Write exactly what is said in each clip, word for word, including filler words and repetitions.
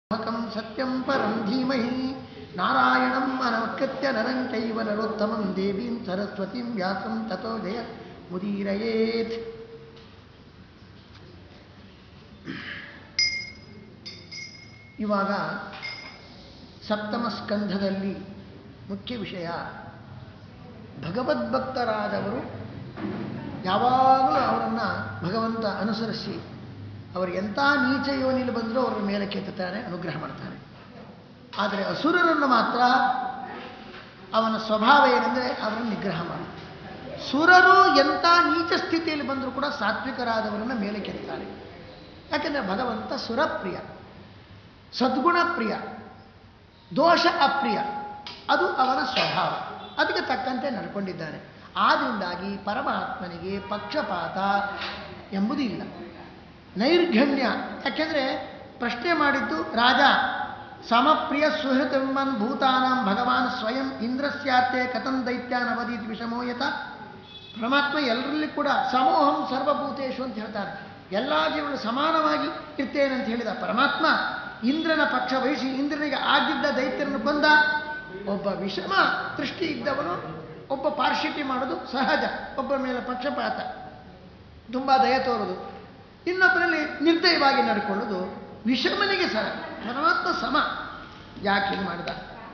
सत्यं परं धीमहि नारायणं नमस्कृत्य नरं चैव नरोत्तमं देवीं सरस्वतीं व्यासं ततो जयमुदीरयेत्। ಇವಾಗ ಸಪ್ತಮ ಸ್ಕಂಧದಲ್ಲಿ ಮುಖ್ಯ ವಿಷಯ ಭಗವದ್ಭಕ್ತರಾದವರು ಯಾವಾಗಲೂ ಅವರನ್ನು ಭಗವಂತ ಅನುಸರಿಸಿ ಅವರು ಎಂಥ ನೀಚ ಯೋನಿಲಿ ಬಂದರೂ ಅವರ ಮೇಲೆ ಕೆತ್ತುತ್ತಾನೆ, ಅನುಗ್ರಹ ಮಾಡ್ತಾನೆ. ಆದರೆ ಅಸುರರನ್ನು ಮಾತ್ರ ಅವನ ಸ್ವಭಾವ ಏನೆಂದರೆ ಅವರನ್ನು ನಿಗ್ರಹ ಮಾಡ್ತಾನೆ. ಸುರರು ಎಂಥ ನೀಚ ಸ್ಥಿತಿಯಲ್ಲಿ ಬಂದರೂ ಕೂಡ ಸಾತ್ವಿಕರಾದವರನ್ನು ಮೇಲೆ ಕೆತ್ತಾರೆ. ಯಾಕೆಂದರೆ ಭಗವಂತ ಸುರಪ್ರಿಯ, ಸದ್ಗುಣ ಪ್ರಿಯ, ದೋಷ ಅಪ್ರಿಯ, ಅದು ಅವನ ಸ್ವಭಾವ. ಅದಕ್ಕೆ ತಕ್ಕಂತೆ ನಡ್ಕೊಂಡಿದ್ದಾನೆ. ಆದ್ದರಿಂದಾಗಿ ಪರಮಾತ್ಮನಿಗೆ ಪಕ್ಷಪಾತ ಎಂಬುದು ಇಲ್ಲ, ನೈರ್ಘಣ್ಯ. ಯಾಕೆಂದರೆ ಪ್ರಶ್ನೆ ಮಾಡಿದ್ದು ರಾಜ ಸಮಪ್ರಿಯ ಸುಹೃತಮ್ಮನ್ ಭೂತಾನಾಂ ಭಗವಾನ್ ಸ್ವಯಂ ಇಂದ್ರಸ್ಯಾತೆ ಕಥಂ ದೈತ್ಯಾನವದೀತ್ ವಿಷಮೋಯತ. ಪರಮಾತ್ಮ ಎಲ್ಲರಲ್ಲಿ ಕೂಡ ಸಮೋಹಂ ಸರ್ವಭೂತೇಶು ಅಂತ ಹೇಳ್ತಾರೆ, ಎಲ್ಲ ಜೀವಗಳು ಸಮಾನವಾಗಿ ಇರ್ತೇನೆ ಅಂತ ಹೇಳಿದ ಪರಮಾತ್ಮ ಇಂದ್ರನ ಪಕ್ಷ ವಹಿಸಿ ಇಂದ್ರನಿಗೆ ಆಗಿದ್ದ ದೈತ್ಯರನ್ನು ಬಂದ. ಒಬ್ಬ ವಿಷಮ ದೃಷ್ಟಿ ಇದ್ದವನು ಒಬ್ಬ ಪಾರ್ಶಿಟಿ ಮಾಡೋದು ಸಹಜ, ಒಬ್ಬರ ಮೇಲೆ ಪಕ್ಷಪಾತ, ತುಂಬ ದಯ ತೋರೋದು, ಇನ್ನೊಬ್ಬರಲ್ಲಿ ನಿರ್ದಯವಾಗಿ ನಡ್ಕೊಳ್ಳೋದು ವಿಷಮನಿಗೆ ಸಹ. ಪರಮಾತ್ಮ ಸಮ. ಯಾಕೆ ಹೀಗೆ ಮಾಡಿದ?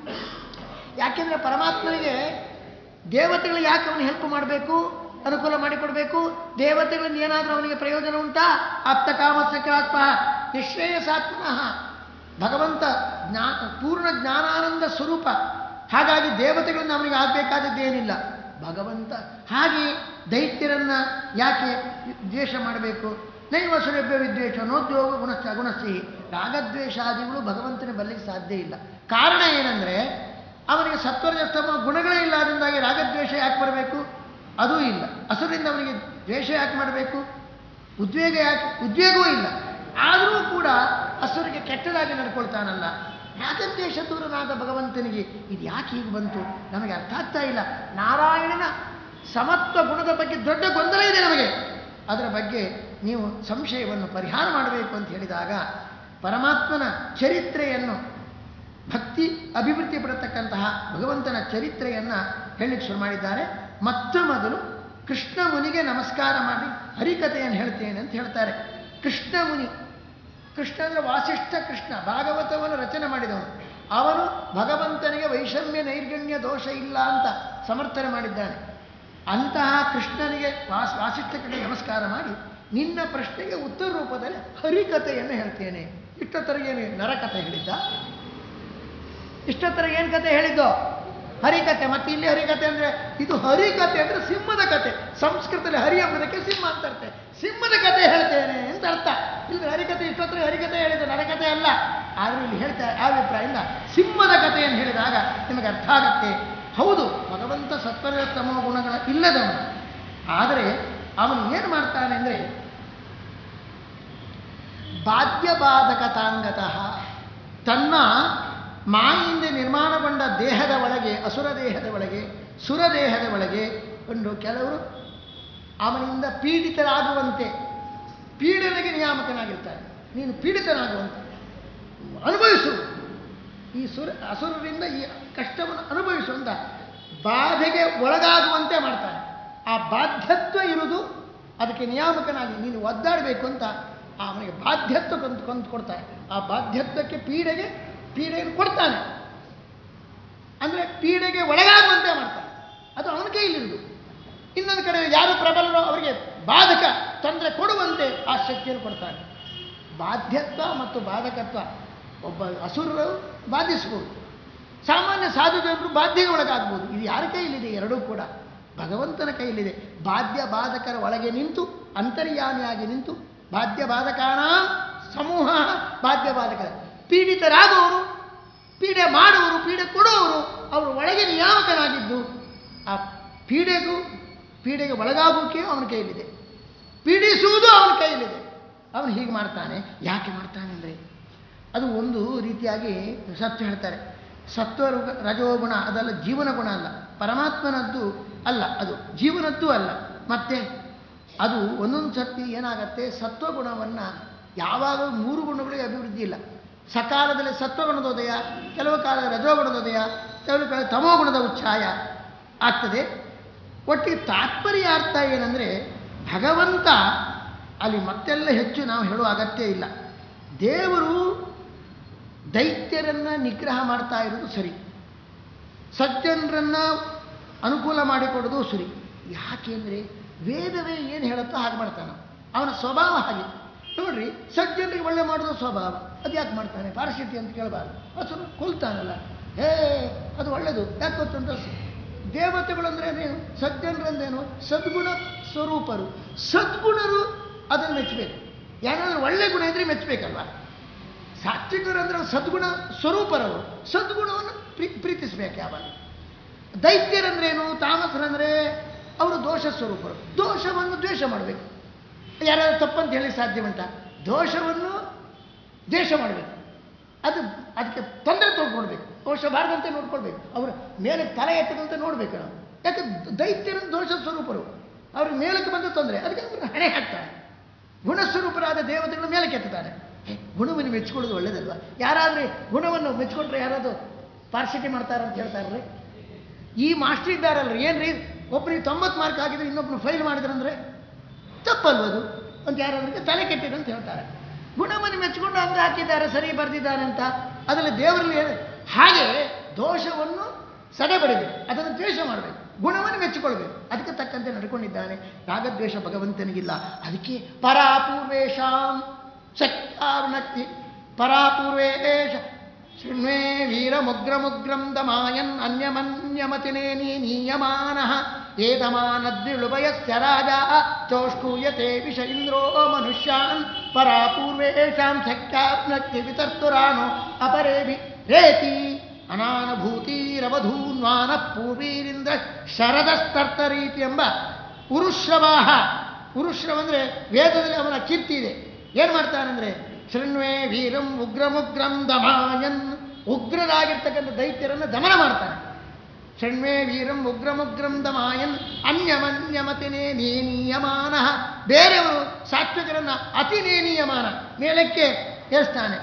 ಯಾಕೆಂದರೆ ಪರಮಾತ್ಮನಿಗೆ ದೇವತೆಗಳು ಯಾಕೆ ಅವನು ಹೆಲ್ಪ್ ಮಾಡಬೇಕು, ಅನುಕೂಲ ಮಾಡಿಕೊಡ್ಬೇಕು? ದೇವತೆಗಳಿಂದ ಏನಾದರೂ ಅವನಿಗೆ ಪ್ರಯೋಜನ ಉಂಟಾ? ಆಪ್ತ ಕಾಮಸಕ್ರಾತ್ಮ ನಿಶ್ರೇಯಸಾತ್ಮನಃ. ಭಗವಂತ ಜ್ಞಾ ಪೂರ್ಣ ಜ್ಞಾನಾನಂದ ಸ್ವರೂಪ. ಹಾಗಾಗಿ ದೇವತೆಗಳಿಂದ ಅವನಿಗೆ ಆಗಬೇಕಾದದ್ದೇನಿಲ್ಲ. ಭಗವಂತ ಹಾಗೆ ದೈತ್ಯರನ್ನ ಯಾಕೆ ದ್ವೇಷ ಮಾಡಬೇಕು? ನೈವ ಸುರಭ್ಯ ವಿದ್ವೇಷ ನೋದ್ಯೋಗ ಗುಣಶ್ಚ ಗುಣಶ್ಚಿ. ರಾಗದ್ವೇಷಾದಿಗಳು ಭಗವಂತನ ಬರಲಿಕ್ಕೆ ಸಾಧ್ಯ ಇಲ್ಲ. ಕಾರಣ ಏನಂದರೆ ಅವನಿಗೆ ಸತ್ವರಜಸ್ತಮ ಗುಣಗಳೇ ಇಲ್ಲ. ಅದರಿಂದಾಗಿ ರಾಗದ್ವೇಷ ಯಾಕೆ ಬರಬೇಕು? ಅದೂ ಇಲ್ಲ. ಅಸುರರಿಂದ ಅವನಿಗೆ ದ್ವೇಷ ಯಾಕೆ ಮಾಡಬೇಕು? ಉದ್ವೇಗ ಯಾಕೆ? ಉದ್ವೇಗವೂ ಇಲ್ಲ. ಆದರೂ ಕೂಡ ಅಸುರಿಗೆ ಕೆಟ್ಟದಾಗಿ ನಡ್ಕೊಳ್ತಾನಲ್ಲ. ರಾಗದ್ವೇಷ ದೂರನಾದ ಭಗವಂತನಿಗೆ ಇದು ಯಾಕೆ ಹೀಗೆ ಬಂತು ನಮಗೆ ಅರ್ಥ ಆಗ್ತಾ ಇಲ್ಲ. ನಾರಾಯಣನ ಸಮತ್ವ ಗುಣದ ಬಗ್ಗೆ ದೊಡ್ಡ ಗೊಂದಲ ಇದೆ ನಮಗೆ. ಅದರ ಬಗ್ಗೆ ನೀವು ಸಂಶಯವನ್ನು ಪರಿಹಾರ ಮಾಡಬೇಕು ಅಂತ ಹೇಳಿದಾಗ ಪರಮಾತ್ಮನ ಚರಿತ್ರೆಯನ್ನು, ಭಕ್ತಿ ಅಭಿವೃದ್ಧಿ ಪಡತಕ್ಕಂತಹ ಭಗವಂತನ ಚರಿತ್ರೆಯನ್ನು ಹೇಳಲಿಕ್ಕೆ ಶುರು ಮಾಡಿದ್ದಾರೆ. ಮೊತ್ತ ಮೊದಲು ಕೃಷ್ಣ ಮುನಿಗೆ ನಮಸ್ಕಾರ ಮಾಡಿ ಹರಿಕಥೆಯನ್ನು ಹೇಳ್ತೇನೆ ಅಂತ ಹೇಳ್ತಾರೆ. ಕೃಷ್ಣ ಮುನಿ, ಕೃಷ್ಣ ಅಂದರೆ ವಾಸಿಷ್ಠ ಕೃಷ್ಣ, ಭಾಗವತವನ್ನು ರಚನೆ ಮಾಡಿದವನು. ಅವನು ಭಗವಂತನಿಗೆ ವೈಷಮ್ಯ ನೈರ್ಗಣ್ಯ ದೋಷ ಇಲ್ಲ ಅಂತ ಸಮರ್ಥನೆ ಮಾಡಿದ್ದಾನೆ. ಅಂತಹ ಕೃಷ್ಣನಿಗೆ ವಾಸ್ ವಾಸಿಷ್ಠ ಕೃಷ್ಣ ನಮಸ್ಕಾರ ಮಾಡಿ ನಿನ್ನ ಪ್ರಶ್ನೆಗೆ ಉತ್ತರ ರೂಪದಲ್ಲಿ ಹರಿಕಥೆಯನ್ನು ಹೇಳ್ತೇನೆ. ಇಷ್ಟೊತ್ತರೆಗೇನು ನರಕಥೆ ಹೇಳಿದ್ದ? ಇಷ್ಟೊತ್ತರೆಗೆ ಏನು ಕಥೆ ಹೇಳಿದ್ದೋ? ಹರಿಕಥೆ. ಮತ್ತೆ ಇಲ್ಲಿ ಹರಿಕಥೆ ಅಂದರೆ ಇದು ಹರಿಕಥೆ ಅಂದರೆ ಸಿಂಹದ ಕಥೆ. ಸಂಸ್ಕೃತದಲ್ಲಿ ಹರಿ ಎಂಬುದಕ್ಕೆ ಸಿಂಹ ಅಂತ ಅರ್ಥ. ಸಿಂಹದ ಕಥೆ ಹೇಳ್ತೇನೆ ಅಂತ ಅರ್ಥ. ಇಲ್ಲಿ ಹರಿಕಥೆ ಇಷ್ಟೊತ್ತರೆ ಹರಿಕಥೆ ಹೇಳಿದ್ದು ನರಕಥೆ ಅಲ್ಲ. ಆದರೂ ಇಲ್ಲಿ ಹೇಳ್ತಾ ಆ ಅಭಿಪ್ರಾಯದಿಂದ ಸಿಂಹದ ಕಥೆಯನ್ನು ಹೇಳಿದಾಗ ನಿಮಗೆ ಅರ್ಥ ಆಗತ್ತೆ. ಹೌದು, ಭಗವಂತ ಸತ್ವರ ತಮೋ ಗುಣಗಳ ಇಲ್ಲದವನು. ಆದರೆ ಅವನು ಏನು ಮಾಡ್ತಾನೆ ಅಂದರೆ ಬಾಧ್ಯಬಾಧಕತಾಂಗತಃ ತನ್ನ ಮಾಯಿಂದ ನಿರ್ಮಾಣಗೊಂಡ ದೇಹದ ಒಳಗೆ, ಅಸುರ ದೇಹದ ಒಳಗೆ, ಸುರ ದೇಹದ ಒಳಗೆ ಒಂದು ಕೆಲವರು ಅವನಿಂದ ಪೀಡಿತರಾಗುವಂತೆ, ಪೀಡನೆಗೆ ನಿಯಾಮಕನಾಗಿರ್ತಾನೆ. ನೀನು ಪೀಡಿತನಾಗುವಂತೆ ಅನುಭವಿಸು, ಈ ಸುರ ಅಸುರರಿಂದ ಈ ಕಷ್ಟವನ್ನು ಅನುಭವಿಸುವಂತ ಬಾಧೆಗೆ ಒಳಗಾಗುವಂತೆ ಮಾಡ್ತಾನೆ. ಆ ಬಾಧ್ಯತ್ವ ಇರುವುದು ಅದಕ್ಕೆ ನಿಯಾಮಕನಾಗಿ ನೀನು ಒದ್ದಾಡಬೇಕು ಅಂತ ಅವನಿಗೆ ಬಾಧ್ಯತ್ವ ಕೊಂದು ಕೊಂದು ಕೊಡ್ತಾನೆ. ಆ ಬಾಧ್ಯತ್ವಕ್ಕೆ ಪೀಡೆಗೆ ಪೀಡೆಯನ್ನು ಕೊಡ್ತಾನೆ. ಅಂದರೆ ಪೀಡೆಗೆ ಒಳಗಾಗುವಂತೆ ಮಾಡ್ತಾನೆ. ಅದು ಅವನ ಕೈಯಲ್ಲಿರುವುದು. ಇನ್ನೊಂದು ಕಡೆ ಯಾರು ಪ್ರಬಲರೋ ಅವರಿಗೆ ಬಾಧಕ ತೊಂದರೆ ಕೊಡುವಂತೆ ಆ ಶಕ್ತಿಯನ್ನು ಕೊಡ್ತಾನೆ. ಬಾಧ್ಯತ್ವ ಮತ್ತು ಬಾಧಕತ್ವ ಒಬ್ಬ ಅಸುರರು ಬಾಧಿಸ್ಬೋದು, ಸಾಮಾನ್ಯ ಸಾಧು ಜನರು ಬಾಧ್ಯೆಗೆ ಒಳಗಾಗ್ಬೋದು. ಇದು ಯಾರ ಕೈಯಲ್ಲಿದೆ? ಎರಡೂ ಕೂಡ ಭಗವಂತನ ಕೈಯಲ್ಲಿದೆ. ಬಾಧ್ಯ ಬಾಧಕರ ಒಳಗೆ ನಿಂತು ಅಂತರ್ಯಾಮಿಯಾಗಿ ನಿಂತು ಬಾಧ್ಯ ಬಾಧಕಾಣ ಸಮೂಹ ಬಾಧ್ಯ ಬಾಧಕರ ಪೀಡಿತರಾದವರು, ಪೀಡೆ ಮಾಡುವವರು, ಪೀಡೆ ಕೊಡುವವರು ಅವರು ಒಳಗೆ ನಿಯಾಮಕನಾಗಿದ್ದು ಆ ಪೀಡೆಗೂ ಪೀಡೆಗೆ ಒಳಗಾಗೋಕೆ ಅವನ ಕೈಯಲ್ಲಿದೆ, ಪೀಡಿಸುವುದು ಅವನ ಕೈಯಲ್ಲಿದೆ. ಅವನು ಹೀಗೆ ಮಾಡ್ತಾನೆ. ಯಾಕೆ ಮಾಡ್ತಾನೆ ಅಂದರೆ ಅದು ಒಂದು ರೀತಿಯಾಗಿ ಸತ್ಯ ಹೇಳ್ತಾರೆ. ಸತ್ವ ರಜೋಗುಣ ಅದಲ್ಲ, ಜೀವನ ಗುಣ ಅಲ್ಲ, ಪರಮಾತ್ಮನದ್ದು ಅಲ್ಲ, ಅದು ಜೀವನದ್ದು ಅಲ್ಲ. ಮತ್ತೆ ಅದು ಒಂದೊಂದು ಸರ್ತಿ ಏನಾಗತ್ತೆ, ಸತ್ವಗುಣವನ್ನು ಯಾವಾಗ ಮೂರು ಗುಣಗಳಿಗೆ ಅಭಿವೃದ್ಧಿ ಇಲ್ಲ. ಸಕಾಲದಲ್ಲಿ ಸತ್ವಗುಣದ ಉದಯ, ಕೆಲವು ಕಾಲ ರಜೋಗುಣದ ಉದಯ, ಕೆಲವು ಕಾಲ ತಮೋಗುಣದ ಉಚ್ಛಾಯ ಆಗ್ತದೆ. ಒಟ್ಟಿಗೆ ತಾತ್ಪರ್ಯ ಅರ್ಥ ಏನಂದರೆ, ಭಗವಂತ ಅಲ್ಲಿ ಮತ್ತೆಲ್ಲ ಹೆಚ್ಚು ನಾವು ಹೇಳುವ ಅಗತ್ಯ ಇಲ್ಲ. ದೇವರು ದೈತ್ಯರನ್ನು ನಿಗ್ರಹ ಮಾಡ್ತಾ ಇರೋದು ಸರಿ, ಸಜ್ಜನರನ್ನು ಅನುಕೂಲ ಮಾಡಿಕೊಡೋದು ಸರಿ. ಯಾಕೆಂದರೆ ವೇದವೇ ಏನು ಹೇಳುತ್ತೋ ಹಾಗೆ ಮಾಡ್ತಾನೆ, ಅವನ ಸ್ವಭಾವ ಹಾಗೆ. ನೋಡ್ರಿ, ಸಜ್ಜನರಿಗೆ ಒಳ್ಳೆ ಮಾಡೋದು ಸ್ವಭಾವ, ಅದು ಯಾಕೆ ಮಾಡ್ತಾನೆ? ಪಾರಶಿತಿ ಅಂತ ಕೇಳಬಾರ್ದು, ಅದು ಕೊಲ್ತಾನಲ್ಲ, ಹೇ ಅದು ಒಳ್ಳೆಯದು. ಯಾಕೆ ಗೊತ್ತಂತ, ದೇವತೆಗಳಂದ್ರೇನೇನು, ಸಜ್ಜನರಂದ್ರೇನು, ಸದ್ಗುಣ ಸ್ವರೂಪರು. ಸದ್ಗುಣರು ಅದನ್ನು ಮೆಚ್ಚಬೇಕು. ಯಾರಾದ್ರೂ ಒಳ್ಳೆ ಗುಣ ಇದ್ರೆ ಮೆಚ್ಚಬೇಕಲ್ವ. ಸಾತ್ವಿಕರಂದ್ರೆ ಸದ್ಗುಣ ಸ್ವರೂಪರವರು, ಸದ್ಗುಣವನ್ನು ಪ್ರೀ ಪ್ರೀತಿಸ್ಬೇಕು ಯಾವಾಗ. ದೈತ್ಯರಂದ್ರೇನು, ತಾಮಸರಂದ್ರೆ ಅವರು ದೋಷ ಸ್ವರೂಪರು, ದೋಷವನ್ನು ದ್ವೇಷ ಮಾಡಬೇಕು. ಯಾರಾದ್ರೂ ತಪ್ಪಂತ ಹೇಳಿ ಸಾಧ್ಯವಂತ, ದೋಷವನ್ನು ದ್ವೇಷ ಮಾಡಬೇಕು, ಅದು ಅದಕ್ಕೆ ತೊಂದರೆ ತೊಗೊಂಡ್ಕೊಡ್ಬೇಕು, ದೋಷ ಬಾರದಂತೆ ನೋಡ್ಕೊಳ್ಬೇಕು, ಅವರ ಮೇಲೆ ತಲೆ ಎತ್ತದಂತೆ ನೋಡ್ಬೇಕು ನಾವು. ಯಾಕೆ ದೈತ್ಯರ ದೋಷ ಸ್ವರೂಪರು, ಅವ್ರಿಗೆ ಮೇಲಕ್ಕೆ ಬಂದ ತೊಂದರೆ, ಅದಕ್ಕೆ ಅವ್ರನ್ನ ಹಣೆ ಹಾಕ್ತಾನೆ. ಗುಣಸ್ವರೂಪರಾದ ದೇವತೆಗಳು ಮೇಲಕ್ಕೆ ಎತ್ತುತ್ತಾನೆ. ಗುಣವನ್ನು ಮೆಚ್ಕೊಳ್ಳೋದು ಒಳ್ಳೇದಲ್ವ? ಯಾರಾದ್ರೂ ಗುಣವನ್ನು ಮೆಚ್ಕೊಂಡ್ರೆ ಯಾರಾದ್ರು ಪಾರ್ಸಿಟಿ ಮಾಡ್ತಾರಂತ ಹೇಳ್ತಾರ್ರಿ. ಈ ಮಾಸ್ಟರ್ ಇದ್ದಾರಲ್ರಿ, ಏನ್ರಿ ಒಬ್ಬರಿಗೆ ತೊಂಬತ್ತು ಮಾರ್ಕ್ ಹಾಕಿದ್ರೆ ಇನ್ನೊಬ್ಬರು ಫೈಲ್ ಮಾಡಿದ್ರಂದ್ರೆ ತಪ್ಪಲ್ವದು ಅಂತ ಯಾರಾದ್ರಿಗೆ ತಲೆ ಕೆಟ್ಟಿದೆ ಅಂತ ಹೇಳ್ತಾರೆ. ಗುಣವನ್ನು ಮೆಚ್ಚಿಕೊಂಡು ಅಂಗ ಹಾಕಿದ್ದಾರೆ, ಸರಿ ಬರೆದಿದ್ದಾರೆ ಅಂತ. ಅದರಲ್ಲಿ ದೇವರಲ್ಲಿ ಹಾಗೆ ದೋಷವನ್ನು ಸಡೆಬಡಿಬೇಕು, ಅದನ್ನು ದ್ವೇಷ ಮಾಡಬೇಕು, ಗುಣವನ್ನು ಮೆಚ್ಚಿಕೊಳ್ಬೇಕು, ಅದಕ್ಕೆ ತಕ್ಕಂತೆ ನಡ್ಕೊಂಡಿದ್ದಾನೆ. ರಾಗದ್ವೇಷ ಭಗವಂತನಿಗಿಲ್ಲ. ಅದಕ್ಕೆ ಪರಾಪೂರ್ವೇಶಾಂ ಶಕ್ತಿ ಪರಾಪೂರ್ವೇಶ ಶೃಣ್ವೇ ವೀರಮುಗ್ರಮುಗ್ರಂ ದಮಾಯನ್ ಅನ್ಯಮನ್ಯಮತಿನೇ ನೀಯಮಾನಃ ಏತಮಾನದ್ವಿಳುಭಯಸ್ಯ ರಾಜ ಚೋಷ್ಕೂಯತೆ ವಿಷ ಇಂದ್ರೋ ಮನುಷ್ಯಾನ್ ಪರಾಪೂರ್ವೇಶಾಂ ಶಕ್ತಿ ವಿತರ್ತುರಾನೋ ಅಪರೇಭಿ ರೇತಿ ಅನಾನುಭೂತಿರವಧೂನ್ವಾನ ಪೂರ್ವೀರಿಂದ್ರ ಶರದಸ್ತರ್ತರೀತಿ ಎಂಬ ಉರುಶ್ರವಾಹ. ಉರುಶ್ರವ ಅಂದರೆ ವೇದದಲ್ಲಿ ಅವನ ಕೀರ್ತಿ ಇದೆ. ಏನು ಮಾಡ್ತಾನಂದ್ರೆ, ಶೃಣ್ವೇ ವೀರಂ ಉಗ್ರಮುಗ್ರಂ ದಮಾಯನ್, ಉಗ್ರರಾಗಿರ್ತಕ್ಕಂಥ ದೈತ್ಯರನ್ನು ದಮನ ಮಾಡ್ತಾನೆ. ಶೃಣ್ವೇ ವೀರಂ ಉಗ್ರಮುಗ್ರಂ ದಮಾಯನ್ ಅನ್ಯಮನ್ಯಮತಿನೇ ನೀಯಮಾನ, ಬೇರೆಯವರು ಸಾತ್ವಿಕರನ್ನ ಅತಿನೇನೀಯಮಾನ ಮೇಲಕ್ಕೆ ಏರ್ಸ್ತಾನೆ.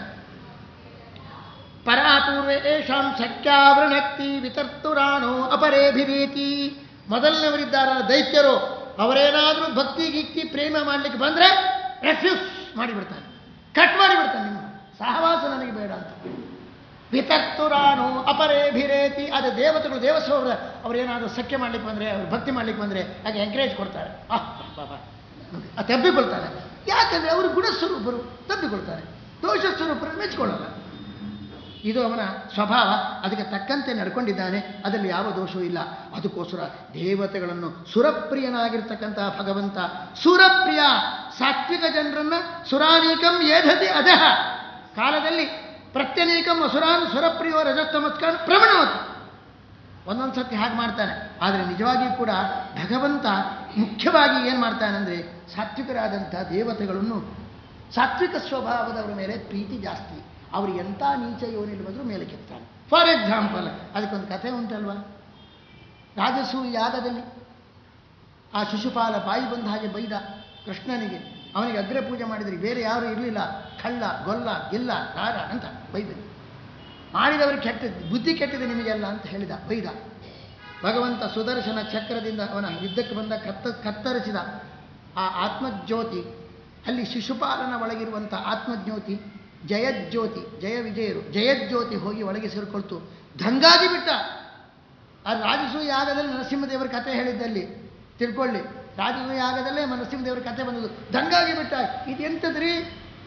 ಪರಾಪೂರ್ವೇಶಾಂ ಶಕ್ಯಾವೃಣಕ್ತಿ ವಿತರ್ತುರಾಣೋ ಅಪರೇಭಿರೀತಿ. ಮೊದಲನವರಿದ್ದಾರ ದೈತ್ಯರು, ಅವರೇನಾದರೂ ಭಕ್ತಿ ಗಿಕ್ತಿ ಪ್ರೇಮ ಮಾಡಲಿಕ್ಕೆ ಬಂದರೆ ರೆಫ್ಯೂಸ್ ಮಾಡಿಬಿಡ್ತಾನೆ, ಕಟ್ ಮಾಡಿಬಿಡ್ತಾನೆ, ನಿಮ್ಮ ಸಹವಾಸ ನನಗೆ ಬೇಡ ಅಂತ. ವಿತರ್ತುರಾಣೋ ಅಪರೇಭಿರೇತಿ. ಅದು ದೇವತೆಗಳು ದೇವಸ್ವರ ಅವರೇನಾದರೂ ಸಖ್ಯ ಮಾಡ್ಲಿಕ್ಕೆ ಬಂದರೆ, ಅವ್ರು ಭಕ್ತಿ ಮಾಡ್ಲಿಕ್ಕೆ ಬಂದರೆ ಹಾಗೆ ಎಂಕರೇಜ್ ಕೊಡ್ತಾರೆ. ಆಹ್ ಬಾಬಾ ತಬ್ಬಿಕೊಳ್ತಾರೆ. ಯಾಕಂದರೆ ಅವರು ಗುಣಸ್ವರೂಪರು, ತಬ್ಬಿಕೊಳ್ತಾರೆ. ದೋಷ ಸ್ವರೂಪರನ್ನು ಮೆಚ್ಚಿಕೊಳ್ಳಲ್ಲ. ಇದು ಅವನ ಸ್ವಭಾವ. ಅದಕ್ಕೆ ತಕ್ಕಂತೆ ನಡ್ಕೊಂಡಿದ್ದಾನೆ, ಅದರಲ್ಲಿ ಯಾವ ದೋಷವೂ ಇಲ್ಲ. ಅದಕ್ಕೋಸ್ಕರ ದೇವತೆಗಳನ್ನು ಸುರಪ್ರಿಯನಾಗಿರ್ತಕ್ಕಂತಹ ಭಗವಂತ ಸುರಪ್ರಿಯ. ಸಾತ್ವಿಕ ಜನರನ್ನು ಸುರಾನೀಕಂ ಏಧತಿ ಅಜಃ ಕಾಲದಲ್ಲಿ ಪ್ರತ್ಯನೀಕಂ ಅಸುರಾನ್ ಸುರಪ್ರಿಯೋ ರಜಸ್ತಮಸ್ಕಾನ್ ಪ್ರಮಣವತಿ. ಒಂದೊಂದು ಸತಿ ಹಾಗೆ ಮಾಡ್ತಾನೆ. ಆದರೆ ನಿಜವಾಗಿಯೂ ಕೂಡ ಭಗವಂತ ಮುಖ್ಯವಾಗಿ ಏನು ಮಾಡ್ತಾನೆಂದರೆ, ಸಾತ್ವಿಕರಾದಂಥ ದೇವತೆಗಳನ್ನು, ಸಾತ್ವಿಕ ಸ್ವಭಾವದವರ ಮೇಲೆ ಪ್ರೀತಿ ಜಾಸ್ತಿ. ಅವರು ಎಂಥ ನೀಚ ಯೋನಿಲಿ ಬಂದರೂ ಮೇಲೆ ಕೆತ್ತಾರೆ. ಫಾರ್ ಎಕ್ಸಾಂಪಲ್, ಅದಕ್ಕೊಂದು ಕಥೆ ಉಂಟಲ್ವ. ರಾಜಸೂಯ ಯಾಗದಲ್ಲಿ ಆ ಶಿಶುಪಾಲ ಬಾಯಿ ಬಂದ ಹಾಗೆ ಬೈದ ಕೃಷ್ಣನಿಗೆ. ಅವನಿಗೆ ಅಗ್ರ ಪೂಜೆ ಮಾಡಿದರೆ ಬೇರೆ ಯಾರೂ ಇರಲಿಲ್ಲ, ಕಳ್ಳ ಗೊಲ್ಲ ಗೆಲ್ಲ ರಾರ ಅಂತ ಬೈದರು. ಮಾಡಿದವರಿಗೆ ಕೆಟ್ಟದ್ದು, ಬುದ್ಧಿ ಕೆಟ್ಟಿದೆ ನಿಮಗೆಲ್ಲ ಅಂತ ಹೇಳಿದ, ಬೈದ. ಭಗವಂತ ಸುದರ್ಶನ ಚಕ್ರದಿಂದ ಅವನ ಯುದ್ಧಕ್ಕೆ ಬಂದ ಕತ್ತ ಕತ್ತರಿಸಿದ ಆ ಆತ್ಮಜ್ಯೋತಿ, ಅಲ್ಲಿ ಶಿಶುಪಾಲನ ಒಳಗಿರುವಂಥ ಆತ್ಮಜ್ಯೋತಿ ಜಯಜ್ಯೋತಿ, ಜಯ ವಿಜಯರು ಜಯಜ್ಯೋತಿ ಹೋಗಿ ಒಳಗೆ ಸೇರಿಕೊಳ್ತು, ದಂಗಾಗಿ ಬಿಟ್ಟ. ಆ ರಾಜಸೂಯ ಯಾಗದಲ್ಲಿ ನರಸಿಂಹದೇವರ ಕಥೆ ಹೇಳಿದ್ದಲ್ಲಿ ತಿಳ್ಕೊಳ್ಳಿ. ರಾಜಸೂಯ ಯಾಗದಲ್ಲೇ ನರಸಿಂಹದೇವರ ಕಥೆ ಬಂದದ್ದು, ದಂಗಾಗಿ ಬಿಟ್ಟ. ಇದೆಂಥದ್ರಿ?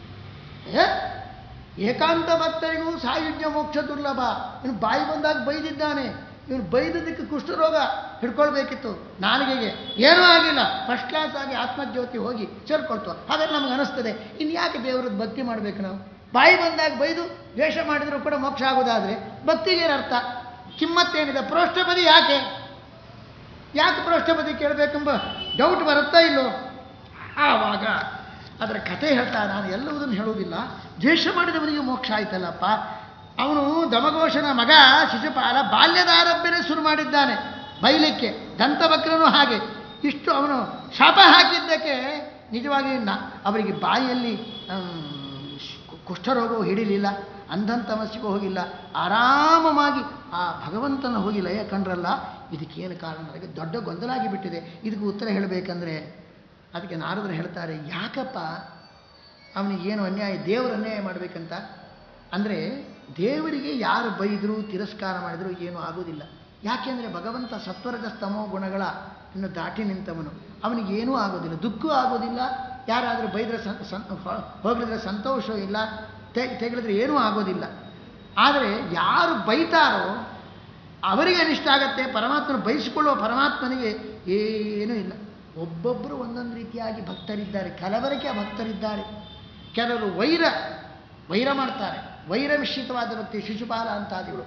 ಏಕಾಂತ ಭಕ್ತರಿಗೂ ಸಾಯುಜ್ಯ ಮೋಕ್ಷ ದುರ್ಲಭ. ಇವನು ಬಾಯಿ ಬಂದಾಗ ಬೈದಿದ್ದಾನೆ, ಇವನು ಬೈದದಕ್ಕೆ ಕುಷ್ಠರೋಗ ಹಿಡ್ಕೊಳ್ಬೇಕಿತ್ತು, ನಾಲಿಗೆಗೆ ಏನೂ ಆಗಿಲ್ಲ, ಫಸ್ಟ್ ಕ್ಲಾಸ್ ಆಗಿ ಆತ್ಮಜ್ಯೋತಿ ಹೋಗಿ ಸೇರ್ಕೊಳ್ತು. ಹಾಗಾದ್ರೆ ನಮ್ಗೆ ಅನಿಸ್ತದೆ, ಇನ್ನು ಯಾಕೆ ದೇವ್ರದ್ದು ಭಕ್ತಿ ಮಾಡಬೇಕು ನಾವು? ಬಾಯಿ ಬಂದಾಗ ಬೈದು ದ್ವೇಷ ಮಾಡಿದರೂ ಕೂಡ ಮೋಕ್ಷ ಆಗೋದಾದರೆ ಭಕ್ತಿಗೇನು ಅರ್ಥ? ಕಿಮ್ಮತ್ತೇನಿದೆ? ಪ್ರೋಷ್ಠಪದಿ ಯಾಕೆ ಯಾಕೆ ಪ್ರೋಷ್ಠಪದಿ ಕೇಳಬೇಕೆಂಬ ಡೌಟ್ ಬರುತ್ತಾ ಇಲ್ಲೋ? ಆವಾಗ ಅದರ ಕಥೆ ಹೇಳ್ತಾ, ನಾನು ಎಲ್ಲವುದನ್ನು ಹೇಳುವುದಿಲ್ಲ. ದ್ವೇಷ ಮಾಡಿದವನಿಗೆ ಮೋಕ್ಷ ಆಯ್ತಲ್ಲಪ್ಪ. ಅವನು ದಮಘೋಷನ ಮಗ ಶಿಶುಪಾಲ ಬಾಲ್ಯದಾರಭ್ಯನೇ ಶುರು ಮಾಡಿದ್ದಾನೆ ಬೈಲಿಕ್ಕೆ. ದಂತವಕ್ರನು ಹಾಗೆ. ಇಷ್ಟು ಅವನು ಶಾಪ ಹಾಕಿದ್ದಕ್ಕೆ ನಿಜವಾಗಿ ಅವರಿಗೆ ಬಾಯಿಯಲ್ಲಿ ಕುಷ್ಠರೋಗವು ಹಿಡಿಲಿಲ್ಲ. ಅಂಧನ್ ತಮಸ್ಸಿಗೂ ಹೋಗಿಲ್ಲ, ಆರಾಮವಾಗಿ ಆ ಭಗವಂತನ ಹೋಗಿ ಲಯ ಕಂಡ್ರಲ್ಲ. ಇದಕ್ಕೇನು ಕಾರಣ? ಅದಕ್ಕೆ ದೊಡ್ಡ ಗೊಂದಲಾಗಿ ಬಿಟ್ಟಿದೆ. ಇದಕ್ಕೆ ಉತ್ತರ ಹೇಳಬೇಕಂದ್ರೆ ಅದಕ್ಕೆ ನಾರದರು ಹೇಳ್ತಾರೆ, ಯಾಕಪ್ಪ ಅವನಿಗೇನು ಅನ್ಯಾಯ, ದೇವರು ಅನ್ಯಾಯ ಮಾಡಬೇಕಂತ? ಅಂದರೆ ದೇವರಿಗೆ ಯಾರು ಬೈದರೂ ತಿರಸ್ಕಾರ ಮಾಡಿದರೂ ಏನೂ ಆಗೋದಿಲ್ಲ. ಯಾಕೆಂದರೆ ಭಗವಂತ ಸತ್ವರಜ ಸ್ತಮೋ ಗುಣಗಳ ಇನ್ನು ದಾಟಿ ನಿಂತವನು, ಅವನಿಗೇನೂ ಆಗೋದಿಲ್ಲ, ದುಃಖ ಆಗೋದಿಲ್ಲ. ಯಾರಾದರೂ ಬೈದರೆ ಸಂ ಹೋಗಲಿದ್ರೆ ಸಂತೋಷ ಇಲ್ಲ, ತೆಗೆಳಿದ್ರೆ ಏನೂ ಆಗೋದಿಲ್ಲ. ಆದರೆ ಯಾರು ಬೈತಾರೋ ಅವರಿಗೆ ಅನಿಷ್ಟ ಆಗತ್ತೆ, ಪರಮಾತ್ಮನ ಬಯಸಿಕೊಳ್ಳುವ ಪರಮಾತ್ಮನಿಗೆ ಏನೂ ಇಲ್ಲ. ಒಬ್ಬೊಬ್ಬರು ಒಂದೊಂದು ರೀತಿಯಾಗಿ ಭಕ್ತರಿದ್ದಾರೆ, ಕಲಬರಕೆ ಭಕ್ತರಿದ್ದಾರೆ. ಕೆಲವರು ವೈರ ವೈರ ಮಾಡ್ತಾರೆ, ವೈರ ಮಿಶ್ರಿತವಾದ ಭಕ್ತಿ, ಶಿಶುಪಾಲ ಅಂತಾದಿಗಳು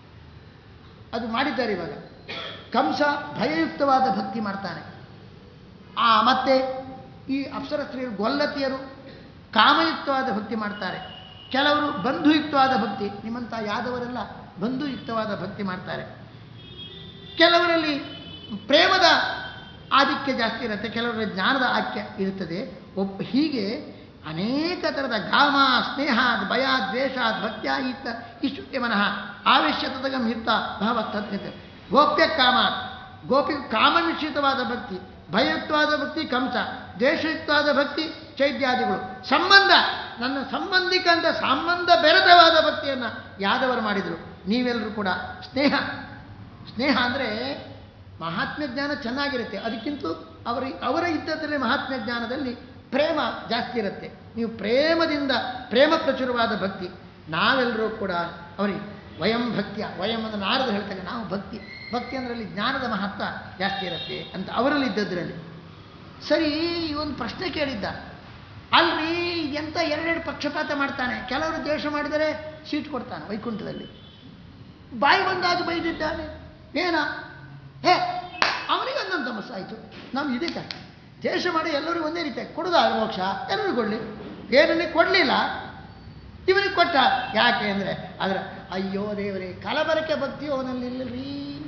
ಅದು ಮಾಡಿದ್ದಾರೆ. ಇವಾಗ ಕಂಸ ಭಯಯುಕ್ತವಾದ ಭಕ್ತಿ ಮಾಡ್ತಾನೆ. ಆ ಮತ್ತೆ ಈ ಅಪ್ಸರ ಸ್ತ್ರೀಯರು ಗೊಲ್ಲತಿಯರು ಕಾಮಯುಕ್ತವಾದ ಭಕ್ತಿ ಮಾಡ್ತಾರೆ. ಕೆಲವರು ಬಂಧುಯುಕ್ತವಾದ ಭಕ್ತಿ, ನಿಮ್ಮಂಥ ಯಾದವರೆಲ್ಲ ಬಂಧುಯುಕ್ತವಾದ ಭಕ್ತಿ ಮಾಡ್ತಾರೆ. ಕೆಲವರಲ್ಲಿ ಪ್ರೇಮದ ಆಧಿಕ್ಯ ಜಾಸ್ತಿ ಇರುತ್ತೆ, ಕೆಲವರ ಜ್ಞಾನದ ಆಕ್ಯ ಇರುತ್ತದೆ. ಒಬ್ಬ ಹೀಗೆ ಅನೇಕ ಥರದ ಗಾಮ ಸ್ನೇಹಾದ್ ಭಯ ದ್ವೇಷಾದ್ ಭಕ್ತ್ಯ ಇತ್ತ ಇಷ್ಟು ಮನಃ ಆವೇಶ್ಯತಗಂ ಹಿತ್ತ ಭಾವಸ್ತಜ್ಞತೆ. ಗೋಪ್ಯ ಕಾಮ, ಗೋಪಿ ಕಾಮನಿಶ್ಚಿತವಾದ ಭಕ್ತಿ, ಭಯಯುಕ್ತವಾದ ಭಕ್ತಿ ಕಂಸ, ದ್ವೇಷಯುಕ್ತವಾದ ಭಕ್ತಿ ಚೈತ್ಯಾದಿಗಳು. ಸಂಬಂಧ, ನನ್ನ ಸಂಬಂಧಿಕ ಅಂತ ಸಂಬಂಧ ಬೆರೆತವಾದ ಭಕ್ತಿಯನ್ನು ಯಾದವರು ಮಾಡಿದರು. ನೀವೆಲ್ಲರೂ ಕೂಡ ಸ್ನೇಹ, ಸ್ನೇಹ ಅಂದರೆ ಮಹಾತ್ಮ್ಯ ಜ್ಞಾನ ಚೆನ್ನಾಗಿರುತ್ತೆ, ಅದಕ್ಕಿಂತ ಅವರ ಅವರ ಇದ್ದದ್ರಲ್ಲಿ ಮಹಾತ್ಮ್ಯ ಜ್ಞಾನದಲ್ಲಿ ಪ್ರೇಮ ಜಾಸ್ತಿ ಇರುತ್ತೆ. ನೀವು ಪ್ರೇಮದಿಂದ ಪ್ರೇಮ ಪ್ರಚುರವಾದ ಭಕ್ತಿ. ನಾವೆಲ್ಲರೂ ಕೂಡ ಅವರಿಗೆ ವಯಂ ಭಕ್ತಿಯ, ವಯಂ ಅಂದರೆ ನಾರದು ಹೇಳ್ತಾರೆ, ನಾವು ಭಕ್ತಿ ಭಕ್ತಿ ಅಂದ್ರಲ್ಲಿ ಜ್ಞಾನದ ಮಹತ್ವ ಜಾಸ್ತಿ ಇರುತ್ತೆ ಅಂತ ಅವರಲ್ಲಿ ಇದ್ದದ್ರಲ್ಲಿ. ಸರಿ, ಒಂದು ಪ್ರಶ್ನೆ ಕೇಳಿದ್ದ, ಅಲ್ರಿ ಎಂತ ಎರಡೆರಡು ಪಕ್ಷಪಾತ ಮಾಡ್ತಾನೆ, ಕೆಲವರು ದ್ವೇಷ ಮಾಡಿದರೆ ಸೀಟ್ ಕೊಡ್ತಾನೆ ವೈಕುಂಠದಲ್ಲಿ, ಬಾಯಿ ಬಂದಾಗ ಬೈದಿದ್ದಾನೆ ಏನ ಹೇ ಅವನಿಗೆ ಒಂದೊಂದು ತಮಸ್ಸು ಆಯಿತು. ನಾವು ಇದೇ ಕಷ್ಟ, ದ್ವೇಷ ಮಾಡಿ ಎಲ್ಲರಿಗೂ ಒಂದೇ ರೀತಿ ಕೊಡೋದಾದ್ರೆ ಮೋಕ್ಷ ಎಲ್ಲರಿಗೂ ಕೊಡಲಿ, ಏನನ್ನೇ ಕೊಡಲಿಲ್ಲ ಇವನಿಗೆ ಕೊಟ್ಟ. ಯಾಕೆ ಅಂದರೆ ಆದರೆ ಅಯ್ಯೋ ದೇವರೇ, ಕಲಬರಕೆ ಭಕ್ತಿಯು ಅವನಲ್ಲಿ ಇಲ್ಲರಿ,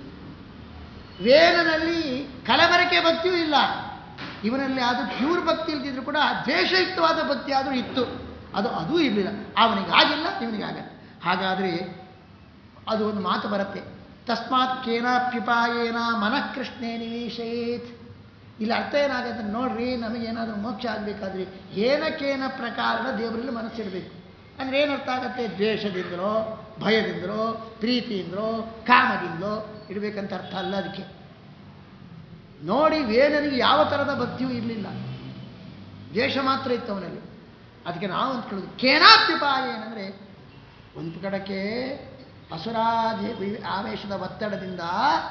ವೇದನಲ್ಲಿ ಕಲಬರಕೆ ಭಕ್ತಿಯೂ ಇಲ್ಲ ಇವನಲ್ಲಿ. ಅದು ಪ್ಯೂರ್ ಭಕ್ತಿ ಇಲ್ದಿದ್ರು ಕೂಡ ದ್ವೇಷಯುಕ್ತವಾದ ಭಕ್ತಿ ಆದರೂ ಇತ್ತು, ಅದು ಅದೂ ಇರಲಿಲ್ಲ. ಅವನಿಗೆ ಆಗಿಲ್ಲ, ಇವನಿಗೆ ಆಗಲ್ಲ. ಹಾಗಾದರೆ ಅದು ಒಂದು ಮಾತು ಬರುತ್ತೆ, ತಸ್ಮಾತ್ ಕೇನಾಪ್ಯುಪಾಯೇನ ಮನಃ ಕೃಷ್ಣೇ ನಿವೇಶಯೇತ್. ಇಲ್ಲಿ ಅರ್ಥ ಏನಾಗುತ್ತೆ ನೋಡ್ರಿ, ನಮಗೇನಾದರೂ ಮೋಕ್ಷ ಆಗಬೇಕಾದ್ರೆ ಏನಕ್ಕೇನ ಪ್ರಕಾರದ ದೇವರಲ್ಲಿ ಮನಸ್ಸಿರಬೇಕು. ಅಂದರೆ ಏನರ್ಥ ಆಗುತ್ತೆ? ದ್ವೇಷದಿಂದಲೋ ಭಯದಿಂದಲೋ ಪ್ರೀತಿಯಿಂದಲೋ ಕಾಮದಿಂದಲೋ ಇಡಬೇಕಂತ ಅರ್ಥ ಅಲ್ಲ. ಅದಕ್ಕೆ ನೋಡಿ, ವೇದನಿಗೆ ಯಾವ ಥರದ ಭಕ್ತಿಯೂ ಇರಲಿಲ್ಲ, ದ್ವೇಷ ಮಾತ್ರ ಇತ್ತು ಅವನಲ್ಲಿ. ಅದಕ್ಕೆ ನಾವು ಅಂತ ಕೇಳೋದು ಕೇನಾಪ್ಯುಪಾಯ ಏನಂದರೆ, ಒಂದು ಕಡೆಗೆ ಅಸುರಾಧಿ ಆವೇಶದ ಒತ್ತಡದಿಂದ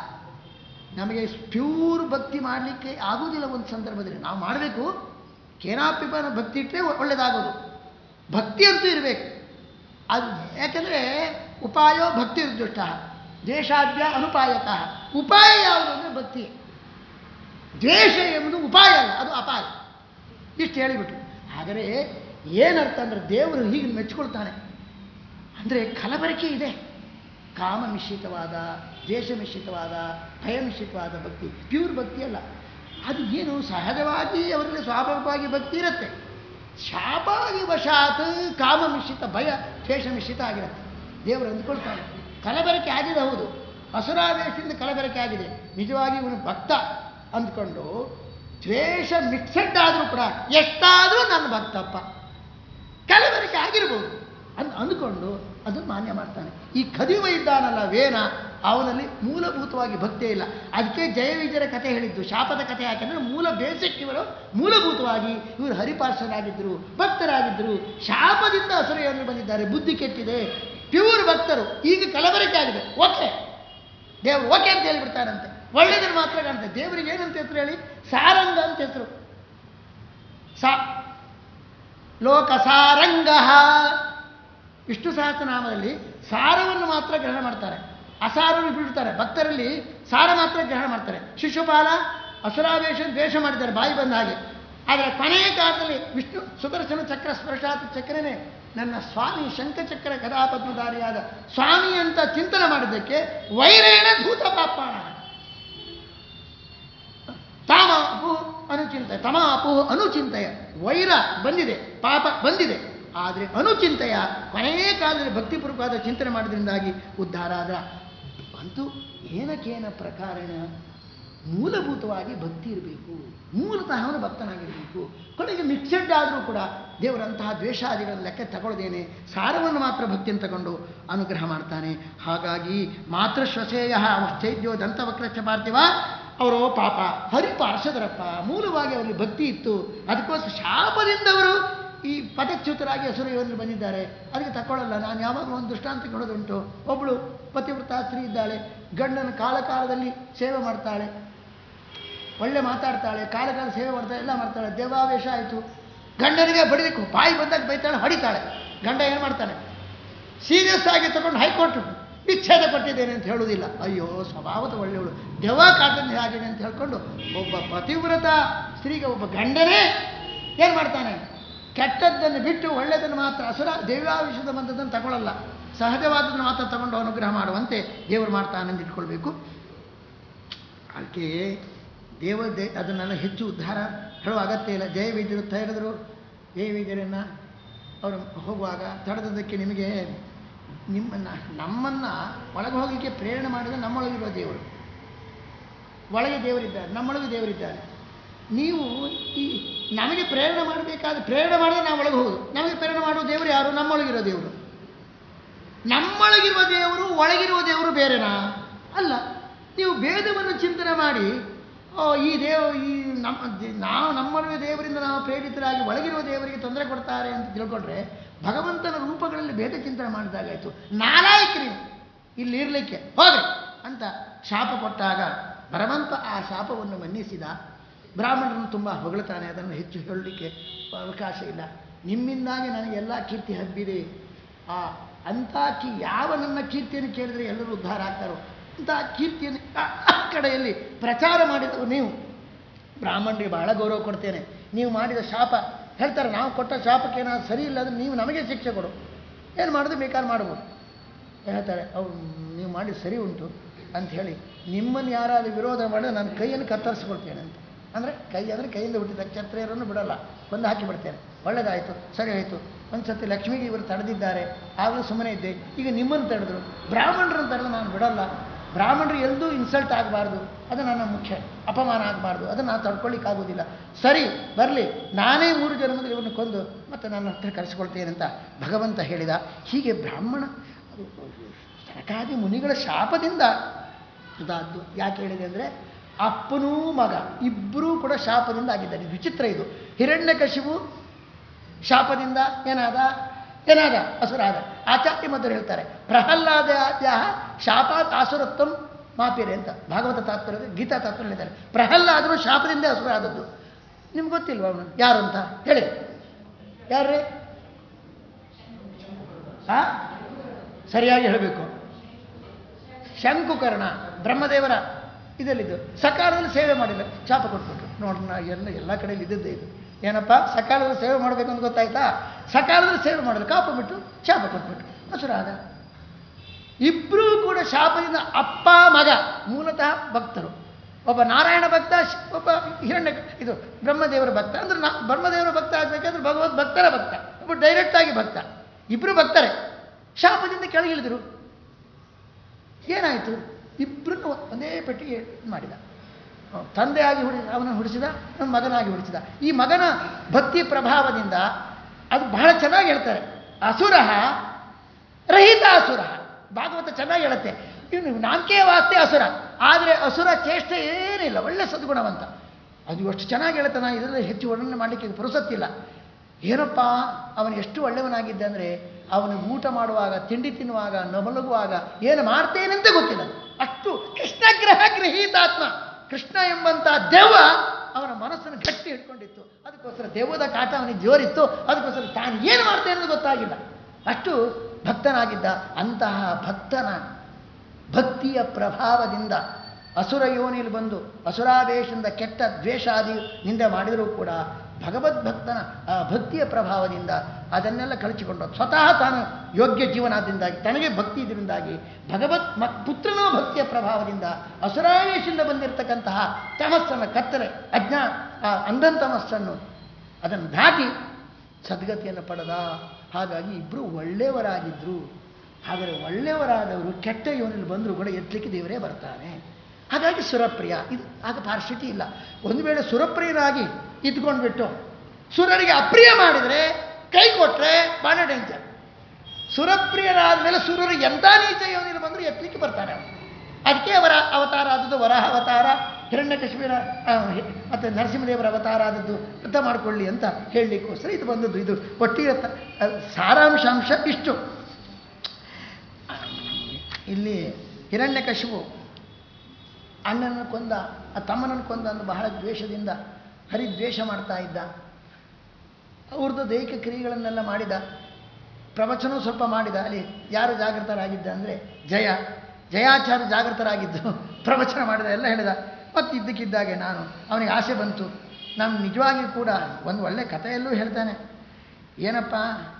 ನಮಗೆ ಪ್ಯೂರ್ ಭಕ್ತಿ ಮಾಡಲಿಕ್ಕೆ ಆಗೋದಿಲ್ಲ. ಒಂದು ಸಂದರ್ಭದಲ್ಲಿ ನಾವು ಮಾಡಬೇಕು, ಕೇನಾಪ್ಯುಪಾಯನ ಭಕ್ತಿ ಇಟ್ಟರೆ ಒಳ್ಳೆಯದಾಗೋದು. ಭಕ್ತಿ ಅಂತೂ ಇರಬೇಕು. ಅದು ಯಾಕೆಂದರೆ ಉಪಾಯೋ ಭಕ್ತಿ ದುಷ್ಟ, ದ್ವೇಷಾದ್ಯ ಅನುಪಾಯತಃ. ಉಪಾಯ ಯಾವುದು ಅಂದರೆ ಭಕ್ತಿ, ದ್ವೇಷ ಎಂಬುದು ಉಪಾಯ ಅಲ್ಲ, ಅದು ಅಪಾಯ. ಇಷ್ಟು ಹೇಳಿಬಿಟ್ರು. ಆದರೆ ಏನರ್ಥ ಅಂದರೆ ದೇವರು ಹೀಗೆ ಮೆಚ್ಚಿಕೊಳ್ತಾನೆ ಅಂದರೆ ಕಲಬರಕೆ ಇದೆ. ಕಾಮ ಮಿಶ್ರಿತವಾದ, ದ್ವೇಷ ಮಿಶ್ರಿತವಾದ, ಭಯ ಮಿಶ್ರಿತವಾದ ಭಕ್ತಿ ಪ್ಯೂರ್ ಭಕ್ತಿ ಅಲ್ಲ. ಅದು ಏನು ಸಹಜವಾಗಿ ಅವರಲ್ಲಿ ಸ್ವಾಭಾವಿಕವಾಗಿ ಭಕ್ತಿ ಇರುತ್ತೆ, ಶಾಪಾದಿ ವಶಾತ್ ಕಾಮ ಮಿಶ್ರಿತ ಭಯ ದ್ವೇಷ ಮಿಶ್ರಿತ ಆಗಿರುತ್ತೆ. ದೇವರು ಅಂದ್ಕೊಳ್ತಾನೆ ಕಲಬೆರಕೆ ಆಗಿದೆ, ಹೌದು, ಅಸುರಾವೇಶದಿಂದ ಕಲಬೆರಕೆ ಆಗಿದೆ, ನಿಜವಾಗಿ ಇವನು ಭಕ್ತ ಅಂದ್ಕೊಂಡು ದ್ವೇಷ ಮಿಕ್ಸೆಡ್ ಆದರೂ ಕೂಡ ಎಷ್ಟಾದರೂ ನನ್ನ ಭಕ್ತಪ್ಪ, ಕಲಬೆರಕೆ ಆಗಿರ್ಬೋದು ಅಂದ್ ಅಂದ್ಕೊಂಡು ಅದನ್ನು ಮಾನ್ಯ ಮಾಡ್ತಾನೆ. ಈ ಕದಿಮ ಇದ್ದಾನಲ್ಲ ವೇನ, ಅವನಲ್ಲಿ ಮೂಲಭೂತವಾಗಿ ಭಕ್ತಿಯೇ ಇಲ್ಲ. ಅದಕ್ಕೆ ಜಯವಿಜಯರ ಕಥೆ ಹೇಳಿದ್ದು, ಶಾಪದ ಕಥೆ. ಯಾಕೆಂದರೆ ಮೂಲ ಬೇಸಿಕ್ ಇವರು ಮೂಲಭೂತವಾಗಿ ಇವರು ಹರಿಪಾರ್ಷರಾಗಿದ್ದರು, ಭಕ್ತರಾಗಿದ್ದರು. ಶಾಪದಿಂದ ಅಸುರೆಯನ್ನು ಬಂದಿದ್ದಾರೆ, ಬುದ್ಧಿ ಕೆಟ್ಟಿದೆ, ಪ್ಯೂರ್ ಭಕ್ತರು. ಈಗ ಕಲಬೆರಕೆ ಆಗಿದೆ, ಓಕೆ ದೇವರು ಓಕೆ ಅಂತ ಹೇಳಿಬಿಡ್ತಾರಂತೆ, ಒಳ್ಳೆಯದನ್ನು ಮಾತ್ರ ಕಾಣುತ್ತೆ. ದೇವರಿಗೆ ಏನಂತ ಹೆಸರು ಹೇಳಿ? ಸಾರಂಗ ಅಂತ ಹೆಸರು. ಸಾ ಲೋಕಸಾರಂಗ. ವಿಷ್ಣು ಸಹಸ್ರನಾಮದಲ್ಲಿ ಸಾರವನ್ನು ಮಾತ್ರ ಗ್ರಹಣ ಮಾಡ್ತಾರೆ, ಅಸಾರವನ್ನು ಬಿಡ್ತಾರೆ. ಭಕ್ತರಲ್ಲಿ ಸಾರ ಮಾತ್ರ ಗ್ರಹಣ ಮಾಡ್ತಾರೆ. ಶಿಶುಪಾಲ ಅಸುರಾವೇಶ ದ್ವೇಷ ಮಾಡಿದ್ದಾರೆ ಬಾಯಿ ಬಂದ ಹಾಗೆ. ಆದರೆ ಕೊನೆಯ ಕಾಲದಲ್ಲಿ ವಿಷ್ಣು ಸುದರ್ಶನ ಚಕ್ರ ಸ್ಪರ್ಶಾತ್ ಚಕ್ರನೇ ನನ್ನ ಸ್ವಾಮಿ ಶಂಖಚಕ್ರ ಗದಾಪದ್ಮಧಾರಿಯಾದ ಸ್ವಾಮಿ ಅಂತ ಚಿಂತನೆ ಮಾಡಿದ್ದಕ್ಕೆ ವೈರೇಣ ಭೂತ ಪಾಪಾಣ ತಾಮಾಪು ಅನುಚಿಂತಯ ತಮಾಪು ಅನುಚಿಂತಯ. ವೈರ ಬಂದಿದೆ, ಪಾಪ ಬಂದಿದೆ, ಆದರೆ ಅನುಚಿಂತೆಯ ಕೊನೆಯ ಕಾಲದಲ್ಲಿ ಭಕ್ತಿಪೂರ್ವಕವಾದ ಚಿಂತನೆ ಮಾಡೋದ್ರಿಂದಾಗಿ ಉದ್ಧಾರ ಆದ ಅಂತೂ ಏನಕ್ಕೇನ ಪ್ರಕಾರಣ ಮೂಲಭೂತವಾಗಿ ಭಕ್ತಿ ಇರಬೇಕು. ಮೂಲತಃ ಅವನು ಭಕ್ತನಾಗಿರಬೇಕು. ಕೊನೆಗೆ ಮಿಕ್ಸೆಡ್ ಆದರೂ ಕೂಡ ದೇವರಂತಹ ದ್ವೇಷಾದಿಗಳನ್ನು ಲೆಕ್ಕ ತಗೊಳ್ಳದೇನೆ ಸಾರವನ್ನು ಮಾತ್ರ ಭಕ್ತಿಯನ್ನು ತಗೊಂಡು ಅನುಗ್ರಹ ಮಾಡ್ತಾನೆ. ಹಾಗಾಗಿ ಮಾತೃ ಶ್ವಸೇಯ ಚೈದ್ಯೋ ದಂತವಕ್ರಕ್ಷ ಪಾರ್ಥಿವ ಅವರು ಪಾಪ ಹರಿ ಪಾರ್ಷದರಪ್ಪ, ಮೂಲವಾಗಿ ಅವರಲ್ಲಿ ಭಕ್ತಿ ಇತ್ತು. ಅದಕ್ಕೋಸ್ಕರ ಶಾಪದಿಂದ ಅವರು ಈ ಪದಚ್ಯುತರಾಗಿ ಹಸುರ ಯೋಧರು ಬಂದಿದ್ದಾರೆ. ಅದಕ್ಕೆ ತಗೊಳ್ಳಲ್ಲ. ನಾನು ಯಾವಾಗಲೂ ಒಂದು ದೃಷ್ಟಾಂತ ಕೊಡೋದುಂಟು. ಒಬ್ಬಳು ಪತಿವ್ರತಾ ಸ್ತ್ರೀ ಇದ್ದಾಳೆ, ಗಂಡನ ಕಾಲ ಕಾಲದಲ್ಲಿ ಸೇವೆ ಮಾಡ್ತಾಳೆ, ಒಳ್ಳೆ ಮಾತಾಡ್ತಾಳೆ, ಕಾಲ ಕಾಲ ಸೇವೆ ಮಾಡ್ತಾಳೆ, ಎಲ್ಲ ಮಾಡ್ತಾಳೆ. ದೇವಾವೇಶ ಆಯಿತು, ಗಂಡನಿಗೆ ಬಡಿಲಿಕ್ಕೆ ಬಾಯಿ ಬಂದಾಗ ಬೈತಾಳೆ, ಹೊಡಿತಾಳೆ. ಗಂಡ ಏನು ಮಾಡ್ತಾನೆ, ಸೀರಿಯಸ್ ಆಗಿ ತಗೊಂಡು ಹೈಕೋರ್ಟ್ ವಿಚ್ಛೇದ ಕೊಟ್ಟಿದ್ದೇನೆ ಅಂತ ಹೇಳುವುದಿಲ್ಲ. ಅಯ್ಯೋ ಸ್ವಭಾವದ ಒಳ್ಳೆಯವಳು, ದೆವ್ವ ಕಾಟನ್ ಆಗಿದೆ ಅಂತ ಹೇಳ್ಕೊಂಡು ಒಬ್ಬ ಪತಿವ್ರತ ಸ್ತ್ರೀಗೆ ಒಬ್ಬ ಗಂಡನೇ ಏನು ಮಾಡ್ತಾನೆ, ಕೆಟ್ಟದ್ದನ್ನು ಬಿಟ್ಟು ಒಳ್ಳೆಯದನ್ನು ಮಾತ್ರ, ಅಸುರ ದೇವಾವೇಶದ ಬಂದದ್ದನ್ನು ತಗೊಳ್ಳಲ್ಲ, ಸಹಜವಾದದನ್ನು ಮಾತ್ರ ತಗೊಂಡು ಅನುಗ್ರಹ ಮಾಡುವಂತೆ ದೇವರು ಮಾಡ್ತಾನೆ ಅಂತ ಇಟ್ಕೊಳ್ಬೇಕು. ಅದಕ್ಕೆ ದೇವ ದೇ ಅದನ್ನೆಲ್ಲ ಹೆಚ್ಚು ಉದ್ಧಾರ ಹೇಳುವ ಅಗತ್ಯ ಇಲ್ಲ. ಜಯ ವೈದ್ಯರು ಹೇಳಿದ್ರು, ಜಯ ವೈದ್ಯರನ್ನು ಅವರು ಹೋಗುವಾಗ ತಡೆದದಕ್ಕೆ ನಿಮಗೆ ನಿಮ್ಮನ್ನು ನಮ್ಮನ್ನು ಒಳಗೆ ಹೋಗಲಿಕ್ಕೆ ಪ್ರೇರಣೆ ಮಾಡಿದರೆ ನಮ್ಮೊಳಗಿರುವ ದೇವರು, ಒಳಗೆ ದೇವರಿದ್ದಾರೆ, ನಮ್ಮೊಳಗೆ ದೇವರಿದ್ದಾರೆ. ನೀವು ಈ ನಮಗೆ ಪ್ರೇರಣೆ ಮಾಡಬೇಕಾದ ಪ್ರೇರಣೆ ಮಾಡಿದ್ರೆ ನಾವು ಒಳಗೆ ಹೋಗೋದು. ನಮಗೆ ಪ್ರೇರಣೆ ಮಾಡುವ ದೇವರು ಯಾರು? ನಮ್ಮೊಳಗಿರೋ ದೇವರು. ನಮ್ಮೊಳಗಿರುವ ದೇವರು ಒಳಗಿರುವ ದೇವರು ಬೇರೆನಾ? ಅಲ್ಲ. ನೀವು ಭೇದವನ್ನು ಚಿಂತನೆ ಮಾಡಿ ಈ ದೇವ ಈ ನಮ್ಮ ನಾವು ನಮ್ಮೊಳಗೆ ದೇವರಿಂದ ನಾವು ಪ್ರೇರಿತರಾಗಿ ಒಳಗಿರುವ ದೇವರಿಗೆ ತೊಂದರೆ ಕೊಡ್ತಾರೆ ಅಂತ ತಿಳ್ಕೊಂಡ್ರೆ ಭಗವಂತನ ರೂಪಗಳಲ್ಲಿ ಭೇದ ಚಿಂತನೆ ಮಾಡಿದಾಗಾಯಿತು. ನಾಲಾಯಕರಿ ಇಲ್ಲಿ ಇರಲಿಕ್ಕೆ ಹೋಗ್ರಿ ಅಂತ ಶಾಪ ಕೊಟ್ಟಾಗ ಭಗವಂತ ಆ ಶಾಪವನ್ನು ಮನ್ನಿಸಿದ. ಬ್ರಾಹ್ಮಣರನ್ನು ತುಂಬ ಹೊಗಳ್ತಾನೆ, ಅದನ್ನು ಹೆಚ್ಚು ಹೇಳಲಿಕ್ಕೆ ಅವಕಾಶ ಇಲ್ಲ. ನಿಮ್ಮಿಂದಾಗಿ ನನಗೆಲ್ಲ ಕೀರ್ತಿ ಹಬ್ಬಿದೆ. ಆ ಅಂಥ ಕೀ ಯಾವ ನನ್ನ ಕೀರ್ತಿಯನ್ನು ಕೇಳಿದರೆ ಎಲ್ಲರೂ ಉದ್ಧಾರ ಆಗ್ತಾರೋ ಅಂಥ ಕೀರ್ತಿಯನ್ನು ಆ ಕಡೆಯಲ್ಲಿ ಪ್ರಚಾರ ಮಾಡಿದವರು ನೀವು. ಬ್ರಾಹ್ಮಣರಿಗೆ ಬಹಳ ಗೌರವ ಕೊಡ್ತೇನೆ. ನೀವು ಮಾಡಿದ ಶಾಪ ಹೇಳ್ತಾರೆ, ನಾವು ಕೊಟ್ಟ ಶಾಪಕ್ಕೆ ಏನಾದ್ರು ಸರಿ ಇಲ್ಲ ಅಂದರೆ ನೀವು ನಮಗೆ ಶಿಕ್ಷೆ ಕೊಡು, ಏನು ಮಾಡೋದು ಬೇಕಾದ್ರೆ ಮಾಡ್ಬೋದು ಹೇಳ್ತಾರೆ. ಅವ್ರು ನೀವು ಮಾಡಿದ ಸರಿ ಉಂಟು ಅಂಥೇಳಿ ನಿಮ್ಮನ್ನು ಯಾರಾದರೂ ವಿರೋಧ ಮಾಡಿದ್ರೆ ನಾನು ಕೈಯನ್ನು ಕತ್ತರಿಸ್ಕೊಳ್ತೇನೆ ಅಂತ. ಅಂದರೆ ಕೈ ಅಂದರೆ ಕೈಯಿಂದ ಹುಟ್ಟಿದ ಕ್ಷತ್ರಿಯರನ್ನು ಬಿಡಲ್ಲ, ಕೊಂದು ಹಾಕಿ ಬಿಡ್ತೇನೆ. ಒಳ್ಳೆಯದಾಯಿತು, ಸರಿ ಆಯಿತು. ಒಂದು ಸತಿ ಲಕ್ಷ್ಮಿಗೆ ಇವರು ತಡೆದಿದ್ದಾರೆ, ಆಗಲೂ ಸುಮ್ಮನೆ ಇದ್ದೆ. ಈಗ ನಿಮ್ಮನ್ನು ತಡೆದ್ರು, ಬ್ರಾಹ್ಮಣರನ್ನು ತಡೆದು ನಾನು ಬಿಡಲ್ಲ. ಬ್ರಾಹ್ಮಣರು ಎಲ್ಲದೂ ಇನ್ಸಲ್ಟ್ ಆಗಬಾರ್ದು, ಅದು ನನ್ನ ಮುಖ್ಯ, ಅಪಮಾನ ಆಗಬಾರ್ದು, ಅದನ್ನು ನಾನು ತಡ್ಕೊಳ್ಳಿಕ್ಕಾಗೋದಿಲ್ಲ. ಸರಿ ಬರಲಿ, ನಾನೇ ಮೂರು ಜನ್ಮದಲ್ಲಿ ಇವನ್ನ ಕೊಂದು ಮತ್ತು ನನ್ನ ಹತ್ರ ಕರೆಸಿಕೊಳ್ತೇನೆ ಅಂತ ಭಗವಂತ ಹೇಳಿದ. ಹೀಗೆ ಬ್ರಾಹ್ಮಣ ಸನಕಾದಿ ಮುನಿಗಳ ಶಾಪದಿಂದ ಅದಾದ್ದು. ಯಾಕೆ ಹೇಳಿದೆ ಅಂದರೆ ಅಪ್ಪನೂ ಮಗ ಇಬ್ಬರೂ ಕೂಡ ಶಾಪದಿಂದ ಆಗಿದ್ದಾರೆ. ವಿಚಿತ್ರ ಇದು. ಹಿರಣ್ಯಕಶಿಪು ಶಾಪದಿಂದ ಏನಾದ ಏನಾದ ಅಸುರಾದ. ಆಚಾರ್ಯ ಮಧ್ವರು ಹೇಳ್ತಾರೆ, ಪ್ರಹ್ಲಾದಾದ್ಯ ಶಾಪಾತ್ ಆಸುರತ್ವಂ ಮಾಪಿರೆ ಅಂತ ಭಾಗವತ ತಾತ್ಪರ್ಯದ ಗೀತಾ ತಾತ್ಪರ್ಯ ಹೇಳಿದ್ದಾರೆ. ಪ್ರಹ್ಲಾದರು ಶಾಪದಿಂದ ಅಸುರ ಆದದ್ದು. ನಿಮ್ಗೆ ಗೊತ್ತಿಲ್ವ ಅವನು ಯಾರು ಅಂತ ಹೇಳಿ? ಯಾರ್ರೀ? ಆ ಸರಿಯಾಗಿ ಹೇಳಬೇಕು. ಶಂಕುಕರ್ಣ ಬ್ರಹ್ಮದೇವರ ಇದಲ್ಲಿದ್ದು ಸಕಾಲದಲ್ಲಿ ಸೇವೆ ಮಾಡಿಲ್ಲ, ಶಾಪ ಕೊಟ್ಬಿಟ್ರು. ನೋಡ್ರಿ, ಎಲ್ಲ ಎಲ್ಲ ಕಡೆಯಲ್ಲಿ ಇದ್ದದ್ದೇ ಇದು. ಏನಪ್ಪ, ಸಕಾಲದಲ್ಲಿ ಸೇವೆ ಮಾಡಬೇಕು ಅಂತ ಗೊತ್ತಾಯ್ತಾ? ಸಕಾಲದಲ್ಲಿ ಸೇವೆ ಮಾಡಲು ಕಾಪ ಬಿಟ್ಟು ಶಾಪ ಕೊಟ್ಬಿಟ್ರು, ಹಸುರ ಆದ. ಇಬ್ಬರೂ ಕೂಡ ಶಾಪದಿಂದ ಅಪ್ಪ ಮಗ ಮೂಲತಃ ಭಕ್ತರು. ಒಬ್ಬ ನಾರಾಯಣ ಭಕ್ತ, ಒಬ್ಬ ಹಿರಣ್ಯ ಇದು ಬ್ರಹ್ಮದೇವರ ಭಕ್ತ. ಅಂದ್ರೆ ನಾ ಬ್ರಹ್ಮದೇವರ ಭಕ್ತ ಆಗಬೇಕಾದ್ರೆ ಭಗವದ್ ಭಕ್ತರ ಭಕ್ತ, ಒಬ್ಬ ಡೈರೆಕ್ಟ್ ಆಗಿ ಭಕ್ತ. ಇಬ್ಬರು ಭಕ್ತರೇ ಶಾಪದಿಂದ ಕೆಳಗಿಳಿದ್ರು. ಏನಾಯಿತು? ಇಬ್ಬರನ್ನು ಒಂದೇ ಪೆಟ್ಟಿಗೆ ಮಾಡಿದ. ತಂದೆಯಾಗಿ ಹುಡಿ ಅವನನ್ನು ಹುಡಿಸಿದ, ನನ್ನ ಮಗನಾಗಿ ಹುಡಿಸಿದ. ಈ ಮಗನ ಭಕ್ತಿ ಪ್ರಭಾವದಿಂದ ಅದು ಬಹಳ ಚೆನ್ನಾಗಿ ಹೇಳ್ತಾರೆ. ಅಸುರ ರಹಿತ ಅಸುರ, ಭಾಗವತ ಚೆನ್ನಾಗಿ ಹೇಳುತ್ತೆ. ಇವನು ನಾಮಕೇ ವಾಸ್ತೆ ಅಸುರ, ಆದರೆ ಅಸುರ ಚೇಷ್ಟೆ ಏನಿಲ್ಲ, ಒಳ್ಳೆ ಸದ್ಗುಣವಂತ. ಅದು ಎಷ್ಟು ಚೆನ್ನಾಗಿ ಹೇಳ್ತಾನೆ. ಇದರಲ್ಲಿ ಹೆಚ್ಚು ವರ್ಣನೆ ಮಾಡಲಿಕ್ಕೆ ಪುರುಸತ್ತಿಲ್ಲ. ಏನಪ್ಪ ಅವನು ಎಷ್ಟು ಒಳ್ಳೆಯವನಾಗಿದ್ದ ಅಂದರೆ ಅವನು ಊಟ ಮಾಡುವಾಗ, ತಿಂಡಿ ತಿನ್ನುವಾಗ, ನಮಲಗುವಾಗ ಏನು ಮಾಡ್ತೇನೆಂತ ಗೊತ್ತಿಲ್ಲ. ಅಷ್ಟು ಕೃಷ್ಣಗ್ರಹ ಗೃಹೀತಾತ್ಮ. ಕೃಷ್ಣ ಎಂಬಂಥ ದೆವ್ವ ಅವನ ಮನಸ್ಸನ್ನು ಗಟ್ಟಿ ಹಿಡ್ಕೊಂಡಿತ್ತು. ಅದಕ್ಕೋಸ್ಕರ ದೆವ್ವದ ಕಾಟ ಅವನಿಗೆ ಜೋರಿತ್ತು. ಅದಕ್ಕೋಸ್ಕರ ತಾನು ಏನು ಮಾಡ್ತೇನೆ ಅನ್ನೋದು ಗೊತ್ತಾಗಿಲ್ಲ. ಅಷ್ಟು ಭಕ್ತನಾಗಿದ್ದ. ಅಂತಹ ಭಕ್ತನ ಭಕ್ತಿಯ ಪ್ರಭಾವದಿಂದ ಅಸುರ ಯೋನಿಯಲ್ಲಿ ಬಂದು ಅಸುರಾವೇಶದಿಂದ ಕೆಟ್ಟ ದ್ವೇಷಾದಿ ನಿಂದೆ ಮಾಡಿದರೂ ಕೂಡ ಭಗವದ್ಭಕ್ತನ ಆ ಭಕ್ತಿಯ ಪ್ರಭಾವದಿಂದ ಅದನ್ನೆಲ್ಲ ಕಳಚಿಕೊಂಡು ಸ್ವತಃ ತಾನು ಯೋಗ್ಯ ಜೀವನಾದಿಂದಾಗಿ ತನಗೆ ಭಕ್ತಿ ಇದರಿಂದಾಗಿ ಭಗವತ್ ಮ ಪುತ್ರನ ಭಕ್ತಿಯ ಪ್ರಭಾವದಿಂದ ಅಸುರಾವೇಶದಿಂದ ಬಂದಿರತಕ್ಕಂತಹ ತಮಸ್ಸನ್ನು ಕತ್ತಲೆ ಅಜ್ಞಾ ಆ ಅಂಧನ್ ತಮಸ್ಸನ್ನು ಅದನ್ನು ದಾಟಿ ಸದ್ಗತಿಯನ್ನು ಪಡೆದ. ಹಾಗಾಗಿ ಇಬ್ಬರು ಒಳ್ಳೆಯವರಾಗಿದ್ದರು. ಹಾಗಾದರೆ ಒಳ್ಳೆಯವರಾದವರು ಕೆಟ್ಟ ಯೋನಿಯಲ್ಲಿ ಬಂದರೂ ಕೂಡ ಎತ್ತಲಿಕ್ಕೆ ದೇವರೇ ಬರ್ತಾನೆ. ಹಾಗಾಗಿ ಸುರಪ್ರಿಯ ಇದು ಆಗ ಪಾರ್ಶ್ವತಿ ಇಲ್ಲ. ಒಂದು ವೇಳೆ ಸುರಪ್ರಿಯರಾಗಿ ಇದ್ಕೊಂಡ್ಬಿಟ್ಟು ಸುರರಿಗೆ ಅಪ್ರಿಯ ಮಾಡಿದರೆ, ಕೈ ಕೊಟ್ಟರೆ ಭಾಳ ಡೇಂಜರ್. ಸುರಪ್ರಿಯರಾದ ಮೇಲೆ ಸುರರು ಎಂಥ ನೀಚ ಯೋನಿಯಲ್ಲಿ ಬಂದರೂ ಎತ್ತಲಿಕ್ಕೆ ಬರ್ತಾರೆ. ಅದಕ್ಕೆ ಅವರ ಅವತಾರ ಆದದ್ದು ವರಾಹ ಅವತಾರ, ಹಿರಣ್ಯಕಶಿಪುರ ಮತ್ತು ನರಸಿಂಹದೇವರ ಅವತಾರ ಆದದ್ದು ಅರ್ಥ ಮಾಡಿಕೊಳ್ಳಿ ಅಂತ ಹೇಳಲಿಕ್ಕೋಸ್ಕರ ಇದು ಬಂದದ್ದು. ಇದು ಒಟ್ಟಿಗೆ ಸಾರಾಂಶಾಂಶ ಇಷ್ಟು. ಇಲ್ಲಿ ಹಿರಣ್ಯಕಶಿಪು ಅಣ್ಣನನ್ನು ಕೊಂದ, ಆ ತಮ್ಮನನ್ನು ಕೊಂದ ಅಂದು ಬಹಳ ದ್ವೇಷದಿಂದ ಹರಿದ್ವೇಷ ಮಾಡ್ತಾ ಇದ್ದ. ಅವ್ರದ್ದು ದೈಹಿಕ ಕ್ರಿಯೆಗಳನ್ನೆಲ್ಲ ಮಾಡಿದ. ಪ್ರವಚನ ಸ್ವಲ್ಪ ಮಾಡಿದ. ಅಲ್ಲಿ ಯಾರು ಜಾಗೃತರಾಗಿದ್ದ ಅಂದರೆ ಜಯ ಜಯಾಚಾರ್ಯ ಜಾಗೃತರಾಗಿದ್ದು ಪ್ರವಚನ ಮಾಡಿದ, ಎಲ್ಲ ಹೇಳಿದ. ಮತ್ತು ಇದ್ದಕ್ಕಿದ್ದಾಗೆ ನಾನು ಅವನಿಗೆ ಆಸೆ ಬಂತು. ನಾನು ನಿಜವಾಗಿ ಕೂಡ ಒಂದು ಒಳ್ಳೆ ಕಥೆಯಲ್ಲೂ ಹೇಳ್ತಾನೆ. ಏನಪ್ಪ,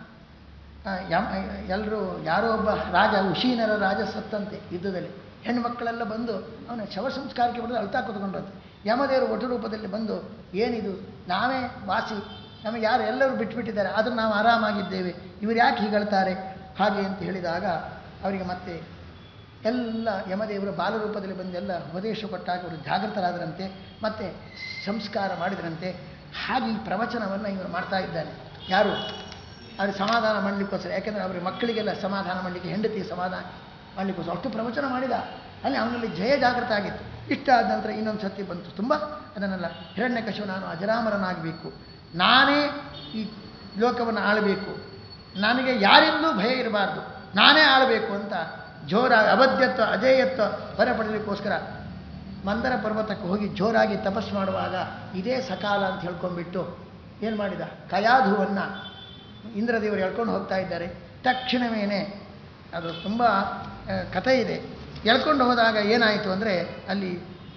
ಎಲ್ಲರೂ ಯಾರೋ ಒಬ್ಬ ರಾಜ, ಉಶೀನರ ರಾಜ ಸತ್ತಂತೆ ಯುದ್ಧದಲ್ಲಿ. ಹೆಣ್ಣು ಮಕ್ಕಳೆಲ್ಲ ಬಂದು ಅವನ ಶವ ಸಂಸ್ಕಾರಕ್ಕೆ ಬರೋದು ಅಳ್ತಾ ಕೂತ್ಕೊಂಡ್ರಂತೆ. ಯಮದೇವರು ಒಟ್ಟು ರೂಪದಲ್ಲಿ ಬಂದು, ಏನಿದು, ನಾವೇ ವಾಸಿ, ನಮಗೆ ಯಾರು ಎಲ್ಲರೂ ಬಿಟ್ಟುಬಿಟ್ಟಿದ್ದಾರೆ, ಆದರೂ ನಾವು ಆರಾಮಾಗಿದ್ದೇವೆ, ಇವರು ಯಾಕೆ ಹೀಗಳ್ತಾರೆ ಹಾಗೆ ಅಂತ ಹೇಳಿದಾಗ ಅವರಿಗೆ ಮತ್ತೆ ಎಲ್ಲ ಯಮದೇವರು ಬಾಲರೂಪದಲ್ಲಿ ಬಂದೆಲ್ಲ ಉಪದೇಶ ಕೊಟ್ಟಾಗ ಅವರು ಜಾಗೃತರಾದರಂತೆ, ಮತ್ತೆ ಸಂಸ್ಕಾರ ಮಾಡಿದರಂತೆ. ಹಾಗೆ ಈ ಪ್ರವಚನವನ್ನು ಇವರು ಮಾಡ್ತಾ ಇದ್ದಾನೆ. ಯಾರು ಅವ್ರಿಗೆ ಸಮಾಧಾನ ಮಾಡಲಿಕ್ಕೋಸ್ಕರ, ಯಾಕೆಂದರೆ ಅವ್ರಿಗೆ ಮಕ್ಕಳಿಗೆಲ್ಲ ಸಮಾಧಾನ ಮಾಡಲಿಕ್ಕೆ, ಹೆಂಡತಿ ಸಮಾಧಾನ ಮಾಡಲಿಕ್ಕೋಸ್ಕರ ಅಷ್ಟು ಪ್ರವಚನ ಮಾಡಿದ. ಅಲ್ಲಿ ಅವನಲ್ಲಿ ಜಯ ಜಾಗೃತ ಆಗಿತ್ತು. ಇಷ್ಟ ಆದ ನಂತರ ಇನ್ನೊಂದು ಸತಿ ಬಂತು ತುಂಬ ಅದನ್ನೆಲ್ಲ, ಹಿರಣ್ಯಕಶಿಪು ನಾನು ಅಜರಾಮರನಾಗಬೇಕು, ನಾನೇ ಈ ಲೋಕವನ್ನು ಆಳಬೇಕು, ನನಗೆ ಯಾರಿಂದಲೂ ಭಯ ಇರಬಾರ್ದು, ನಾನೇ ಆಳಬೇಕು ಅಂತ ಜೋರಾಗಿ ಅಬದ್ಧತ್ವ ಅಜೇಯತ್ವ ಹೊರಪಡಲಿಕ್ಕೋಸ್ಕರ ಮಂದರ ಪರ್ವತಕ್ಕೆ ಹೋಗಿ ಜೋರಾಗಿ ತಪಸ್ಸು ಮಾಡುವಾಗ ಇದೇ ಸಕಾಲ ಅಂತ ಹೇಳ್ಕೊಂಡ್ಬಿಟ್ಟು ಏನು ಮಾಡಿದ, ಕಯಾಧುವನ್ನು ಇಂದ್ರದೇವರು ಎಳ್ಕೊಂಡು ಹೋಗ್ತಾ ಇದ್ದಾರೆ. ತಕ್ಷಣವೇನೆ ಅದು ತುಂಬ ಕಥೆ ಇದೆ. ಎಳ್ಕೊಂಡು ಹೋದಾಗ ಏನಾಯಿತು ಅಂದರೆ ಅಲ್ಲಿ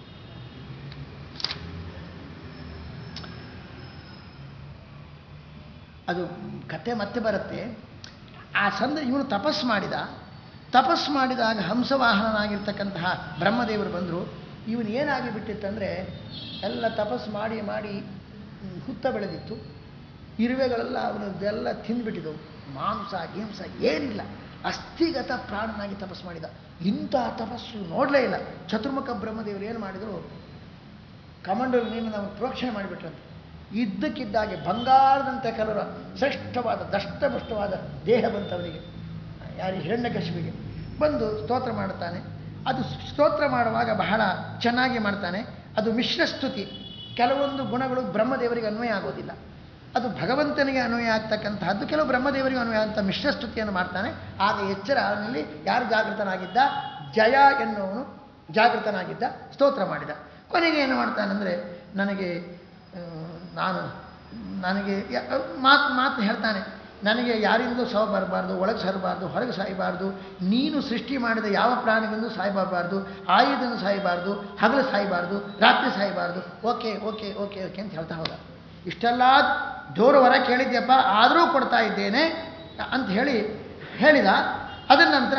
ಅದು ಕಥೆ ಮತ್ತೆ ಬರುತ್ತೆ. ಆ ಸಂದ ಇವನು ತಪಸ್ಸು ಮಾಡಿದ. ತಪಸ್ಸು ಮಾಡಿದಾಗ ಹಂಸವಾಹನನಾಗಿರ್ತಕ್ಕಂತಹ ಬ್ರಹ್ಮದೇವರು ಬಂದರು. ಇವನು ಏನಾಗಿ ಬಿಟ್ಟಿತ್ತಂದರೆ ಎಲ್ಲ ತಪಸ್ಸು ಮಾಡಿ ಮಾಡಿ ಹುತ್ತ ಬೆಳೆದಿತ್ತು. ಇರುವೆಗಳೆಲ್ಲ ಅವನದ್ದೆಲ್ಲ ತಿಂದುಬಿಟ್ಟಿದ್ದವು. ಮಾಂಸ ಹಿಂಸ ಏನಿಲ್ಲ, ಅಸ್ಥಿಗತ ಪ್ರಾಣನಾಗಿ ತಪಸ್ಸು ಮಾಡಿದ. ಇಂಥ ತಪಸ್ಸು ನೋಡಲೇ ಇಲ್ಲ. ಚತುರ್ಮುಖ ಬ್ರಹ್ಮದೇವರು ಏನು ಮಾಡಿದರು, ಕಮಂಡಲು ನೀನು ನಾವು ಪ್ರೋಕ್ಷಣೆ ಮಾಡಿಬಿಟ್ರಂತೆ. ಇದ್ದಕ್ಕಿದ್ದಾಗೆ ಬಂಗಾರದಂತೆ ಕಲರ ಶ್ರೇಷ್ಠವಾದ ದಷ್ಟಪುಷ್ಟವಾದ ದೇಹ ಬಂತವನಿಗೆ, ಯಾರಿಗೆ ಹಿರಣ್ಯಕಶಿಪಿಗೆ. ಬಂದು ಸ್ತೋತ್ರ ಮಾಡುತ್ತಾನೆ. ಅದು ಸ್ತೋತ್ರ ಮಾಡುವಾಗ ಬಹಳ ಚೆನ್ನಾಗಿ ಮಾಡ್ತಾನೆ. ಅದು ಮಿಶ್ರ ಸ್ತುತಿ. ಕೆಲವೊಂದು ಗುಣಗಳು ಬ್ರಹ್ಮದೇವರಿಗೆ ಅನ್ವಯ ಆಗೋದಿಲ್ಲ, ಅದು ಭಗವಂತನಿಗೆ ಅನ್ವಯ ಆಗ್ತಕ್ಕಂತಹದ್ದು. ಕೆಲವು ಬ್ರಹ್ಮದೇವರಿಗೆ ಅನ್ವಯ ಅಂತ ಮಿಶ್ರ ಸ್ತುತಿಯನ್ನು ಮಾಡ್ತಾನೆ. ಆಗ ಎಚ್ಚರ ಅವನಲ್ಲಿ ಯಾರು ಜಾಗೃತನಾಗಿದ್ದ, ಜಯ ಎನ್ನುವನು ಜಾಗೃತನಾಗಿದ್ದ, ಸ್ತೋತ್ರ ಮಾಡಿದ. ಕೊನೆಗೆ ಏನು ಮಾಡ್ತಾನೆಂದರೆ, ನನಗೆ ನಾನು ನನಗೆ ಮಾತು ಮಾತು ಹೇಳ್ತಾನೆ, ನನಗೆ ಯಾರಿಂದೂ ಸಾವು ಬರಬಾರ್ದು, ಒಳಗೆ ಸರಬಾರ್ದು, ಹೊರಗೆ ಸಾಯಬಾರ್ದು, ನೀನು ಸೃಷ್ಟಿ ಮಾಡಿದ ಯಾವ ಪ್ರಾಣಿಗಳಿಂದ ಸಾಯಬಾರ್ದು, ಆಯುಧನೂ ಸಾಯಬಾರ್ದು, ಹಗಲು ಸಾಯಬಾರ್ದು, ರಾತ್ರಿ ಸಾಯಬಾರ್ದು, ಓಕೆ ಓಕೆ ಓಕೆ ಓಕೆ ಅಂತ ಹೇಳ್ತಾ ಹೋದ. ಇಷ್ಟೆಲ್ಲ ಜೋರು ಹೊರ ಕೇಳಿದ್ಯಪ್ಪ, ಆದರೂ ಕೊಡ್ತಾ ಇದ್ದೇನೆ ಅಂತ ಹೇಳಿ ಹೇಳಿದ. ಅದರ ನಂತರ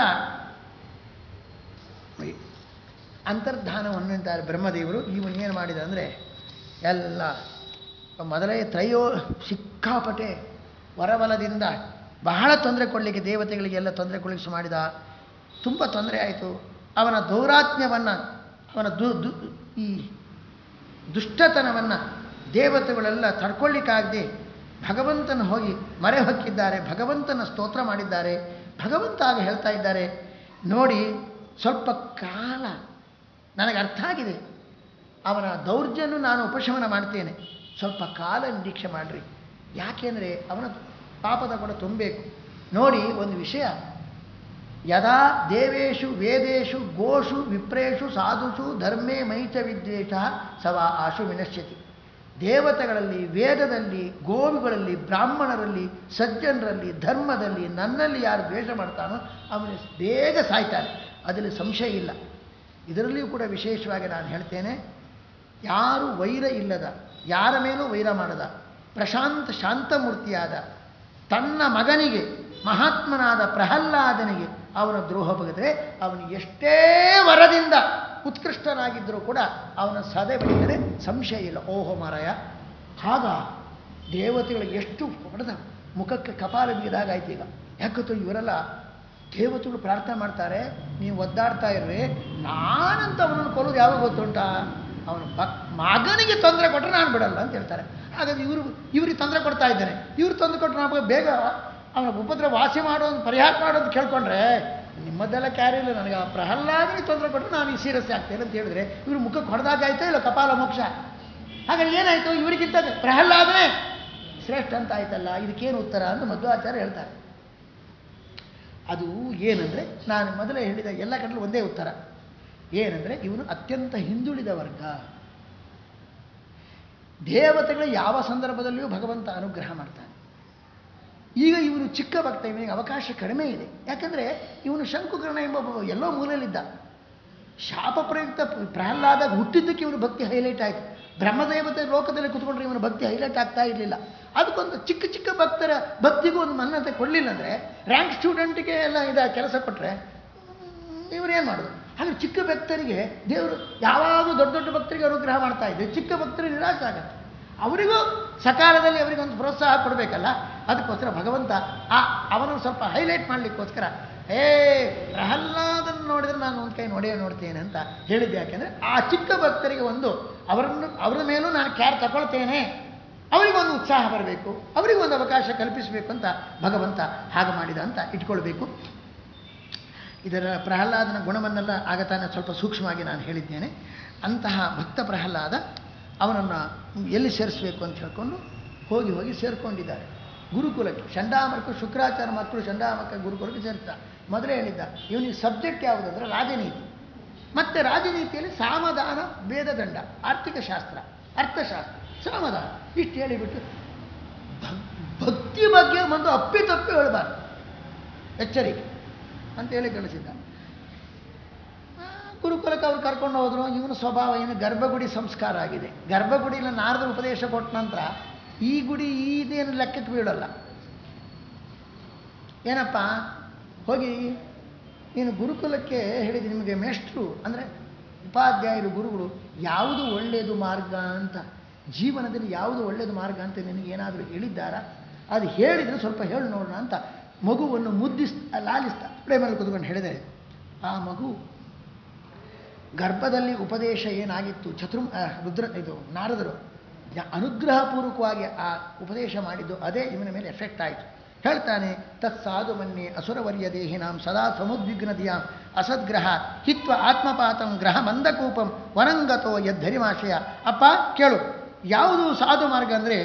ಅಂತರ್ಧಾನವನ್ನು ಅಂತಾರೆ ಬ್ರಹ್ಮದೇವರು. ಇವನು ಏನು ಮಾಡಿದ ಅಂದರೆ, ಎಲ್ಲ ಮೊದಲೇ ತ್ರಯೋ ಸಿಕ್ಕಾಪಟ್ಟೆ ವರಬಲದಿಂದ ಬಹಳ ತೊಂದರೆ ಕೊಡಲಿಕ್ಕೆ, ದೇವತೆಗಳಿಗೆಲ್ಲ ತೊಂದರೆ ಕೊಡಲಿಕ್ಕೆ ಮಾಡಿದ. ತುಂಬ ತೊಂದರೆ ಆಯಿತು. ಅವನ ದೌರಾತ್ಮ್ಯವನ್ನು, ಅವನ ದು ದು ಈ ದುಷ್ಟತನವನ್ನು ದೇವತೆಗಳೆಲ್ಲ ತಡ್ಕೊಳ್ಳಿಕ್ಕಾಗದೆ ಭಗವಂತನ ಹೋಗಿ ಮರೆ ಹೊಕ್ಕಿದ್ದಾರೆ, ಭಗವಂತನ ಸ್ತೋತ್ರ ಮಾಡಿದ್ದಾರೆ. ಭಗವಂತ ಆಗ ಹೇಳ್ತಾ ಇದ್ದಾರೆ, ನೋಡಿ ಸ್ವಲ್ಪ ಕಾಲ ನನಗೆ ಅರ್ಥ ಆಗಿದೆ, ಅವನ ದೌರ್ಜನ್ಯ ನಾನು ಉಪಶಮನ ಮಾಡ್ತೇನೆ, ಸ್ವಲ್ಪ ಕಾಲ ನಿರೀಕ್ಷೆ ಮಾಡಿರಿ. ಯಾಕೆಂದರೆ ಅವನ ಪಾಪದ ಕೂಡ ತುಂಬಬೇಕು. ನೋಡಿ ಒಂದು ವಿಷಯ, ಯದಾ ದೇವೇಶು ವೇದೇಶು ಗೋಷು ವಿಪ್ರೇಷು ಸಾಧುಷು ಧರ್ಮೇ ಮೈಚ ವಿದ್ವೇಷ ಸವಾ ಆಶು ವಿನಶ್ಯತಿ. ದೇವತೆಗಳಲ್ಲಿ, ವೇದದಲ್ಲಿ, ಗೋವುಗಳಲ್ಲಿ, ಬ್ರಾಹ್ಮಣರಲ್ಲಿ, ಸಜ್ಜನರಲ್ಲಿ, ಧರ್ಮದಲ್ಲಿ ನನ್ನಲ್ಲಿ ಯಾರು ದ್ವೇಷ ಮಾಡ್ತಾನೋ ಅವನು ಬೇಗ ಸಾಯ್ತಾನೆ, ಅದರಲ್ಲಿ ಸಂಶಯ ಇಲ್ಲ. ಇದರಲ್ಲಿಯೂ ಕೂಡ ವಿಶೇಷವಾಗಿ ನಾನು ಹೇಳ್ತೇನೆ, ಯಾರು ವೈರ ಇಲ್ಲದ, ಯಾರ ಮೇಲೂ ವೈರ ಮಾಡದ, ಪ್ರಶಾಂತ ಶಾಂತಮೂರ್ತಿಯಾದ ತನ್ನ ಮಗನಿಗೆ ಮಹಾತ್ಮನಾದ ಪ್ರಹ್ಲಾದನಿಗೆ ಅವನ ದ್ರೋಹ ಬಗೆದರೆ ಅವನು ಎಷ್ಟೇ ವರದಿಂದ ಉತ್ಕೃಷ್ಟನಾಗಿದ್ದರೂ ಕೂಡ ಅವನ ಸದೆ ಬಗೆದರೆ ಸಂಶಯ ಇಲ್ಲ. ಓಹೋ ಮಾರಾಯ, ಆಗ ದೇವತೆಗಳಿಗೆ ಎಷ್ಟು ಹೊಡೆದ ಮುಖಕ್ಕೆ ಕಪಾಲ ಬಿಗಿದಾಗ ಆಯ್ತು ಈಗ. ಯಾಕಂತ ಇವರೆಲ್ಲ ದೇವತೆಗಳು ಪ್ರಾರ್ಥನೆ ಮಾಡ್ತಾರೆ, ನೀವು ಒದ್ದಾಡ್ತಾ ಇರ್ರಿ, ನಾನಂತ ಅವನನ್ನು ಕೊಲ್ಲೋದು ಯಾವಾಗ ಗೊತ್ತುಂಟಾ, ಅವನು ಭಕ್ ಮಗನಿಗೆ ತೊಂದರೆ ಕೊಟ್ಟರೆ ನಾನು ಬಿಡಲ್ಲ ಅಂತ ಹೇಳ್ತಾರೆ. ಹಾಗಾದ್ರೆ ಇವರು ಇವ್ರಿಗೆ ತೊಂದರೆ ಕೊಡ್ತಾ ಇದ್ದಾನೆ, ಇವ್ರು ತೊಂದರೆ ಕೊಟ್ಟರೆ ನಮಗೆ ಬೇಗ ಅವನ ಉಪದ್ರ ವಾಸಿ ಮಾಡೋದು ಪರಿಹಾರ ಮಾಡೋದು ಕೇಳ್ಕೊಂಡ್ರೆ ನಿಮ್ಮದೆಲ್ಲ ಕ್ಯಾರಿ ಇಲ್ಲ, ನನಗೆ ಆ ಪ್ರಹ್ಲಾದನಿಗೆ ತೊಂದರೆ ಕೊಟ್ಟರೆ ನಾನು ಈ ಸೀರಿಯಸ್ ಆಗ್ತೇನೆ ಅಂತ ಹೇಳಿದ್ರೆ ಇವರು ಮುಖಕ್ಕೆ ಹೊಡೆದಾಗಾಯ್ತೋ ಇಲ್ಲ ಕಪಾಲ ಮೋಕ್ಷ. ಹಾಗಾದ್ರೆ ಏನಾಯ್ತು, ಇವರಿಗಿಂತ ಪ್ರಹ್ಲಾದನೇ ಶ್ರೇಷ್ಠ ಅಂತ ಆಯ್ತಲ್ಲ, ಇದಕ್ಕೇನು ಉತ್ತರ ಅಂತ ಮಧ್ವಾಚಾರ್ಯ ಹೇಳ್ತಾರೆ. ಅದು ಏನಂದರೆ ನಾನು ಮೊದಲೇ ಹೇಳಿದ ಎಲ್ಲ ಕಡೆಯಲ್ಲೂ ಒಂದೇ ಉತ್ತರ ಏನಂದರೆ, ಇವನು ಅತ್ಯಂತ ಹಿಂದುಳಿದ ವರ್ಗ. ದೇವತೆಗಳು ಯಾವ ಸಂದರ್ಭದಲ್ಲಿಯೂ ಭಗವಂತ ಅನುಗ್ರಹ ಮಾಡ್ತಾನೆ. ಈಗ ಇವನು ಚಿಕ್ಕ ಭಕ್ತ, ಇವನಿಗೆ ಅವಕಾಶ ಕಡಿಮೆ ಇದೆ. ಯಾಕಂದರೆ ಇವನು ಶಂಕುಕರ್ಣ ಎಂಬ ಎಲ್ಲೋ ಮೂಲೆಯಲ್ಲಿದ್ದ. ಶಾಪ ಪ್ರಯುಕ್ತ ಪ್ರಹ್ಲಾದ ಹುಟ್ಟಿದ್ದಕ್ಕೆ ಇವನು ಭಕ್ತಿ ಹೈಲೈಟ್ ಆಯಿತು. ಬ್ರಹ್ಮದೇವತೆ ಲೋಕದಲ್ಲಿ ಕೂತ್ಕೊಂಡ್ರೆ ಇವನು ಭಕ್ತಿ ಹೈಲೈಟ್ ಆಗ್ತಾ ಇರಲಿಲ್ಲ. ಅದಕ್ಕೊಂದು ಚಿಕ್ಕ ಚಿಕ್ಕ ಭಕ್ತರ ಭಕ್ತಿಗೂ ಒಂದು ಮನ್ನತೆ ಕೊಡಲಿಲ್ಲ ಅಂದರೆ, ರ್ಯಾಂಕ್ ಸ್ಟೂಡೆಂಟಿಗೆ ಎಲ್ಲ ಇದ ಕೆಲಸ ಕೊಟ್ಟರೆ ಇವರೇನು ಮಾಡೋದು? ಹಾಗೆ ಚಿಕ್ಕ ಭಕ್ತರಿಗೆ ದೇವರು ಯಾವಾಗಲೂ ದೊಡ್ಡ ದೊಡ್ಡ ಭಕ್ತರಿಗೆ ಅನುಗ್ರಹ ಮಾಡ್ತಾ ಇದ್ದೆ, ಚಿಕ್ಕ ಭಕ್ತರಿಗೆ ನಿರಾಶೆ ಆಗುತ್ತೆ. ಅವರಿಗೂ ಸಕಾಲದಲ್ಲಿ ಅವರಿಗೊಂದು ಪ್ರೋತ್ಸಾಹ ಕೊಡಬೇಕಲ್ಲ. ಅದಕ್ಕೋಸ್ಕರ ಭಗವಂತ ಆ ಅವನನ್ನು ಸ್ವಲ್ಪ ಹೈಲೈಟ್ ಮಾಡಲಿಕ್ಕೋಸ್ಕರ ಏ ಪ್ರಹ್ಲಾದನ್ನು ನೋಡಿದರೆ ನಾನು ಒಂದು ಕೈ ನೋಡೇ ನೋಡ್ತೇನೆ ಅಂತ ಹೇಳಿದ್ದೆ. ಯಾಕೆಂದರೆ ಆ ಚಿಕ್ಕ ಭಕ್ತರಿಗೆ ಒಂದು ಅವರನ್ನು ಅವರ ಮೇಲೂ ನಾನು ಕ್ಯಾರ್ ತಗೊಳ್ತೇನೆ, ಅವರಿಗೊಂದು ಉತ್ಸಾಹ ಬರಬೇಕು, ಅವರಿಗೊಂದು ಅವಕಾಶ ಕಲ್ಪಿಸಬೇಕು ಅಂತ ಭಗವಂತ ಹಾಗೆ ಮಾಡಿದ ಅಂತ ಇಟ್ಕೊಳ್ಬೇಕು. ಇದರ ಪ್ರಹ್ಲಾದನ ಗುಣವನ್ನೆಲ್ಲ ಆಗ ತಾನೇ ಸ್ವಲ್ಪ ಸೂಕ್ಷ್ಮವಾಗಿ ನಾನು ಹೇಳಿದ್ದೇನೆ. ಅಂತಹ ಭಕ್ತ ಪ್ರಹ್ಲಾದ ಅವನನ್ನು ಎಲ್ಲಿ ಸೇರಿಸಬೇಕು ಅಂತ ಹೇಳ್ಕೊಂಡು ಹೋಗಿ ಹೋಗಿ ಸೇರಿಕೊಂಡಿದ್ದಾರೆ ಗುರುಕುಲಕ್ಕೆ. ಚಂಡಾಮರ್ಕ ಶುಕ್ರಾಚಾರ್ಯ ಮಕ್ಕಳು ಚಂಡಾಮರ್ಕ ಗುರುಕುಲಕ್ಕೆ ಸೇರ್ತಾರೆ. ಮೊದಲೇ ಹೇಳಿದ್ದ ಇವನಿಗೆ ಸಬ್ಜೆಕ್ಟ್ ಯಾವುದಂದ್ರೆ ರಾಜನೀತಿ. ಮತ್ತು ರಾಜನೀತಿಯಲ್ಲಿ ಸಾಮದಾನ, ವೇದದಂಡ, ಆರ್ಥಿಕ ಶಾಸ್ತ್ರ, ಅರ್ಥಶಾಸ್ತ್ರ, ಸಾಮದಾನ ಇಷ್ಟು ಹೇಳಿಬಿಟ್ಟು ಭಕ್ತಿ ಬಗ್ಗೆ ಒಂದು ಅಪ್ಪಿತಪ್ಪಿ ಹೇಳಬಾರ್ದು, ಎಚ್ಚರಿಕೆ ಅಂತ ಹೇಳಿ ಕಳಿಸಿದ್ದ. ಗುರುಕುಲಕ್ಕೆ ಅವ್ರು ಕರ್ಕೊಂಡು ಹೋದ್ರು. ಇವನ ಸ್ವಭಾವ ಏನು, ಗರ್ಭಗುಡಿ ಸಂಸ್ಕಾರ ಆಗಿದೆ. ಗರ್ಭಗುಡಿಯಲ್ಲಿ ನಾರದ ಉಪದೇಶ ಕೊಟ್ಟ ನಂತರ ಈ ಗುಡಿ ಇದೇನು ಲೆಕ್ಕಕ್ಕೆ ಬೀಳಲ್ಲ. ಏನಪ್ಪ ಹೋಗಿ ನೀನು ಗುರುಕುಲಕ್ಕೆ ಹೇಳಿದ ನಿಮಗೆ ಮೇಷ್ಟ್ರು ಅಂದರೆ ಉಪಾಧ್ಯಾಯರು, ಗುರುಗಳು ಯಾವುದು ಒಳ್ಳೆಯದು ಮಾರ್ಗ ಅಂತ, ಜೀವನದಲ್ಲಿ ಯಾವುದು ಒಳ್ಳೆಯದು ಮಾರ್ಗ ಅಂತ ನಿನಗೆ ಏನಾದರೂ ಹೇಳಿದ್ದಾರಾ? ಅದು ಹೇಳಿದರೆ ಸ್ವಲ್ಪ ಹೇಳಿ ನೋಡೋಣ ಅಂತ ಮಗುವನ್ನು ಮುದ್ದಿಸ್ ಲಾಲಿಸ್ತಾ ಪ್ರೇಮಲ್ಲಿ ಕೂತ್ಕೊಂಡು ಹೇಳಿದೆ. ಆ ಮಗು ಗರ್ಭದಲ್ಲಿ ಉಪದೇಶ ಏನಾಗಿತ್ತು, ಚತುರ್ ರುದ್ರ ಇದು ನಾರದರು ಅನುಗ್ರಹಪೂರ್ವಕವಾಗಿ ಆ ಉಪದೇಶ ಮಾಡಿದ್ದು ಅದೇ ಇವನ ಮೇಲೆ ಎಫೆಕ್ಟ್ ಆಯಿತು. ಹೇಳ್ತಾನೆ, ತತ್ಸಾಧು ಮನ್ಯೆ ಅಸುರವರ್ಯ ದೇಹಿನಾಂ ಸದಾ ಸಮುದ್ವಿಗ್ನದಿಯಾಂ ಅಸದ್ಗ್ರಹ ಹಿತ್ವ ಆತ್ಮಪಾತಂ ಗ್ರಹ ಮಂದಕೂಪಂ ವನಂಗತೋ ಯದ್ಧರಿಮಾಶಯ. ಅಪ್ಪ ಕೇಳು, ಯಾವುದು ಸಾಧು ಮಾರ್ಗ ಅಂದರೆ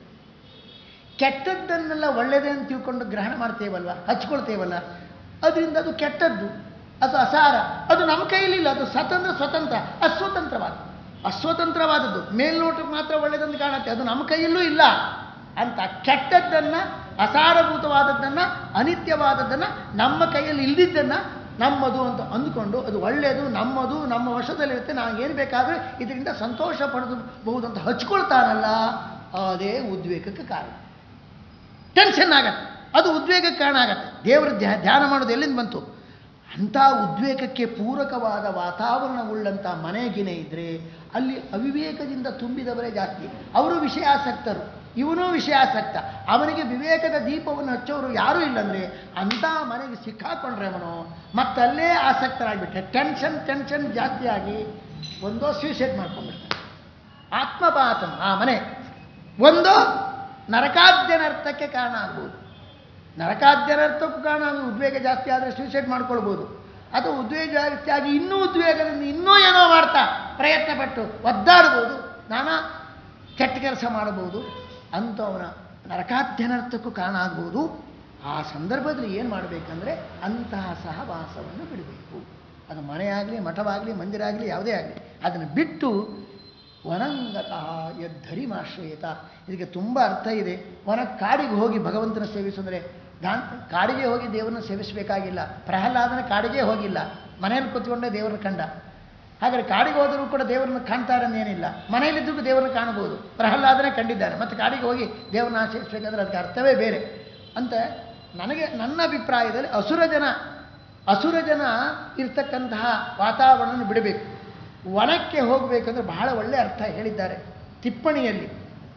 ಕೆಟ್ಟದ್ದನ್ನೆಲ್ಲ ಒಳ್ಳೆಯದೇ ಅಂತ ತಿಳ್ಕೊಂಡು ಗ್ರಹಣ ಮಾಡ್ತೇವಲ್ವ, ಹಚ್ಕೊಳ್ತೇವಲ್ಲ, ಅದರಿಂದ ಅದು ಕೆಟ್ಟದ್ದು, ಅದು ಅಸಾರ, ಅದು ನಮ್ಮ ಕೈಯಲ್ಲಿಲ್ಲ, ಅದು ಸ್ವತಂತ್ರ ಸ್ವತಂತ್ರ ಅಸ್ವತಂತ್ರವಾದ ಅಸ್ವತಂತ್ರವಾದದ್ದು ಮೇಲ್ನೋಟಕ್ಕೆ ಮಾತ್ರ ಒಳ್ಳೆಯದಂತ ಕಾಣುತ್ತೆ, ಅದು ನಮ್ಮ ಕೈಯಲ್ಲೂ ಇಲ್ಲ ಅಂತ ಕೆಟ್ಟದ್ದನ್ನು, ಅಸಾರಭೂತವಾದದ್ದನ್ನು, ಅನಿತ್ಯವಾದದ್ದನ್ನು, ನಮ್ಮ ಕೈಯಲ್ಲಿ ಇಲ್ದಿದ್ದನ್ನು ನಮ್ಮದು ಅಂತ ಅಂದುಕೊಂಡು ಅದು ಒಳ್ಳೆಯದು, ನಮ್ಮದು, ನಮ್ಮ ವಶದಲ್ಲಿರುತ್ತೆ, ನಾವೇನು ಬೇಕಾದರೆ ಇದರಿಂದ ಸಂತೋಷ ಪಡೆದಬಹುದು ಅಂತ ಹಚ್ಕೊಳ್ತಾನಲ್ಲ, ಅದೇ ಉದ್ವೇಗಕ್ಕೆ ಕಾರಣ. ಟೆನ್ಷನ್ ಆಗತ್ತೆ, ಅದು ಉದ್ವೇಗಕ್ಕೆ ಕಾರಣ ಆಗತ್ತೆ. ದೇವರ ಧ್ಯಾನ ಮಾಡೋದು ಎಲ್ಲಿಂದ ಬಂತು? ಅಂಥ ಉದ್ವೇಗಕ್ಕೆ ಪೂರಕವಾದ ವಾತಾವರಣವುಳ್ಳಂಥ ಮನೆಗಿನೇ ಇದ್ದರೆ ಅಲ್ಲಿ ಅವಿವೇಕದಿಂದ ತುಂಬಿದವರೇ ಜಾಸ್ತಿ. ಅವರು ವಿಷಯಾಸಕ್ತರು, ಇವನೂ ವಿಷಯಾಸಕ್ತ. ಅವನಿಗೆ ವಿವೇಕದ ದೀಪವನ್ನು ಹಚ್ಚೋರು ಯಾರೂ ಇಲ್ಲಂದರೆ ಅಂಥ ಮನೆಗೆ ಸಿಕ್ಕಾಕೊಂಡ್ರೆ ಅವನು ಮತ್ತಲ್ಲೇ ಆಸಕ್ತರಾಗಿಬಿಟ್ಟೆ ಟೆನ್ಷನ್ ಟೆನ್ಷನ್ ಜಾಸ್ತಿ ಆಗಿ ಒಂದೋ ಸೂಸೈಡ್ ಮಾಡ್ಕೊಂಡ್ಬಿಡ್ತಾನೆ. ಆತ್ಮಪಾತಂ, ಆ ಮನೆ ಒಂದು ನರಕಾದ್ಯನರ್ಥಕ್ಕೆ ಕಾರಣ ಆಗ್ಬೋದು. ನರಕಾದ್ಯನರ್ಥಕ್ಕೂ ಕಾರಣ ಉದ್ವೇಗ ಜಾಸ್ತಿ ಆದರೆ ಸೂಸೈಡ್ ಮಾಡ್ಕೊಳ್ಬೋದು. ಅಥವಾ ಉದ್ವೇಗ ಜಾಸ್ತಿ ಆಗಿ ಇನ್ನೂ ಉದ್ವೇಗದಿಂದ ಇನ್ನೂ ಏನೋ ಮಾಡ್ತಾ ಪ್ರಯತ್ನ ಪಟ್ಟು ಒದ್ದಾಡ್ಬೋದು, ನಾನಾ ಕೆಟ್ಟ ಕೆಲಸ ಮಾಡಬಹುದು, ಅಂಥವನ ನರಕಾದ್ಯನರ್ಥಕ್ಕೂ ಕಾರಣ ಆಗ್ಬೋದು. ಆ ಸಂದರ್ಭದಲ್ಲಿ ಏನು ಮಾಡಬೇಕಂದ್ರೆ ಅಂತಹ ಸಹವಾಸವನ್ನು ಬಿಡಬೇಕು. ಅದು ಮನೆಯಾಗಲಿ, ಮಠವಾಗಲಿ, ಮಂದಿರ ಆಗಲಿ, ಯಾವುದೇ ಆಗಲಿ, ಅದನ್ನು ಬಿಟ್ಟು ವನಂಗತಃ ಯದ್ಧರಿಮಾಶ್ರಯತ. ಇದಕ್ಕೆ ತುಂಬ ಅರ್ಥ ಇದೆ. ವನ ಕಾಡಿಗೆ ಹೋಗಿ ಭಗವಂತನ ಸೇವಿಸಂದರೆ ಗಾನ್ ಕಾಡಿಗೆ ಹೋಗಿ ದೇವರನ್ನ ಸೇವಿಸಬೇಕಾಗಿಲ್ಲ. ಪ್ರಹ್ಲಾದನ ಕಾಡಿಗೆ ಹೋಗಿಲ್ಲ, ಮನೆಯಲ್ಲಿ ಕೂತ್ಕೊಂಡೇ ದೇವರನ್ನ ಕಂಡ. ಹಾಗಾದರೆ ಕಾಡಿಗೆ ಹೋದರೂ ಕೂಡ ದೇವರನ್ನ ಕಾಣ್ತಾರೆ ಅನ್ನೇನಿಲ್ಲ, ಮನೆಯಲ್ಲಿದ್ದರೂ ದೇವರನ್ನ ಕಾಣ್ಬೋದು. ಪ್ರಹ್ಲಾದನೇ ಕಂಡಿದ್ದಾನೆ, ಮತ್ತು ಕಾಡಿಗೆ ಹೋಗಿ ದೇವರನ್ನ ಆಚರಿಸಬೇಕಂದ್ರೆ ಅದಕ್ಕೆ ಅರ್ಥವೇ ಬೇರೆ ಅಂತ ನನಗೆ ನನ್ನ ಅಭಿಪ್ರಾಯದಲ್ಲಿ ಅಸುರ ಜನ ಅಸುರ ಜನ ಇರ್ತಕ್ಕಂತಹ ವಾತಾವರಣವನ್ನು ಬಿಡಬೇಕು. ವನಕ್ಕೆ ಹೋಗಬೇಕಂದ್ರೆ ಬಹಳ ಒಳ್ಳೆಯ ಅರ್ಥ ಹೇಳಿದ್ದಾರೆ ಟಿಪ್ಪಣಿಯಲ್ಲಿ.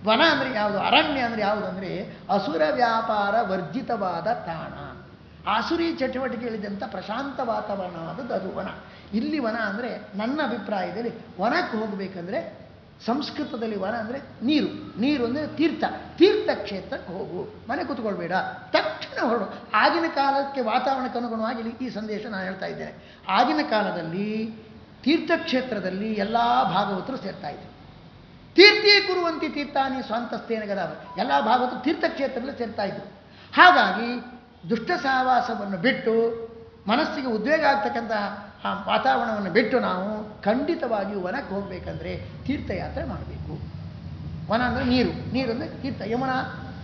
ವನ ಅಂದರೆ ಯಾವುದು, ಅರಣ್ಯ ಅಂದರೆ ಯಾವುದು ಅಂದರೆ ಅಸುರ ವ್ಯಾಪಾರ ವರ್ಜಿತವಾದ ತಾಣ, ಆಸುರಿ ಚಟುವಟಿಕೆಗಳಿದ್ದಂಥ ಪ್ರಶಾಂತ ವಾತಾವರಣವಾದದ್ದು ಅದು ವನ. ಇಲ್ಲಿ ವನ ಅಂದರೆ ನನ್ನ ಅಭಿಪ್ರಾಯದಲ್ಲಿ ವನಕ್ಕೆ ಹೋಗಬೇಕಂದ್ರೆ ಸಂಸ್ಕೃತದಲ್ಲಿ ವನ ಅಂದರೆ ನೀರು, ನೀರು ಅಂದರೆ ತೀರ್ಥ, ತೀರ್ಥಕ್ಷೇತ್ರಕ್ಕೆ ಹೋಗು, ಮನೆ ಕೂತ್ಕೊಳ್ಬೇಡ, ತಕ್ಷಣ ಹೊರಡು. ಆಗಿನ ಕಾಲಕ್ಕೆ ವಾತಾವರಣಕ್ಕೆ ಅನುಗುಣವಾಗಿ ಈ ಸಂದೇಶ ನಾನು ಹೇಳ್ತಾ ಇದ್ದೇನೆ. ಆಗಿನ ಕಾಲದಲ್ಲಿ ತೀರ್ಥಕ್ಷೇತ್ರದಲ್ಲಿ ಎಲ್ಲ ಭಾಗವತರು ಸೇರ್ತಾ ಇದ್ರು. ತೀರ್ಥೀ ಕುರುವಂತಿ ತೀರ್ಥಾನಿ ಸ್ವಂತಸ್ಥೇನ ಗದಾವ, ಎಲ್ಲ ಭಾಗವತರು ತೀರ್ಥಕ್ಷೇತ್ರದಲ್ಲಿ ಸೇರ್ತಾ ಇದ್ರು. ಹಾಗಾಗಿ ದುಷ್ಟ ಸಹವಾಸವನ್ನು ಬಿಟ್ಟು ಮನಸ್ಸಿಗೆ ಉದ್ವೇಗ ಆಗ್ತಕ್ಕಂತಹ ಆ ವಾತಾವರಣವನ್ನು ಬಿಟ್ಟು ನಾವು ಖಂಡಿತವಾಗಿಯೂ ವನಕ್ಕೆ ಹೋಗಬೇಕಂದ್ರೆ ತೀರ್ಥಯಾತ್ರೆ ಮಾಡಬೇಕು. ವನ ಅಂದರೆ ನೀರು, ನೀರು ಅಂದರೆ ತೀರ್ಥ. ಯಮುನಾ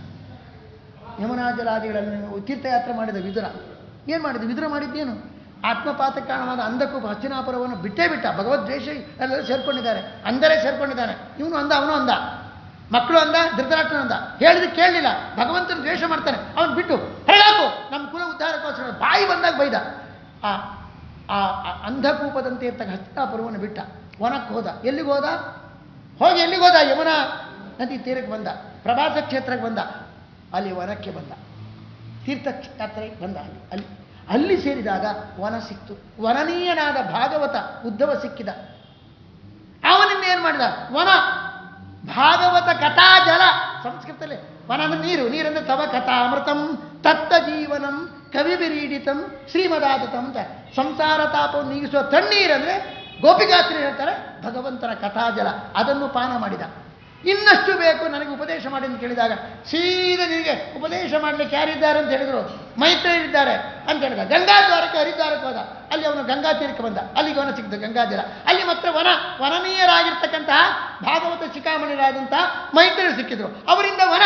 ಯಮುನಾ ಜಲಾದಿಗಳನ್ನು ತೀರ್ಥಯಾತ್ರೆ ಮಾಡಿದ ವಿದುರ ಏನು ಮಾಡಿದ? ವಿದುರ ಮಾಡಿದ್ದೇನು? ಆತ್ಮಪಾತ ಕಾರಣವಾದ ಅಂಧಕೂಪ ಹಸ್ತಿನಾಪುರವನ್ನು ಬಿಟ್ಟೇ ಬಿಟ್ಟ. ಭಗವದ್ವೇಷ ಎಲ್ಲರೂ ಸೇರ್ಕೊಂಡಿದ್ದಾರೆ, ಅಂದರೆ ಸೇರ್ಕೊಂಡಿದ್ದಾನೆ. ಇವನು ಅಂದ, ಅವನು ಅಂದ, ಮಕ್ಕಳು ಅಂದ, ಧೃತರಾಷ್ಟ್ರನ ಅಂದ, ಹೇಳಿದ ಕೇಳಲಿಲ್ಲ, ಭಗವಂತನ ದ್ವೇಷ ಮಾಡ್ತಾನೆ, ಅವನು ಬಿಟ್ಟು ಹೇಳಾಕು ನಮ್ಮ ಕುಲ ಉದ್ಧಾರಕ್ಕೋಸ್ಕರ ಬಾಯಿ ಬಂದಾಗ ಬೈದ. ಆ ಆ ಅಂಧಕೂಪದಂತೆ ಇರ್ತಕ್ಕ ಹಸ್ತಿನಾಪುರವನ್ನು ಬಿಟ್ಟ, ವನಕ್ಕೆ ಹೋದ. ಎಲ್ಲಿಗೆ ಹೋದ? ಹೋಗಿ ಎಲ್ಲಿಗೆ ಹೋದ? ಯಮುನಾ ನದಿ ತೀರಕ್ಕೆ ಬಂದ, ಪ್ರವಾಸ ಕ್ಷೇತ್ರಕ್ಕೆ ಬಂದ, ಅಲ್ಲಿ ವನಕ್ಕೆ ಬಂದ, ತೀರ್ಥಯಾತ್ರೆಗೆ ಬಂದ. ಅಲ್ಲಿ ಅಲ್ಲಿ ಅಲ್ಲಿ ಸೇರಿದಾಗ ವನ ಸಿಕ್ತು. ವನನೀಯನಾದ ಭಾಗವತ ಉದ್ಧವ ಸಿಕ್ಕಿದ. ಅವನಿನ್ನೇನು ಮಾಡಿದ? ವನ ಭಾಗವತ ಕಥಾ ಜಲ. ಸಂಸ್ಕೃತದಲ್ಲಿ ವನ ಅಂದ್ರೆ ನೀರು, ನೀರಂದ್ರೆ ತವ ಕಥಾ ಅಮೃತಂ ತತ್ತ ಜೀವನಂ ಕವಿ ಬಿರೀಡಿತಂ ಶ್ರೀಮದಾತತಂ ಅಂತ ಸಂಸಾರ ತಾಪವನ್ನು ನೀಗಿಸುವ ತಣ್ಣೀರಂದ್ರೆ ಗೋಪಿಕಾತ್ರಿ ಹೇಳ್ತಾರೆ ಭಗವಂತನ ಕಥಾಜಲ. ಅದನ್ನು ಪಾನ ಮಾಡಿದ. ಇನ್ನಷ್ಟು ಬೇಕು ನನಗೆ ಉಪದೇಶ ಮಾಡಿ ಅಂತ ಕೇಳಿದಾಗ ಸೀದಾ ನಿನಗೆ ಉಪದೇಶ ಮಾಡಲಿಕ್ಕೆ ಯಾರಿದ್ದಾರೆ ಅಂತ ಹೇಳಿದ್ರು, ಮೈತ್ರಿಯರಿದ್ದಾರೆ ಅಂತ ಹೇಳಿದ. ಗಂಗಾದ್ವಾರಕ್ಕೆ ಹರಿದ್ವಾರಕ್ಕೆ ಹೋದ, ಅಲ್ಲಿ ಅವನು ಗಂಗಾ ತೀರಕ್ಕೆ ಬಂದ, ಅಲ್ಲಿಗೆ ವನ ಸಿಕ್ಕಿದ ಗಂಗಾಜಲ. ಅಲ್ಲಿ ಮಾತ್ರ ವನ ವನನೀಯರಾಗಿರ್ತಕ್ಕಂತಹ ಭಾಗವತ ಶಿಖಾಮಣಿರಾದಂತಹ ಮೈತ್ರಿಯರು ಸಿಕ್ಕಿದ್ರು, ಅವರಿಂದ ವನ.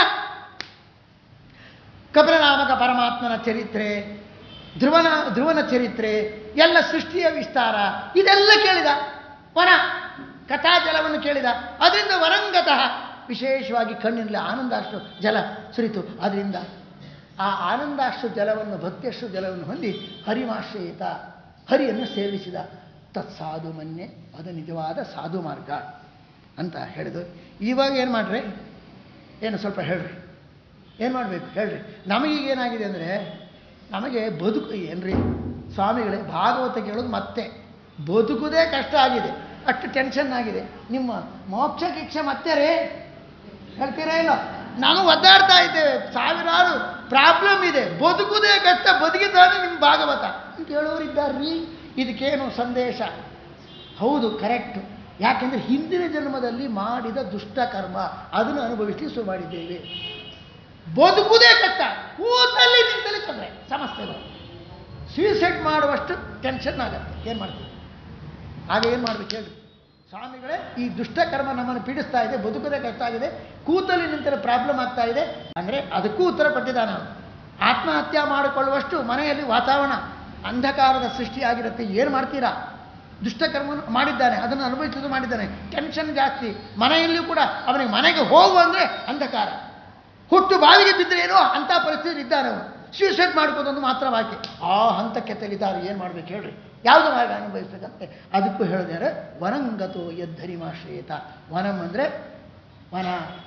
ಕಪಿಲನಾಮಕ ಪರಮಾತ್ಮನ ಚರಿತ್ರೆ, ಧ್ರುವನ ಧ್ರುವನ ಚರಿತ್ರೆ, ಎಲ್ಲ ಸೃಷ್ಟಿಯ ವಿಸ್ತಾರ ಇದೆಲ್ಲ ಕೇಳಿದ. ವನ ಕಥಾಜಲವನ್ನು ಕೇಳಿದ. ಅದರಿಂದ ವರಂಗತಃ ವಿಶೇಷವಾಗಿ ಕಣ್ಣಿನಲ್ಲಿ ಆನಂದಾಶ್ರು ಜಲ ಸುರಿತು. ಅದರಿಂದ ಆ ಆನಂದಾಶ್ರು ಜಲವನ್ನು ಭಕ್ತಿಯಶ್ರು ಜಲವನ್ನು ಹೊಂದಿ ಹರಿಮಾಶ್ರಯಿತ, ಹರಿಯನ್ನು ಸೇವಿಸಿದ. ತತ್ಸಾಧು ಮನ್ಯೆ, ಅದು ನಿಜವಾದ ಸಾಧು ಮಾರ್ಗ ಅಂತ ಹೇಳಿದ್ರು. ಇವಾಗ ಏನು ಮಾಡ್ರಿ? ಏನು ಸ್ವಲ್ಪ ಹೇಳ್ರಿ, ಏನು ಮಾಡಬೇಕು ಹೇಳ್ರಿ? ನಮಗೀಗೇನಾಗಿದೆ ಅಂದರೆ ನಮಗೆ ಬದುಕು ಏನ್ರಿ ಸ್ವಾಮಿಗಳೇ, ಭಾಗವತ ಕೇಳೋದು ಮತ್ತೆ ಬದುಕುವುದೇ ಕಷ್ಟ ಆಗಿದೆ, ಅಷ್ಟು ಟೆನ್ಷನ್ ಆಗಿದೆ. ನಿಮ್ಮ ಮೋಕ್ಷ ಕಿಕ್ಷೆ ಮತ್ತೆ ರೇ ಹೇಳ್ತೀರಾ ಇಲ್ಲ? ನಾನು ಒದ್ದಾಡ್ತಾ ಇದ್ದೇವೆ, ಸಾವಿರಾರು ಪ್ರಾಬ್ಲಮ್ ಇದೆ, ಬದುಕುವುದೇ ಕಷ್ಟ, ಬದುಕಿದ್ದಾನೆ ನಿಮ್ಮ ಭಾಗವತ ಅಂತ ಹೇಳೋರಿದ್ದಾರ್ರೀ. ಇದಕ್ಕೇನು ಸಂದೇಶ? ಹೌದು, ಕರೆಕ್ಟು. ಯಾಕೆಂದರೆ ಹಿಂದಿನ ಜನ್ಮದಲ್ಲಿ ಮಾಡಿದ ದುಷ್ಟ ಕರ್ಮ ಅದನ್ನು ಅನುಭವಿಸಲಿ ಶುರು ಮಾಡಿದ್ದೇವೆ. ಬದುಕುವುದೇ ಕಷ್ಟ, ಕೂತಲ್ಲಿ ನಿಂತಲ್ಲಿ ತೊಂದರೆ, ಸಮಸ್ಯೆಗಳು. ಸೂಸೈಡ್ ಮಾಡುವಷ್ಟು ಟೆನ್ಷನ್ ಆಗತ್ತೆ. ಏನು ಮಾಡ್ತೀವಿ? ಹಾಗೆ ಏನು ಮಾಡ್ಬೇಕು ಹೇಳಿ ಸ್ವಾಮಿಗಳೇ? ಈ ದುಷ್ಟಕರ್ಮ ನಮ್ಮನ್ನು ಪೀಡಿಸ್ತಾ ಇದೆ, ಬದುಕುವುದೇ ಕಷ್ಟ ಆಗಿದೆ, ಕೂತಲ್ಲಿ ನಿಂತರೆ ಪ್ರಾಬ್ಲಮ್ ಆಗ್ತಾ ಇದೆ ಅಂದರೆ ಅದಕ್ಕೂ ಉತ್ತರ ಕೊಟ್ಟಿದ್ದಾನೆ ಅವನು. ಆತ್ಮಹತ್ಯೆ ಮಾಡಿಕೊಳ್ಳುವಷ್ಟು ಮನೆಯಲ್ಲಿ ವಾತಾವರಣ ಅಂಧಕಾರದ ಸೃಷ್ಟಿಯಾಗಿರುತ್ತೆ. ಏನು ಮಾಡ್ತೀರಾ? ದುಷ್ಟಕರ್ಮ ಮಾಡಿದ್ದಾನೆ, ಅದನ್ನು ಅನುಭವಿಸೋದು ಮಾಡಿದ್ದಾನೆ, ಟೆನ್ಷನ್ ಜಾಸ್ತಿ. ಮನೆಯಲ್ಲಿಯೂ ಕೂಡ ಅವನಿಗೆ ಮನೆಗೆ ಹೋಗು ಅಂದರೆ ಅಂಧಕಾರ, ಹುಟ್ಟು ಬಾವಿಗೆ ಬಿದ್ದರೆ ಏನೋ ಅಂಥ ಪರಿಸ್ಥಿತಿ ಇದ್ದಾನೆ ಅವನು. ಸೂಸೈಡ್ ಮಾಡ್ಕೋದೊಂದು ಮಾತ್ರ ಬಾಕಿ. ಆ ಹಂತಕ್ಕೆ ತೆಗಿತಾರೆ. ಏನು ಮಾಡ್ಬೇಕು ಹೇಳ್ರಿ? ಯಾವುದು ಮಾರ್ಗ ಅನುಭವಿಸ್ಬೇಕಂತೆ ಅದಕ್ಕೂ ಹೇಳಿದಾರೆ. ವನಂಗತೋ ಯದ್ಧರಿಮಾಶ್ರಯೇತ. ವನಂ ಅಂದರೆ ವನ,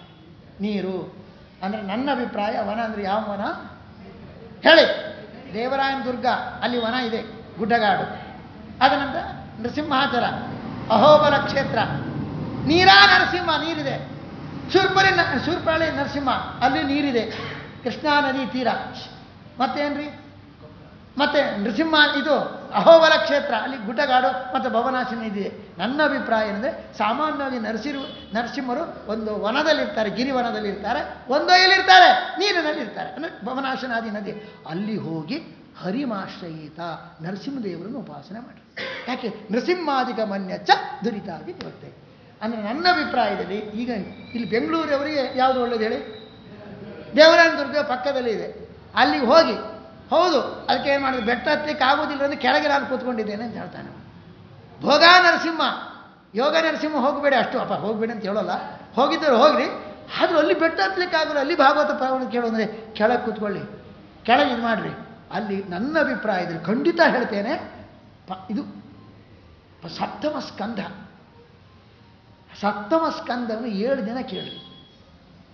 ನೀರು ಅಂದರೆ ನನ್ನ ಅಭಿಪ್ರಾಯ. ವನ ಅಂದರೆ ಯಾವ ವನ ಹೇಳಿ? ದೇವರಾಯನ ದುರ್ಗ ಅಲ್ಲಿ ವನ ಇದೆ, ಗುಡ್ಡಗಾಡು. ಅದನಂತರ ನರಸಿಂಹಾಚಲ, ಅಹೋಬಲ ಕ್ಷೇತ್ರ, ನೀರಾ ನರಸಿಂಹ ನೀರಿದೆ. ಶೂರ್ಪಳಿ ಶೂರ್ಪಳಿ ನರಸಿಂಹ ಅಲ್ಲಿ ನೀರಿದೆ, ಕೃಷ್ಣಾ ನದಿ ತೀರ. ಮತ್ತೇನ್ರಿ? ಮತ್ತೆ ನರಸಿಂಹ ಇದು ಅಹೋಬಲ ಕ್ಷೇತ್ರ, ಅಲ್ಲಿ ಗುಡ್ಡಗಾಡು ಮತ್ತು ಭವನಾಶಿನಿ ಇದೆ. ನನ್ನ ಅಭಿಪ್ರಾಯ ಏನಂದರೆ ಸಾಮಾನ್ಯವಾಗಿ ನರಸಿರು ನರಸಿಂಹರು ಒಂದು ವನದಲ್ಲಿರ್ತಾರೆ, ಗಿರಿವನದಲ್ಲಿರ್ತಾರೆ, ಒಂದೋ ಎಲ್ಲಿರ್ತಾರೆ ನೀರಿನಲ್ಲಿರ್ತಾರೆ, ಅಂದರೆ ಭವನಾಶನಾದಿ ನದಿ. ಅಲ್ಲಿ ಹೋಗಿ ಹರಿಮಾಶ್ರಯಿತ ನರಸಿಂಹದೇವರನ್ನು ಉಪಾಸನೆ ಮಾಡಿ. ಯಾಕೆ? ನರಸಿಂಹಾದಿಕ ಮನ್ಯಚ್ಚ ದುರಿತಾಗಿ ಬರುತ್ತೆ. ಅಂದರೆ ನನ್ನ ಅಭಿಪ್ರಾಯದಲ್ಲಿ ಈಗ ಇಲ್ಲಿ ಬೆಂಗಳೂರವರಿಗೆ ಯಾವುದು ಒಳ್ಳೇದು ಹೇಳಿ? ದೇವರಾಯನ ದುರ್ಗ ಪಕ್ಕದಲ್ಲಿ ಇದೆ, ಅಲ್ಲಿಗೆ ಹೋಗಿ. ಹೌದು, ಅದಕ್ಕೆ ಏನು ಮಾಡಿದ್ರು? ಬೆಟ್ಟ ಹತ್ತಲಿಕ್ಕೆ ಆಗೋದಿಲ್ಲ ಅಂದರೆ ಕೆಳಗೆ ನಾನು ಕೂತ್ಕೊಂಡಿದ್ದೇನೆ ಅಂತ ಹೇಳ್ತಾನೆ. ಭೋಗ ನರಸಿಂಹ, ಯೋಗ ನರಸಿಂಹ ಹೋಗಬೇಡಿ, ಅಷ್ಟು ಅಪ್ಪ ಹೋಗಬೇಡಿ ಅಂತ ಹೇಳೋಲ್ಲ, ಹೋಗಿದ್ದರು ಹೋಗ್ರಿ. ಆದರೂ ಅಲ್ಲಿ ಬೆಟ್ಟ ಹತ್ತಲಿಕ್ಕೆ ಆಗೋಲ್ಲ, ಅಲ್ಲಿ ಭಾಗವತ ಪ್ರಾವಣ ಕೇಳೋದ್ರೆ ಕೆಳಗೆ ಕೂತ್ಕೊಳ್ಳಿ, ಕೆಳಗೆ ಇದು ಮಾಡಿರಿ. ಅಲ್ಲಿ ನನ್ನ ಅಭಿಪ್ರಾಯದಲ್ಲಿ ಖಂಡಿತ ಹೇಳ್ತೇನೆ, ಪ ಇದು ಸಪ್ತಮ ಸ್ಕಂಧ. ಸಪ್ತಮ ಸ್ಕಂದವನ್ನು ಏಳು ದಿನ ಕೇಳಿ.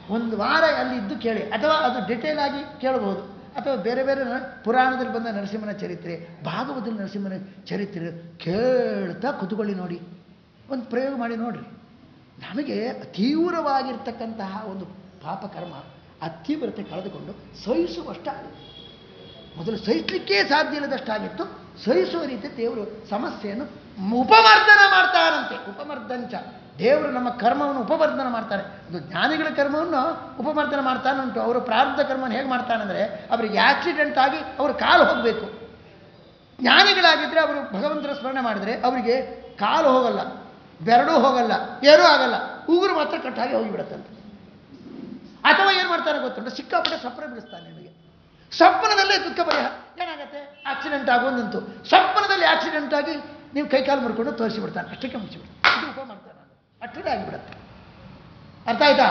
ಒಂದು ವಾರ ಅಲ್ಲಿ ಇದ್ದು ಕೇಳಿ, ಅಥವಾ ಅದು ಡಿಟೇಲ್ ಆಗಿ ಕೇಳಬಹುದು, ಅಥವಾ ಬೇರೆ ಬೇರೆ ಪುರಾಣದಲ್ಲಿ ಬಂದ ನರಸಿಂಹನ ಚರಿತ್ರೆ, ಭಾಗವತದಲ್ಲಿ ನರಸಿಂಹನ ಚರಿತ್ರೆ ಕೇಳ್ತಾ ಕುತ್ಕೊಳ್ಳಿ ನೋಡಿ, ಒಂದು ಪ್ರಯೋಗ ಮಾಡಿ ನೋಡ್ರಿ. ನಮಗೆ ತೀವ್ರವಾಗಿರ್ತಕ್ಕಂತಹ ಒಂದು ಪಾಪಕರ್ಮ ಆ ತೀವ್ರತೆ ಕಳೆದುಕೊಂಡು ಸಹಿಸುವಷ್ಟ ಮೊದಲು ಸಹಿಸಲಿಕ್ಕೇ ಸಾಧ್ಯ ಇಲ್ಲದಷ್ಟಾಗಿತ್ತು. ಸಹಿಸುವ ರೀತಿ ದೇವರು ಸಮಸ್ಯೆಯನ್ನು ಉಪಮರ್ದನ ಮಾಡ್ತಾರಂತೆ. ಉಪಮರ್ದಂಚ, ದೇವರು ನಮ್ಮ ಕರ್ಮವನ್ನು ಉಪಮರ್ದನ ಮಾಡ್ತಾರೆ. ಅದು ಜ್ಞಾನಿಗಳ ಕರ್ಮವನ್ನು ಉಪಮರ್ದನ ಮಾಡ್ತಾನುಂಟು. ಅವರು ಪ್ರಾರಬ್ಧ ಕರ್ಮವನ್ನು ಹೇಗೆ ಮಾಡ್ತಾನಂದರೆ, ಅವರಿಗೆ ಆಕ್ಸಿಡೆಂಟ್ ಆಗಿ ಅವರು ಕಾಲು ಹೋಗಬೇಕು. ಜ್ಞಾನಿಗಳಾಗಿದ್ದರೆ ಅವರು ಭಗವಂತನ ಸ್ಮರಣೆ ಮಾಡಿದರೆ ಅವರಿಗೆ ಕಾಲು ಹೋಗಲ್ಲ, ಬೆರಡು ಹೋಗಲ್ಲ, ಏನೂ ಆಗಲ್ಲ, ಉಗುರು ಮಾತ್ರ ಕಟ್ಟಾಗಿ ಹೋಗಿಬಿಡುತ್ತಂತೆ. ಅಥವಾ ಏನು ಮಾಡ್ತಾರೆ ಗೊತ್ತುಂಟು, ಸಿಕ್ಕಾಪಟ್ಟೆ ಸಪ್ಪರೆ ಬಿಡಿಸ್ತಾನೆ ನಿಮಗೆ. ಸ್ವಪ್ನದಲ್ಲೇ ದುಃಖ ಪರಿಹಾರ ಏನಾಗುತ್ತೆ, ಆಕ್ಸಿಡೆಂಟ್ ಆಗೋದಂತು. ಸ್ವಪ್ನದಲ್ಲಿ ಆಕ್ಸಿಡೆಂಟ್ ಆಗಿ ನೀವು ಕೈಕಾಲು ಮುರ್ಕೊಂಡು ತೋರಿಸಿಬಿಡ್ತಾನೆ, ಅಷ್ಟಕ್ಕೆ ಮುಚ್ಚಿಬಿಡ್ತಾನೆ. ಇದು ಉಪ ಮಾಡ್ತಾನೆ, ಅಷ್ಟೇ ಆಗಿಬಿಡುತ್ತೆ. ಅರ್ಥ ಆಯ್ತಾ?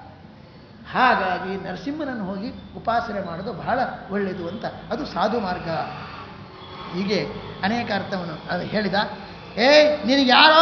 ಹಾಗಾಗಿ ನರಸಿಂಹನನ್ನು ಹೋಗಿ ಉಪಾಸನೆ ಮಾಡೋದು ಬಹಳ ಒಳ್ಳೆಯದು ಅಂತ, ಅದು ಸಾಧು ಮಾರ್ಗ. ಹೀಗೆ ಅನೇಕ ಅರ್ಥವನ್ನು ಅದು ಹೇಳಿದ. ಏ ನಿನಗೆ ಯಾರೋ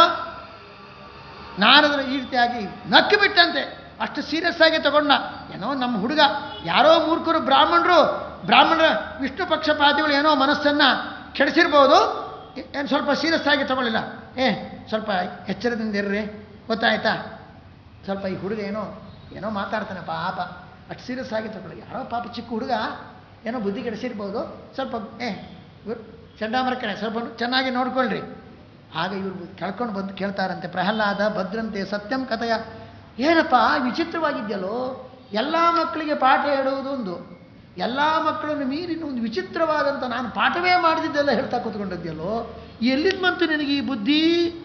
ನಾರದರ ಈ ರೀತಿಯಾಗಿ ನಕ್ಕು ಬಿಟ್ಟಂತೆ, ಅಷ್ಟು ಸೀರಿಯಸ್ ಆಗಿ ತಗೊಂಡ. ಏನೋ ನಮ್ಮ ಹುಡುಗ, ಯಾರೋ ಮೂರ್ಖರು ಬ್ರಾಹ್ಮಣರು ಬ್ರಾಹ್ಮಣರ ವಿಷ್ಣು ಪಕ್ಷಪಾತಿಗಳು ಏನೋ ಮನಸ್ಸನ್ನು ಕೆಡಿಸಿರ್ಬೋದು, ಏನು ಸ್ವಲ್ಪ ಸೀರಿಯಸ್ ಆಗಿ ತಗೊಳ್ಳಿಲ್ಲ. ಏ ಸ್ವಲ್ಪ ಎಚ್ಚರದಿಂದ ಇರ್ರಿ, ಗೊತ್ತಾಯ್ತಾ? ಸ್ವಲ್ಪ ಈ ಹುಡುಗ ಏನೋ ಏನೋ ಮಾತಾಡ್ತಾನೆ ಪಾಪ, ಅಷ್ಟು ಸೀರಿಯಸ್ ಆಗಿ ತಗೊಳ್ಳಿ. ಯಾರೋ ಪಾಪ ಚಿಕ್ಕ ಹುಡುಗ ಏನೋ ಬುದ್ಧಿ ಕೆಡಿಸಿರ್ಬೋದು, ಸ್ವಲ್ಪ ಏ ಚಂಡಾಮರಕಣೆ ಸ್ವಲ್ಪ ಚೆನ್ನಾಗಿ ನೋಡ್ಕೊಳ್ರಿ. ಆಗ ಇವರು ಕೇಳ್ಕೊಂಡು ಬಂದು ಕೇಳ್ತಾರಂತೆ, ಪ್ರಹ್ಲಾದ ಭದ್ರಂತೆ ಸತ್ಯಂ ಕಥೆಯ. ಏನಪ್ಪ ವಿಚಿತ್ರವಾಗಿದೆಯಲ್ಲೋ, ಎಲ್ಲ ಮಕ್ಕಳಿಗೆ ಪಾಠ ಹೇಳುವುದು ಒಂದು, ಎಲ್ಲ ಮಕ್ಕಳನ್ನು ಮೀರಿನ ಒಂದು ವಿಚಿತ್ರವಾದಂಥ ನಾನು ಪಾಠವೇ ಮಾಡಿದ್ದೆಲ್ಲ ಹೇಳ್ತಾ ಕೂತ್ಕೊಂಡದ್ಯಲ್ಲೋ, ಎಲ್ಲಿದ್ದು ಬಂತು ನಿನಗೆ ಈ ಬುದ್ಧಿ,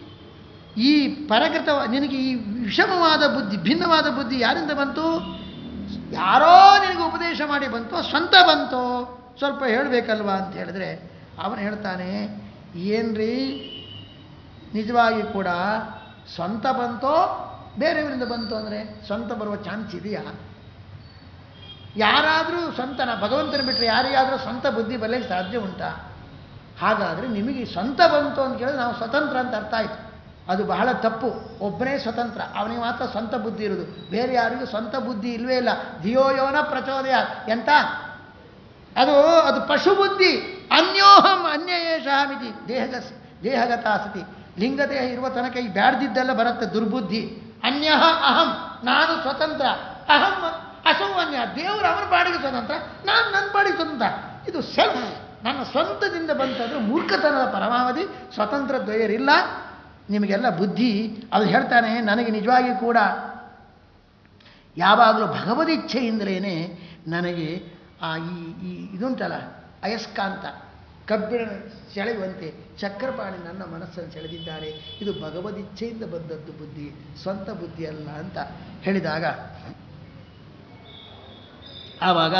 ಈ ಪರಗತ ನಿನಗೆ ಈ ವಿಷಮವಾದ ಬುದ್ಧಿ, ಭಿನ್ನವಾದ ಬುದ್ಧಿ ಯಾರಿಂದ ಬಂತು? ಯಾರೋ ನಿನಗೆ ಉಪದೇಶ ಮಾಡಿ ಬಂತೋ, ಸ್ವಂತ ಬಂತೋ? ಸ್ವಲ್ಪ ಹೇಳಬೇಕಲ್ವಾ ಅಂತ ಹೇಳಿದ್ರೆ ಅವನು ಹೇಳ್ತಾನೆ, ಏನ್ರಿ ನಿಜವಾಗಿ ಕೂಡ ಸ್ವಂತ ಬಂತೋ ಬೇರೆಯವರಿಂದ ಬಂತು ಅಂದರೆ ಸ್ವಂತ ಬರುವ ಚಾನ್ಸ್ ಇದೆಯಾ? ಯಾರಾದರೂ ಸ್ವಂತನ ಭಗವಂತನ ಬಿಟ್ಟರೆ ಯಾರಿಗಾದರೂ ಸ್ವಂತ ಬುದ್ಧಿ ಬರಲಿಕ್ಕೆ ಸಾಧ್ಯ ಉಂಟಾ? ಹಾಗಾದರೆ ನಿಮಗೆ ಸ್ವಂತ ಬಂತು ಅಂತ ಕೇಳಿದ್ರೆ ನಾವು ಸ್ವತಂತ್ರ ಅಂತ ಅರ್ಥ ಆಯಿತು. ಅದು ಬಹಳ ತಪ್ಪು. ಒಬ್ಬನೇ ಸ್ವತಂತ್ರ, ಅವನಿಗೆ ಮಾತ್ರ ಸ್ವಂತ ಬುದ್ಧಿ ಇರೋದು, ಬೇರೆ ಯಾರಿಗೂ ಸ್ವಂತ ಬುದ್ಧಿ ಇಲ್ವೇ ಇಲ್ಲ. ಧಿಯೋಯೋನ ಪ್ರಚೋದಯ ಎಂತ ಅದು ಅದು ಪಶು ಬುದ್ಧಿ. ಅನ್ಯೋಹಂ ಅನ್ಯಯೇಷಾಮಿತಿ ದೇಹಗ ದೇಹಗತಾ ಸತಿ. ಲಿಂಗದೇಹ ಇರುವ ತನಕ ಈ ಬ್ಯಾಡ್ದಿದ್ದೆಲ್ಲ ಬರುತ್ತೆ ದುರ್ಬುದ್ಧಿ. ಅನ್ಯ ಅಹಂ, ನಾನು ಸ್ವತಂತ್ರ, ಅಹಂ ಅಸೌ ಅನ್ಯ, ದೇವರು ಅವನ ಪಾಡಿಗೆ ಸ್ವತಂತ್ರ, ನಾನು ನನ್ನ ಪಾಡಿಗೆ ಸ್ವತಂತ್ರ. ಇದು ಸೆಲ್ಫ್, ನನ್ನ ಸ್ವಂತದಿಂದ ಬಂತಂದ್ರೆ ಮೂರ್ಖತನದ ಪರಮಾವಧಿ. ಸ್ವತಂತ್ರ ದ್ವಯರಿಲ್ಲ, ನಿಮಗೆಲ್ಲ ಬುದ್ಧಿ. ಅದು ಹೇಳ್ತಾನೆ, ನನಗೆ ನಿಜವಾಗಿ ಕೂಡ ಯಾವಾಗಲೂ ಭಗವದಿಚ್ಛೆಯಿಂದಲೇ ನನಗೆ ಆ ಈ ಈ ಇದುಂಟಲ್ಲ ಅಯಸ್ಕಾಂತ, ಕಬ್ಬಿಣ ಸೆಳೆಯುವಂತೆ ಚಕ್ರಪಾಣಿ ನನ್ನ ಮನಸ್ಸನ್ನು ಸೆಳೆದಿದ್ದಾರೆ. ಇದು ಭಗವದಿಚ್ಛೆಯಿಂದ ಬಂದದ್ದು ಬುದ್ಧಿ, ಸ್ವಂತ ಬುದ್ಧಿ ಅಲ್ಲ ಅಂತ ಹೇಳಿದಾಗ ಆವಾಗ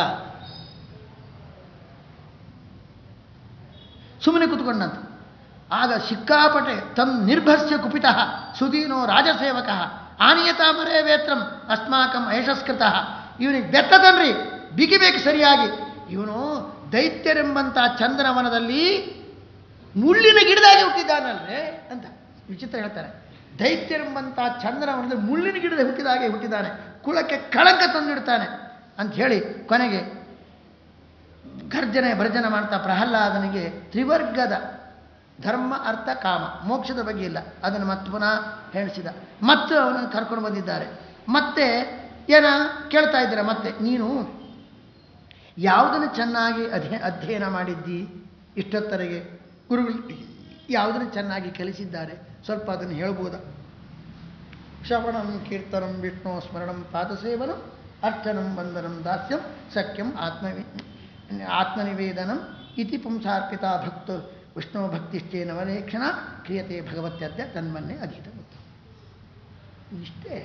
ಸುಮ್ಮನೆ ಕೂತ್ಕೊಂಡಂತ. ಆಗ ಸಿಕ್ಕಾಪಟೆ ತಮ್ ನಿರ್ಭರ್ಸ್ಯ ಕುಪಿತ ಸುದೀನೋ ರಾಜಸೇವಕ ಆನಿಯತಾ ಮರೇ ವೇತ್ರಂ ಅಸ್ಮಾಕಂ ಐಷಸ್ಕೃತ. ಇವನಿಗೆ ಬೆತ್ತದನ್ರಿ, ಬಿಗಿಬೇಕು ಸರಿಯಾಗಿ. ಇವನು ದೈತ್ಯರೆಂಬಂಥ ಚಂದನವನದಲ್ಲಿ ಮುಳ್ಳಿನ ಗಿಡದಾಗಿ ಹುಟ್ಟಿದ್ದಾನಲ್ವೇ ಅಂತ ವಿಚಿತ್ರ ಹೇಳ್ತಾರೆ. ದೈತ್ಯರೆಂಬಂಥ ಚಂದನವನದಲ್ಲಿ ಮುಳ್ಳಿನ ಗಿಡದ ಹುಟ್ಟಿದಾಗೆ ಹುಟ್ಟಿದ್ದಾನೆ, ಕುಲಕ್ಕೆ ಕಳಂಕ ತಂದಿಡ್ತಾನೆ ಅಂತ ಹೇಳಿ ಕೊನೆಗೆ ಗರ್ಜನೆ ಭರ್ಜನೆ ಮಾಡ್ತಾ ಪ್ರಹ್ಲಾದನಿಗೆ ತ್ರಿವರ್ಗದ ಧರ್ಮ ಅರ್ಥ ಕಾಮ ಮೋಕ್ಷದ ಬಗ್ಗೆ ಇಲ್ಲ, ಅದನ್ನು ಮತ್ತೆ ಪುನಃ ಹೇಳಿಸಿದ. ಮತ್ತೆ ಅವನನ್ನು ಕರ್ಕೊಂಡು ಬಂದಿದ್ದಾರೆ. ಮತ್ತೆ ಏನ ಕೇಳ್ತಾ ಇದ್ದೀರ, ಮತ್ತೆ ನೀನು ಯಾವುದನ್ನು ಚೆನ್ನಾಗಿ ಅಧ್ಯಯ ಅಧ್ಯಯನ ಮಾಡಿದ್ದಿ ಇಷ್ಟೊತ್ತರೆಗೆ, ಗುರುಗಳು ಯಾವುದನ್ನು ಚೆನ್ನಾಗಿ ಕಲಿಸಿದ್ದಾರೆ, ಸ್ವಲ್ಪ ಅದನ್ನು ಹೇಳ್ಬೋದಾ? ಶ್ರವಣಂ ಕೀರ್ತನಂ ವಿಷ್ಣು ಸ್ಮರಣಂ ಪಾದಸೇವನಂ ಅರ್ಚನಂ ವಂದನಂ ದಾಸ್ಯಂ ಸಖ್ಯಂ ಆತ್ಮವಿ ಆತ್ಮನಿವೇದನಂ ಇತಿ ಪುಂಸಾರ್ಪಿತ ಭಕ್ತ ವಿಷ್ಣು ಭಕ್ತಿಶ್ಚೇ ನವಲೇಕ್ಷಣ ಕ್ರಿಯತೆ ಭಗವತ್ಯದ್ಯ ತನ್ಮನ್ನೇ ಅಧೀತ. ಇಷ್ಟೇ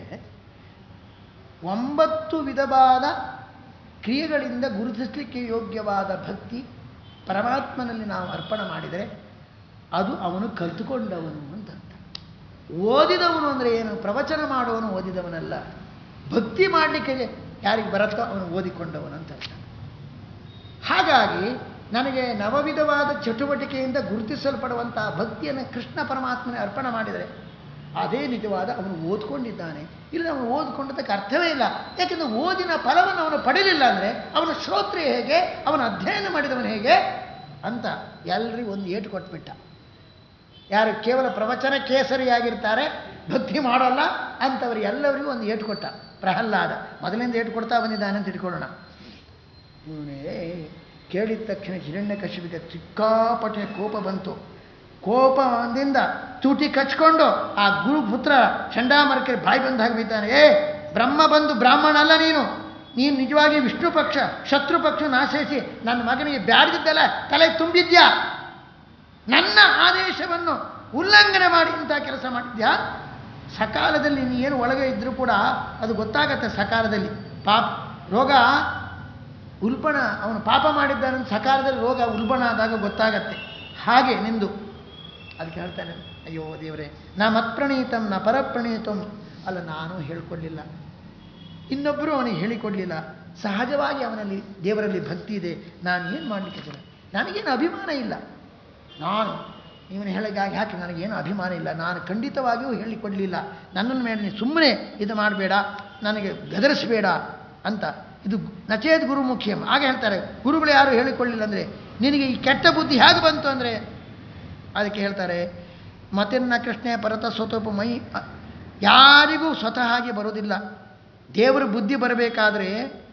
ಒಂಬತ್ತು ವಿಧವಾದ ಕ್ರಿಯೆಗಳಿಂದ ಗುರುತಿಸಲಿಕ್ಕೆ ಯೋಗ್ಯವಾದ ಭಕ್ತಿ ಪರಮಾತ್ಮನಲ್ಲಿ ನಾವು ಅರ್ಪಣೆ ಮಾಡಿದರೆ ಅದು ಅವನು ಕಲಿತುಕೊಂಡವನು ಅಂತ ಅರ್ಥ. ಓದಿದವನು ಅಂದರೆ ಏನು? ಪ್ರವಚನ ಮಾಡುವವನು ಓದಿದವನಲ್ಲ. ಭಕ್ತಿ ಮಾಡಲಿಕ್ಕೆ ಯಾರಿಗೆ ಬರುತ್ತೋ ಅವನು ಓದಿಕೊಂಡವನು ಅಂತ ಅರ್ಥ. ಹಾಗಾಗಿ ನನಗೆ ನವವಿಧವಾದ ಚಟುವಟಿಕೆಯಿಂದ ಗುರುತಿಸಲ್ಪಡುವಂತಹ ಭಕ್ತಿಯನ್ನು ಕೃಷ್ಣ ಪರಮಾತ್ಮನೇ ಅರ್ಪಣೆ ಮಾಡಿದರೆ ಅದೇ ನಿಜವಾದ ಅವನು ಓದ್ಕೊಂಡಿದ್ದಾನೆ. ಇಲ್ಲ ಅವನು ಓದ್ಕೊಂಡದಕ್ಕೆ ಅರ್ಥವೇ ಇಲ್ಲ. ಯಾಕೆಂದರೆ ಓದಿನ ಫಲವನ್ನು ಅವನು ಪಡೆಯಲಿಲ್ಲ ಅಂದರೆ ಅವನ ಶ್ರೋತ್ರಿಯ ಹೇಗೆ, ಅವನ ಅಧ್ಯಯನ ಮಾಡಿದವನು ಹೇಗೆ ಅಂತ ಎಲ್ಲರಿಗೂ ಒಂದು ಏಟು ಕೊಟ್ಬಿಟ್ಟ. ಯಾರು ಕೇವಲ ಪ್ರವಚನ ಕೇಸರಿಯಾಗಿರ್ತಾರೆ, ಭಕ್ತಿ ಮಾಡೋಲ್ಲ ಅಂಥವ್ರು ಎಲ್ಲರಿಗೂ ಒಂದು ಏಟು ಕೊಟ್ಟ. ಪ್ರಹ್ಲಾದ ಮೊದಲಿಂದ ಏಟು ಕೊಡ್ತಾ ಬಂದಿದ್ದಾನೆ ಅಂತ ಇಟ್ಕೊಳ್ಳೋಣ. ಇವನೇ ಕೇಳಿದ ತಕ್ಷಣ ಹಿರಣ್ಯಕಶಿಪಿಗೆ ಸಿಕ್ಕಾಪಟ್ಟೆ ಕೋಪ ಬಂತು. ಕೋಪದಿಂದ ಚೂಟಿ ಕಚ್ಕೊಂಡು ಆ ಗುರುಪುತ್ರ ಚಂಡಾಮರಕ್ಕೆ ಬಾಯಿ ಬಂದು ಹಾಕಿದ್ದಾನೆ. ಏ ಬ್ರಹ್ಮ ಬಂದು ಬ್ರಾಹ್ಮಣ ಅಲ್ಲ ನೀನು, ನೀನು ನಿಜವಾಗಿ ವಿಷ್ಣು ಪಕ್ಷ ಶತ್ರು ಪಕ್ಷ ನಾಶಿಸಿ ನನ್ನ ಮಗನಿಗೆ ಬ್ಯಾಡ್ದಿದ್ದಲ್ಲ ತಲೆ ತುಂಬಿದ್ಯಾ, ನನ್ನ ಆದೇಶವನ್ನು ಉಲ್ಲಂಘನೆ ಮಾಡಿ ಇಂಥ ಕೆಲಸ ಮಾಡಿದ್ಯಾ. ಸಕಾಲದಲ್ಲಿ ನೀ ಏನು ಒಳಗೆ ಇದ್ದರೂ ಕೂಡ ಅದು ಗೊತ್ತಾಗತ್ತೆ. ಸಕಾಲದಲ್ಲಿ ಪಾಪ ರೋಗ ಉಲ್ಬಣ, ಅವನು ಪಾಪ ಮಾಡಿದ್ದಾನೆ ಸಕಾಲದಲ್ಲಿ ರೋಗ ಉಲ್ಬಣ ಆದಾಗ ಗೊತ್ತಾಗತ್ತೆ. ಹಾಗೆ ನಿಂದು ಅದಕ್ಕೆ ಹೇಳ್ತಾನೆ, ಅಯ್ಯೋ ದೇವರೇ, ನಾ ಮತ್ಪ್ರಣೀತಂ ನ ಪರಪ್ರಣೀತಂ. ಅಲ್ಲ, ನಾನು ಹೇಳ್ಕೊಡ್ಲಿಲ್ಲ, ಇನ್ನೊಬ್ಬರು ಅವನಿಗೆ ಹೇಳಿಕೊಡ್ಲಿಲ್ಲ. ಸಹಜವಾಗಿ ಅವನಲ್ಲಿ ದೇವರಲ್ಲಿ ಭಕ್ತಿ ಇದೆ. ನಾನು ಏನು ಮಾಡಲಿಕ್ಕೆ ಸಾಧ್ಯ? ನನಗೇನು ಅಭಿಮಾನ ಇಲ್ಲ. ನಾನು ಇವನು ಹೇಳಿಗಾಗಿ ಯಾಕೆ ನನಗೇನು ಅಭಿಮಾನ ಇಲ್ಲ. ನಾನು ಖಂಡಿತವಾಗಿಯೂ ಹೇಳಿಕೊಡಲಿಲ್ಲ. ನನ್ನನ್ನು ಮೇಲೆ ನೀನು ಸುಮ್ಮನೆ ಇದು ಮಾಡಬೇಡ, ನನಗೆ ಗದರಿಸಬೇಡ ಅಂತ. ಇದು ನಚೇದ್ ಗುರು ಮುಖ್ಯಂ. ಆಗ ಹೇಳ್ತಾರೆ, ಗುರುಗಳು ಯಾರು ಹೇಳಿಕೊಳ್ಳಿಲ್ಲ ಅಂದರೆ ನಿನಗೆ ಈ ಕೆಟ್ಟ ಬುದ್ಧಿ ಹೇಗೆ ಬಂತು ಅಂದರೆ ಅದಕ್ಕೆ ಹೇಳ್ತಾರೆ, ಮತಿರ್ನ ಕೃಷ್ಣೆ ಪರತ ಸ್ವತೋಪ ಮೈ. ಯಾರಿಗೂ ಸ್ವತಃ ಹಾಗೆ ಬರೋದಿಲ್ಲ. ದೇವರ ಬುದ್ಧಿ ಬರಬೇಕಾದ್ರೆ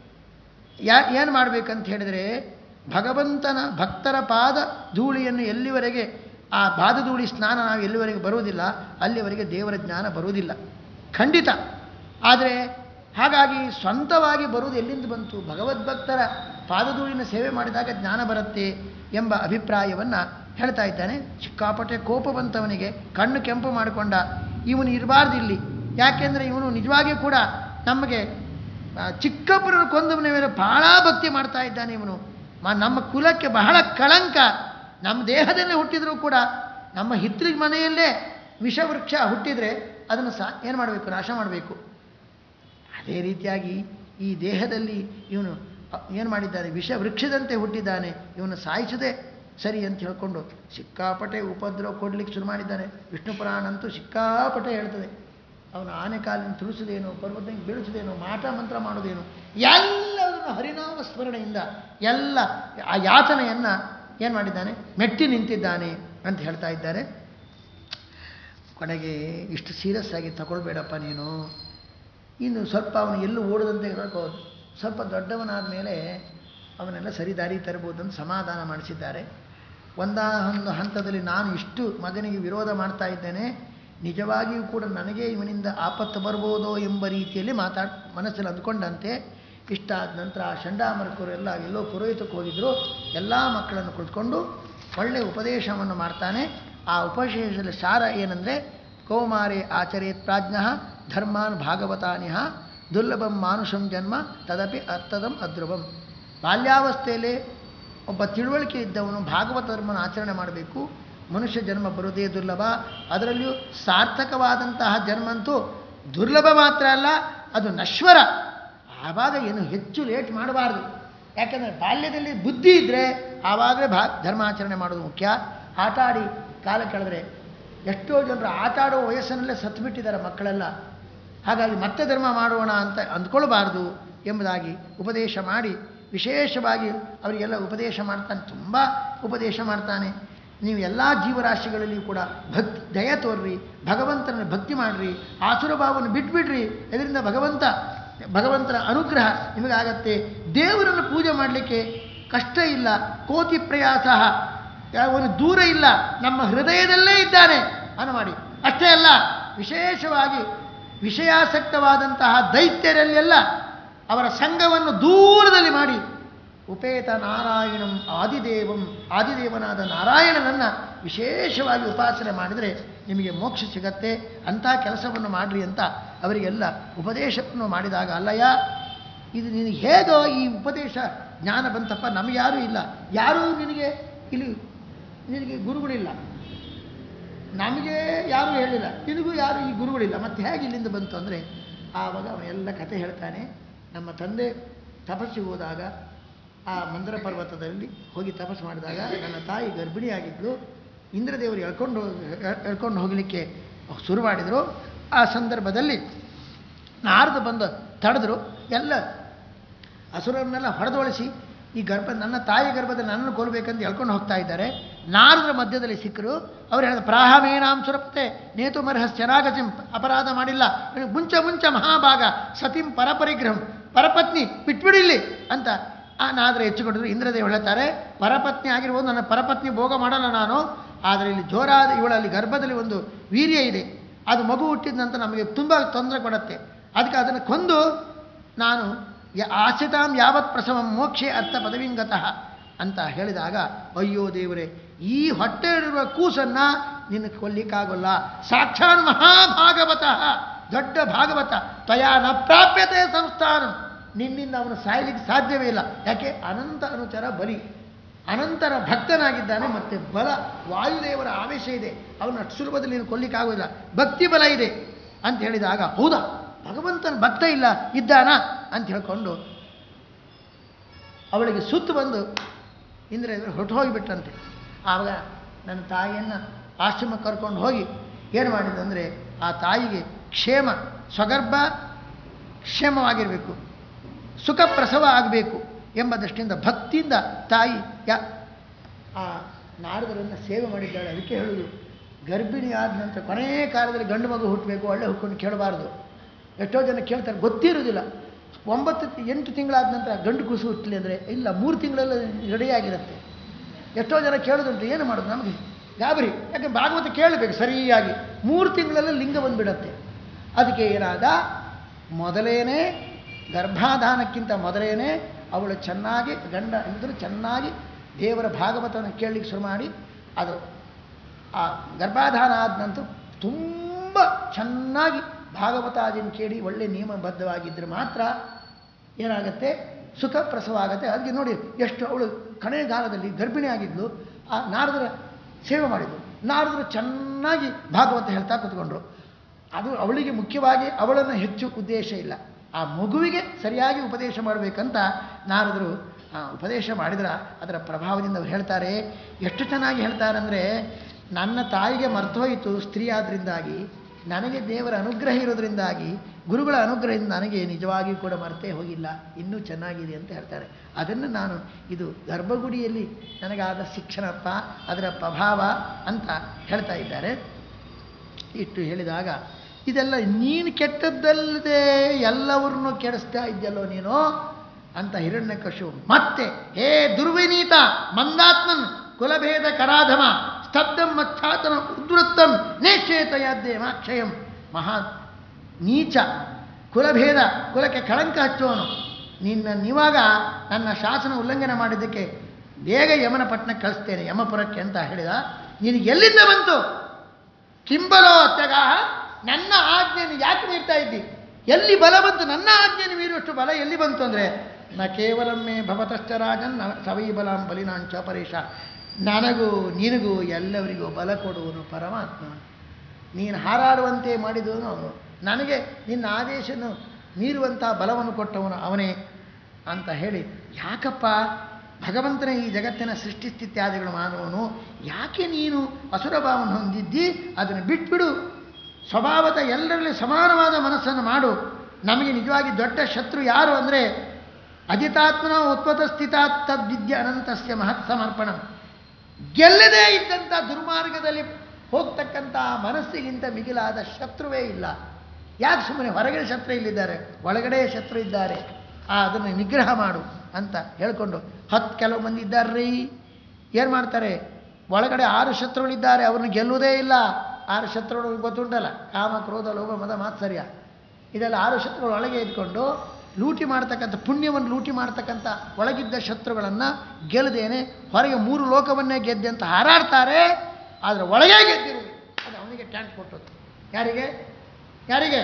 ಯಾ ಏನು ಮಾಡಬೇಕಂತ ಹೇಳಿದರೆ, ಭಗವಂತನ ಭಕ್ತರ ಪಾದ ಧೂಳಿಯನ್ನು ಎಲ್ಲಿವರೆಗೆ, ಆ ಪಾದಧೂಳಿ ಸ್ನಾನ ನಾವು ಎಲ್ಲಿವರೆಗೆ ಬರುವುದಿಲ್ಲ ಅಲ್ಲಿವರೆಗೆ ದೇವರ ಜ್ಞಾನ ಬರುವುದಿಲ್ಲ ಖಂಡಿತ. ಆದರೆ ಹಾಗಾಗಿ ಸ್ವಂತವಾಗಿ ಬರುವುದು ಎಲ್ಲಿಂದ ಬಂತು? ಭಗವದ್ಭಕ್ತರ ಪಾದಧೂಳಿನ ಸೇವೆ ಮಾಡಿದಾಗ ಜ್ಞಾನ ಬರುತ್ತೆ ಎಂಬ ಅಭಿಪ್ರಾಯವನ್ನು ಹೇಳ್ತಾ ಇದ್ದಾನೆ. ಸಿಕ್ಕಾಪಟ್ಟೆ ಕೋಪ ಬಂತವನಿಗೆ, ಕಣ್ಣು ಕೆಂಪು ಮಾಡಿಕೊಂಡ. ಇವನು ಇರಬಾರ್ದು ಇಲ್ಲಿ. ಯಾಕೆಂದರೆ ಇವನು ನಿಜವಾಗಿಯೂ ಕೂಡ ನಮಗೆ ಚಿಕ್ಕಪ್ಪರನ್ನು ಕೊಂದವನ ಮೇಲೆ ಬಹಳ ಭಕ್ತಿ ಮಾಡ್ತಾ ಇದ್ದಾನೆ. ಇವನು ನಮ್ಮ ಕುಲಕ್ಕೆ ಬಹಳ ಕಳಂಕ. ನಮ್ಮ ದೇಹದಲ್ಲೇ ಹುಟ್ಟಿದರೂ ಕೂಡ ನಮ್ಮ ಹಿತ್ಲಿಗೆ ಮನೆಯಲ್ಲೇ ವಿಷವೃಕ್ಷ ಹುಟ್ಟಿದರೆ ಅದನ್ನು ಸಾ ಏನು ಮಾಡಬೇಕು? ನಾಶ ಮಾಡಬೇಕು. ಅದೇ ರೀತಿಯಾಗಿ ಈ ದೇಹದಲ್ಲಿ ಇವನು ಏನು ಮಾಡಿದ್ದಾನೆ? ವಿಷವೃಕ್ಷದಂತೆ ಹುಟ್ಟಿದ್ದಾನೆ. ಇವನು ಸಾಯಿಸದೆ ಸರಿ ಅಂತ ಹೇಳ್ಕೊಂಡು ಸಿಕ್ಕಾಪಟ್ಟೆ ಉಪದ್ರವ ಕೊಡಲಿಕ್ಕೆ ಶುರು ಮಾಡಿದ್ದಾನೆ. ವಿಷ್ಣು ಪುರಾಣ ಅಂತೂ ಸಿಕ್ಕಾಪಟ್ಟೆ ಹೇಳ್ತದೆ. ಅವನು ಆನೆ ಕಾಲಿನ ತುಳಿಸೋದೇನು, ಪರ್ವತಕ್ಕೆ ಬೀಳಿಸೋದೇನು, ಮಾಟ ಮಂತ್ರ ಮಾಡೋದೇನು, ಎಲ್ಲದನ್ನು ಹರಿನಾಮ ಸ್ಮರಣೆಯಿಂದ ಎಲ್ಲ ಆ ಯಾತನೆಯನ್ನು ಏನು ಮಾಡಿದ್ದಾನೆ? ಮೆಟ್ಟಿ ನಿಂತಿದ್ದಾನೆ ಅಂತ ಹೇಳ್ತಾ ಇದ್ದಾರೆ. ಕೊನೆಗೆ ಇಷ್ಟು ಸೀರಿಯಸ್ ಆಗಿ ತಗೊಳ್ಬೇಡಪ್ಪ ನೀನು, ಇನ್ನು ಸ್ವಲ್ಪ ಅವನು ಎಲ್ಲೂ ಓಡದಂತೆ ಹೇಳ್ಬೋದು, ಸ್ವಲ್ಪ ದೊಡ್ಡವನಾದ ಮೇಲೆ ಅವನೆಲ್ಲ ಸರಿ ದಾರಿ ತರಬಹುದು ಅಂತ ಸಮಾಧಾನ ಮಾಡಿಸಿದ್ದಾರೆ. ಒಂದಾನೊಂದು ಹಂತದಲ್ಲಿ ನಾನು ಇಷ್ಟು ಮಗನಿಗೆ ವಿರೋಧ ಮಾಡ್ತಾ ಇದ್ದೇನೆ, ನಿಜವಾಗಿಯೂ ಕೂಡ ನನಗೆ ಇವನಿಂದ ಆಪತ್ತು ಬರ್ಬೋದೋ ಎಂಬ ರೀತಿಯಲ್ಲಿ ಮಾತಾಡ್ ಮನಸ್ಸಲ್ಲಿ ಅಂದ್ಕೊಂಡಂತೆ. ಇಷ್ಟಾದ ನಂತರ ಆ ಚಂಡಾಮರಕರು ಎಲ್ಲ ಎಲ್ಲೋ ಪುರೋಹಿತಕ್ಕೆ ಹೋಗಿದ್ರು. ಎಲ್ಲ ಮಕ್ಕಳನ್ನು ಕುಳಿತುಕೊಂಡು ಒಳ್ಳೆಯ ಉಪದೇಶವನ್ನು ಮಾಡ್ತಾನೆ. ಆ ಉಪದೇಶದ ಸಾರ ಏನಂದರೆ, ಕೌಮಾರೇ ಆಚರೇತ್ ಪ್ರಾಜ್ಞ ಧರ್ಮಾನ್ ಭಾಗವತಾನಿಹ ದುರ್ಲಭಂ ಮಾನುಷಂ ಜನ್ಮ ತದಪಿ ಅರ್ಥದಂ ಅಧ್ರುವಂ. ಬಾಲ್ಯಾವಸ್ಥೆಯಲ್ಲಿ ಒಬ್ಬ ತಿಳುವಳಿಕೆ ಇದ್ದವನು ಭಾಗವತ ಧರ್ಮನ ಆಚರಣೆ ಮಾಡಬೇಕು. ಮನುಷ್ಯ ಜನ್ಮ ಬರುವುದೇ ದುರ್ಲಭ. ಅದರಲ್ಲಿಯೂ ಸಾರ್ಥಕವಾದಂತಹ ಜನ್ಮಂತೂ ದುರ್ಲಭ ಮಾತ್ರ ಅಲ್ಲ, ಅದು ನಶ್ವರ. ಆವಾಗ ಏನು ಹೆಚ್ಚು ಲೇಟ್ ಮಾಡಬಾರ್ದು. ಯಾಕೆಂದರೆ ಬಾಲ್ಯದಲ್ಲಿ ಬುದ್ಧಿ ಇದ್ದರೆ ಆವಾಗಲೇ ಭಾ ಧರ್ಮಾಚರಣೆ ಮಾಡೋದು ಮುಖ್ಯ. ಆಟ ಆಡಿ ಕಾಲ ಕಳೆದ್ರೆ ಎಷ್ಟೋ ಜನರು ಆಟ ಆಡೋ ವಯಸ್ಸಿನಲ್ಲೇ ಸತ್ತುಬಿಟ್ಟಿದ್ದಾರೆ ಮಕ್ಕಳೆಲ್ಲ. ಹಾಗಾಗಿ ಮತ್ತೆ ಧರ್ಮ ಮಾಡೋಣ ಅಂತ ಅಂದ್ಕೊಳ್ಬಾರ್ದು ಎಂಬುದಾಗಿ ಉಪದೇಶ ಮಾಡಿ, ವಿಶೇಷವಾಗಿ ಅವರಿಗೆಲ್ಲ ಉಪದೇಶ ಮಾಡ್ತಾನೆ. ತುಂಬ ಉಪದೇಶ ಮಾಡ್ತಾನೆ. ನೀವು ಎಲ್ಲ ಜೀವರಾಶಿಗಳಲ್ಲಿಯೂ ಕೂಡ ಭಕ್ತಿ ದಯ ತೋರ್ರಿ, ಭಗವಂತನ ಭಕ್ತಿ ಮಾಡಿರಿ, ಆಸುರ ಭಾವವನ್ನು ಬಿಟ್ಬಿಡ್ರಿ. ಇದರಿಂದ ಭಗವಂತ ಭಗವಂತನ ಅನುಗ್ರಹ ನಿಮಗಾಗತ್ತೆ. ದೇವರನ್ನು ಪೂಜೆ ಮಾಡಲಿಕ್ಕೆ ಕಷ್ಟ ಇಲ್ಲ. ಕೋತಿ ಪ್ರಯಾಸ ಅವನು ದೂರ ಇಲ್ಲ, ನಮ್ಮ ಹೃದಯದಲ್ಲೇ ಇದ್ದಾನೆ ಅನ್ನು ಮಾಡಿ. ಅಷ್ಟೇ ಅಲ್ಲ, ವಿಶೇಷವಾಗಿ ವಿಷಯಾಸಕ್ತವಾದಂತಹ ದೈತ್ಯರಲ್ಲೆಲ್ಲ ಅವರ ಸಂಘವನ್ನು ದೂರದಲ್ಲಿ ಮಾಡಿ ಉಪೇತ ನಾರಾಯಣಂ ಆದಿದೇವಂ, ಆದಿದೇವನಾದ ನಾರಾಯಣನನ್ನು ವಿಶೇಷವಾಗಿ ಉಪಾಸನೆ ಮಾಡಿದರೆ ನಿಮಗೆ ಮೋಕ್ಷ ಸಿಗತ್ತೆ. ಅಂಥ ಕೆಲಸವನ್ನು ಮಾಡಿರಿ ಅಂತ ಅವರಿಗೆಲ್ಲ ಉಪದೇಶವನ್ನು ಮಾಡಿದಾಗ, ಅಲ್ಲಯ್ಯ ಇದು ನಿನಗೆ ಹೇಗೋ ಈ ಉಪದೇಶ ಜ್ಞಾನ ಬಂತಪ್ಪ, ನಮಗೆ ಯಾರೂ ಇಲ್ಲ, ಯಾರೂ ನಿನಗೆ ಇಲ್ಲಿ ನಿನಗೆ ಗುರುಗಳಿಲ್ಲ, ನಮಗೆ ಯಾರೂ ಹೇಳಿಲ್ಲ, ನಿನಗೂ ಯಾರು ಈ ಗುರುಗಳಿಲ್ಲ, ಮತ್ತೆ ಹೇಗೆ ಇಲ್ಲಿಂದ ಬಂತು ಅಂದರೆ ಆವಾಗ ಅವನೆಲ್ಲ ಕಥೆ ಹೇಳ್ತಾನೆ. ನಮ್ಮ ತಂದೆ ತಪಸ್ಸಿಗೆ ಹೋದಾಗ ಆ ಮಂದರ ಪರ್ವತದಲ್ಲಿ ಹೋಗಿ ತಪಸ್ಸು ಮಾಡಿದಾಗ ನನ್ನ ತಾಯಿ ಗರ್ಭಿಣಿಯಾಗಿದ್ಲು. ಇಂದ್ರದೇವರು ಎಳ್ಕೊಂಡು ಎಳ್ಕೊಂಡು ಹೋಗಲಿಕ್ಕೆ ಶುರು ಮಾಡಿದರು. ಆ ಸಂದರ್ಭದಲ್ಲಿ ನಾರದು ಬಂದು ತಡೆದ್ರು. ಎಲ್ಲ ಅಸುರರನ್ನೆಲ್ಲ ಹೊಡೆದೊಳಿಸಿ ಈ ಗರ್ಭ ನನ್ನ ತಾಯಿ ಗರ್ಭದಲ್ಲಿ ನನ್ನನ್ನು ಕೊಲ್ಲಬೇಕಂತ ಹೇಳ್ಕೊಂಡು ಹೋಗ್ತಾ ಇದ್ದಾರೆ. ನಾರದರ ಮಧ್ಯದಲ್ಲಿ ಸಿಕ್ಕರು. ಅವ್ರು ಹೇಳಿದ ಪ್ರಾಹಮೇನಾಂ ಸುರಪತೆ ನೇತು ಮರ್ಹಸ್ ಚೆನ್ನಾಗಚಿಂ, ಅಪರಾಧ ಮಾಡಿಲ್ಲ, ಮುಂಚ ಮುಂಚ ಮಹಾಭಾಗ ಸತಿಂ ಪರಪರಿಗ್ರಹಂ, ಪರಪತ್ನಿ ಬಿಟ್ಬಿಡಿಲ್ಲಿ ಅಂತ ಆ ನಾದ್ರ ಹೆಚ್ಚುಕೊಂಡ್ರು. ಇಂದ್ರದೇವ್ ಹೇಳ್ತಾರೆ, ಪರಪತ್ನಿ ಆಗಿರ್ಬೋದು, ನನ್ನ ಪರಪತ್ನಿ ಭೋಗ ಮಾಡಲ್ಲ ನಾನು, ಆದರೆ ಇಲ್ಲಿ ಜೋರಾದ ಇವಳಲ್ಲಿ ಗರ್ಭದಲ್ಲಿ ಒಂದು ವೀರ್ಯ ಇದೆ, ಅದು ಮಗು ಹುಟ್ಟಿದ ನಂತರ ನಮಗೆ ತುಂಬ ತೊಂದರೆ ಕೊಡುತ್ತೆ, ಅದಕ್ಕೆ ಅದನ್ನು ಕೊಂದು ನಾನು ಆಶ್ರಿತಾಂ ಯಾವತ್ ಪ್ರಸವಂ ಮೋಕ್ಷೆ ಅರ್ಥ ಪದವಿಂಗತಃ ಅಂತ ಹೇಳಿದಾಗ, ಅಯ್ಯೋ ದೇವರೇ, ಈ ಹೊಟ್ಟೆಯಲ್ಲಿರುವ ಕೂಸನ್ನು ನಿನ್ನ ಕೊಲ್ಲಿಕ್ಕಾಗಲ್ಲ, ಸಾಕ್ಷಾತ್ ಮಹಾಭಾಗವತಃ, ದೊಡ್ಡ ಭಾಗವತ, ತ್ವಯಾ ನ ಪ್ರಾಪ್ಯತೆ ಸಂಸ್ಥಾನ, ನಿನ್ನಿಂದ ಅವನು ಸಾಯಲಿಕ್ಕೆ ಸಾಧ್ಯವೇ ಇಲ್ಲ. ಯಾಕೆ? ಅನಂತ ಅನುಚರ ಬಲಿ, ಅನಂತರ ಭಕ್ತನಾಗಿದ್ದಾನೆ, ಮತ್ತು ಬಲ ವಾಯುದೇವರ ಆವೇಶ ಇದೆ, ಅವನು ಅಷ್ಟು ಸುಲಭದಲ್ಲಿ ನೀನು ಕೊಲ್ಲಿಕ್ಕಾಗೋದಿಲ್ಲ, ಭಕ್ತಿ ಬಲ ಇದೆ ಅಂತ ಹೇಳಿದಾಗ, ಹೌದಾ ಭಗವಂತನ ಭಕ್ತ ಇಲ್ಲ ಇದ್ದಾನ ಅಂತ ಹೇಳ್ಕೊಂಡು ಅವಳಿಗೆ ಸುತ್ತು ಬಂದು ಇಂದ್ರ ಹೊರಟು ಹೋಗಿಬಿಟ್ಟಂತೆ. ಆವಾಗ ನನ್ನ ತಾಯಿಯನ್ನು ಆಶ್ರಮಕ್ಕೆ ಕರ್ಕೊಂಡು ಹೋಗಿ ಏನು ಮಾಡಿದಂದರೆ, ಆ ತಾಯಿಗೆ ಕ್ಷೇಮ, ಸ್ವಗರ್ಭ ಕ್ಷೇಮವಾಗಿರಬೇಕು, ಸುಖ ಪ್ರಸವ ಆಗಬೇಕು ಎಂಬ ದೃಷ್ಟಿಯಿಂದ ಭಕ್ತಿಯಿಂದ ತಾಯಿ ಯಾ ಆ ನಾರದರನ್ನು ಸೇವೆ ಮಾಡಿದ್ದಾಳೆ. ಅದಕ್ಕೆ ಹೇಳುವುದು, ಗರ್ಭಿಣಿ ಆದ ನಂತರ ಕೊನೆಯ ಕಾಲದಲ್ಲಿ ಗಂಡು ಮಗು ಹುಟ್ಟಬೇಕು, ಒಳ್ಳೆ ಹುಟ್ಕೊಂಡು ಕೇಳಬಾರ್ದು. ಎಷ್ಟೋ ಜನ ಕೇಳ್ತಾರೆ, ಗೊತ್ತಿರೋದಿಲ್ಲ. ಒಂಬತ್ತು ಎಂಟು ತಿಂಗಳಾದ ನಂತರ ಗಂಡು ಕೂಸು ಹುಟ್ಟಲಿ ಅಂದರೆ, ಇಲ್ಲ ಮೂರು ತಿಂಗಳಲ್ಲಿ ರೆಡಿಯಾಗಿರುತ್ತೆ. ಎಷ್ಟೋ ಜನ ಕೇಳೋದುಂಟು, ಏನು ಮಾಡೋದು, ನಮಗೆ ಗಾಬರಿ, ಯಾಕೆ ಭಾಗವತ ಕೇಳಬೇಕು ಸರಿಯಾಗಿ. ಮೂರು ತಿಂಗಳಲ್ಲಿ ಲಿಂಗ ಬಂದುಬಿಡತ್ತೆ. ಅದಕ್ಕೆ ಏನಾದ, ಮೊದಲೇನೇ ಗರ್ಭಾಧಾನಕ್ಕಿಂತ ಮೊದಲೇನೇ ಅವಳು ಚೆನ್ನಾಗಿ ಗಂಡ ಇದ್ದರೂ ಚೆನ್ನಾಗಿ ದೇವರ ಭಾಗವತವನ್ನು ಕೇಳಲಿಕ್ಕೆ ಶುರು ಮಾಡಿ, ಅದು ಆ ಗರ್ಭಾಧಾನ ಆದ ನಂತರ ತುಂಬ ಚೆನ್ನಾಗಿ ಭಾಗವತಾದಿನ ಕೇಳಿ ಒಳ್ಳೆ ನಿಯಮಬದ್ಧವಾಗಿದ್ದರೆ ಮಾತ್ರ ಏನಾಗುತ್ತೆ, ಸುಖ ಪ್ರಸವ ಆಗುತ್ತೆ. ಅದಕ್ಕೆ ನೋಡಿ, ಎಷ್ಟು ಅವಳು ಕಣೆಗಾಲದಲ್ಲಿ ಗರ್ಭಿಣಿ ಆಗಿದ್ಲು, ಆ ನಾರದರ ಸೇವೆ ಮಾಡಿದ್ಳು. ನಾರದರು ಚೆನ್ನಾಗಿ ಭಾಗವತ ಹೇಳ್ತಾ ಕೂತ್ಕೊಂಡ್ರು. ಅದು ಅವಳಿಗೆ ಮುಖ್ಯವಾಗಿ ಅವಳನ್ನು ಹೆಚ್ಚು ಉದ್ದೇಶ ಇಲ್ಲ, ಆ ಮಗುವಿಗೆ ಸರಿಯಾಗಿ ಉಪದೇಶ ಮಾಡಬೇಕಂತ ನಾರದರು ಉಪದೇಶ ಮಾಡಿದ್ರೆ ಅದರ ಪ್ರಭಾವದಿಂದ ಅವ್ರು ಹೇಳ್ತಾರೆ. ಎಷ್ಟು ಚೆನ್ನಾಗಿ ಹೇಳ್ತಾರೆ ಅಂದರೆ, ನನ್ನ ತಾಯಿಗೆ ಮರ್ತೋಯಿತು ಸ್ತ್ರೀ ಆದ್ದರಿಂದಾಗಿ, ನನಗೆ ದೇವರ ಅನುಗ್ರಹ ಇರೋದ್ರಿಂದಾಗಿ, ಗುರುಗಳ ಅನುಗ್ರಹದಿಂದ ನನಗೆ ನಿಜವಾಗಿಯೂ ಕೂಡ ಮರ್ತೇ ಹೋಗಿಲ್ಲ, ಇನ್ನೂ ಚೆನ್ನಾಗಿದೆ ಅಂತ ಹೇಳ್ತಾರೆ. ಅದನ್ನು ನಾನು ಇದು ಗರ್ಭಗುಡಿಯಲ್ಲಿ ನನಗಾದ ಶಿಕ್ಷಣಪ್ಪ, ಅದರ ಪ್ರಭಾವ ಅಂತ ಹೇಳ್ತಾ ಇದ್ದಾರೆ. ಇಟ್ಟು ಹೇಳಿದಾಗ, ಇದೆಲ್ಲ ನೀನು ಕೆಟ್ಟದ್ದಲ್ಲದೆ ಎಲ್ಲವರನ್ನು ಕೆಡಿಸ್ತಾ ಇದ್ದಲ್ಲೋ ನೀನು ಅಂತ ಹಿರಣ್ಯಕಶು ಮತ್ತೆ, ಹೇ ದುರ್ವಿನೀತ ಮಂದಾತ್ಮನ್ ಕುಲಭೇದ ಕರಾಧಮ ಸ್ತಬ್ಧಂ ಮಚ್ಛಾತನ ಉದ್ವೃತ್ತಂ ನೇಕ್ಷೇತಯಾದ್ದೇ ಮಾಕ್ಷಯಂ, ಮಹಾ ನೀಚ, ಕುಲಭೇದ, ಕುಲಕ್ಕೆ ಕಳಂಕ ಹಚ್ಚುವನು, ನಿನ್ನ ನಿವಾಗ ನನ್ನ ಶಾಸನ ಉಲ್ಲಂಘನೆ ಮಾಡಿದ್ದಕ್ಕೆ ಬೇಗ ಯಮನ ಪಟ್ಟಣಕ್ಕೆ ಕಳಿಸ್ತೇನೆ, ಯಮಪುರಕ್ಕೆ ಅಂತ ಹೇಳಿದ. ನಿನಗೆ ಎಲ್ಲಿಂದ ಬಂತು? ಕಿಂಬಲೋ ಅತ್ಯಗಾಹ, ನನ್ನ ಆಜ್ಞೆಯನ್ನು ಯಾಕೆ ಮೀರ್ತಾ ಇದ್ದಿ? ಎಲ್ಲಿ ಬಲ ಬಂತು? ನನ್ನ ಆಜ್ಞೆಯನ್ನು ಮೀರುವಷ್ಟು ಬಲ ಎಲ್ಲಿ ಬಂತು ಅಂದರೆ, ನ ಕೇವಲಮ್ಮೆ ಭವತಶ್ಚ ರಾಜನ್ ಸವೈ ಬಲಾಂ ಬಲಿನಾಂಚ ಪರೇಶ, ನನಗೂ ನಿನಗೂ ಎಲ್ಲವರಿಗೂ ಬಲ ಕೊಡುವನು ಪರಮಾತ್ಮ, ನೀನು ಹಾರಾಡುವಂತೆ ಮಾಡಿದವನು ಅವನು, ನನಗೆ ನಿನ್ನ ಆದೇಶನು ಮೀರುವಂಥ ಬಲವನ್ನು ಕೊಟ್ಟವನು ಅವನೇ ಅಂತ ಹೇಳಿ, ಯಾಕಪ್ಪ ಭಗವಂತನ ಈ ಜಗತ್ತಿನ ಸೃಷ್ಟಿಸ್ಥಿತ್ಯಾದಿಗಳು ಮಾಡುವನು, ಯಾಕೆ ನೀನು ಅಸುರ ಭಾವವನ್ನು ಹೊಂದಿದ್ದಿ? ಅದನ್ನು ಬಿಟ್ಬಿಡು, ಸ್ವಭಾವದ ಎಲ್ಲರಲ್ಲಿ ಸಮಾನವಾದ ಮನಸ್ಸನ್ನು ಮಾಡು. ನಮಗೆ ನಿಜವಾಗಿ ದೊಡ್ಡ ಶತ್ರು ಯಾರು ಅಂದರೆ, ಅಜಿತಾತ್ಮನ ಉತ್ಪತ ಸ್ಥಿತಾತ್ ತದ್ವಿದ್ಯ ಅನಂತಸ್ಯ ಮಹತ್ ಸಮರ್ಪಣ, ಗೆಲ್ಲದೇ ಇದ್ದಂಥ ದುರ್ಮಾರ್ಗದಲ್ಲಿ ಹೋಗ್ತಕ್ಕಂಥ ಮನಸ್ಸಿಗಿಂತ ಮಿಗಿಲಾದ ಶತ್ರುವೇ ಇಲ್ಲ. ಯಾಕೆ ಸುಮ್ಮನೆ ಹೊರಗಡೆ ಶತ್ರು ಇಲ್ಲಿದ್ದಾರೆ, ಒಳಗಡೆ ಶತ್ರು ಇದ್ದಾರೆ, ಆ ಅದನ್ನು ನಿಗ್ರಹ ಮಾಡು ಅಂತ ಹೇಳ್ಕೊಂಡು, ಹತ್ತು ಕೆಲವು ಮಂದಿ ಇದ್ದಾರ್ರೀ, ಏನು ಮಾಡ್ತಾರೆ, ಒಳಗಡೆ ಆರು ಶತ್ರುಗಳಿದ್ದಾರೆ, ಅವ್ರನ್ನ ಗೆಲ್ಲುವುದೇ ಇಲ್ಲ. ಆರು ಶತ್ರುಗಳು ಗೊತ್ತುಂಟಲ್ಲ, ಕಾಮ ಕ್ರೋಧ ಲೋಭ ಮದ ಮಾತ್ಸರ್ಯ, ಇದೆಲ್ಲ ಆರು ಶತ್ರುಗಳು ಒಳಗೆ ಇದ್ಕೊಂಡು ಲೂಟಿ ಮಾಡ್ತಕ್ಕಂಥ, ಪುಣ್ಯವನ್ನು ಲೂಟಿ ಮಾಡ್ತಕ್ಕಂಥ ಒಳಗಿದ್ದ ಶತ್ರುಗಳನ್ನು ಗೆಲ್ಲದೇನೆ ಹೊರಗೆ ಮೂರು ಲೋಕವನ್ನೇ ಗೆದ್ದೆ ಅಂತ ಹಾರಾಡ್ತಾರೆ. ಆದರೆ ಒಳಗೆ ಗೆದ್ದಿರುವುದು ಅದು ಅವನಿಗೆ ಟ್ಯಾಂಕ್ ಕೊಟ್ಟದ್ದು. ಯಾರಿಗೆ ಯಾರಿಗೆ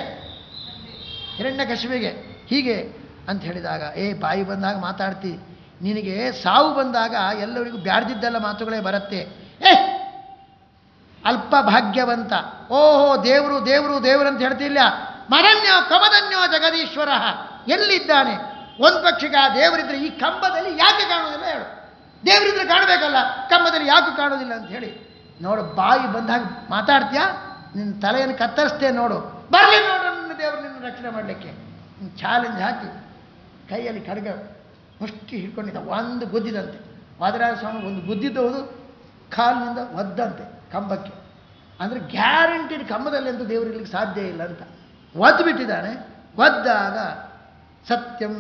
ಹಿರಣ್ಯಕಶಿಪಿಗೆ. ಹೀಗೆ ಅಂತ ಹೇಳಿದಾಗ, ಏ ಬಾಯಿ ಬಂದಾಗ ಮಾತಾಡ್ತಿ, ನಿನಗೆ ಸಾವು ಬಂದಾಗ ಎಲ್ಲರಿಗೂ ಬ್ಯಾಡ್ದಿದ್ದೆಲ್ಲ ಮಾತುಗಳೇ ಬರುತ್ತೆ. ಏ ಅಲ್ಪ ಭಾಗ್ಯವಂತ, ಓಹೋ ದೇವರು ದೇವರು ದೇವರು ಅಂತ ಹೇಳ್ತಿಲ್ಲ. ಮರಣ್ಯೋ ಕಮದನ್ಯೋ ಜಗದೀಶ್ವರ, ಎಲ್ಲಿದ್ದಾನೆ? ಒಂದು ಪಕ್ಷಿಗೆ ಆ ದೇವರಿದ್ರೆ ಈ ಕಂಬದಲ್ಲಿ ಯಾಕೆ ಕಾಣೋದಿಲ್ಲ ಹೇಳು? ದೇವರಿದ್ರೆ ಕಾಣಬೇಕಲ್ಲ, ಕಂಬದಲ್ಲಿ ಯಾಕೆ ಕಾಣೋದಿಲ್ಲ ಅಂತ ಹೇಳಿ ನೋಡು. ಬಾಯಿ ಬಂದಾಗ ಮಾತಾಡ್ತೀಯಾ? ನಿನ್ನ ತಲೆಯನ್ನು ಕತ್ತರಿಸ್ತೇ ನೋಡು, ಬರಲಿ ನೋಡು ನನ್ನ ದೇವರು ನಿನ್ನ ರಕ್ಷಣೆ ಮಾಡಲಿಕ್ಕೆ. ಚಾಲೆಂಜ್ ಹಾಕಿ ಕೈಯಲ್ಲಿ ಖಡ್ಗ ಮುಷ್ಟಿ ಹಿಡ್ಕೊಂಡಿದ್ದ, ಒಂದು ಗುದ್ದಿದಂತೆ. ವಾದರಾಜ ಸ್ವಾಮಿ ಒಂದು ಗುದ್ದಿದ್ದವುದು ಕಾಲಿನಿಂದ ಒದ್ದಂತೆ ಕಂಬಕ್ಕೆ. ಅಂದರೆ ಗ್ಯಾರಂಟಿ ಕಂಬದಲ್ಲಿ ಅಂತ ದೇವರು ಇರ್ಲಿಕ್ಕೆ ಸಾಧ್ಯ ಇಲ್ಲ ಅಂತ ಒದ್ದು ಬಿಟ್ಟಿದ್ದಾನೆ. ಒದ್ದಾಗ ಸತ್ಯಂ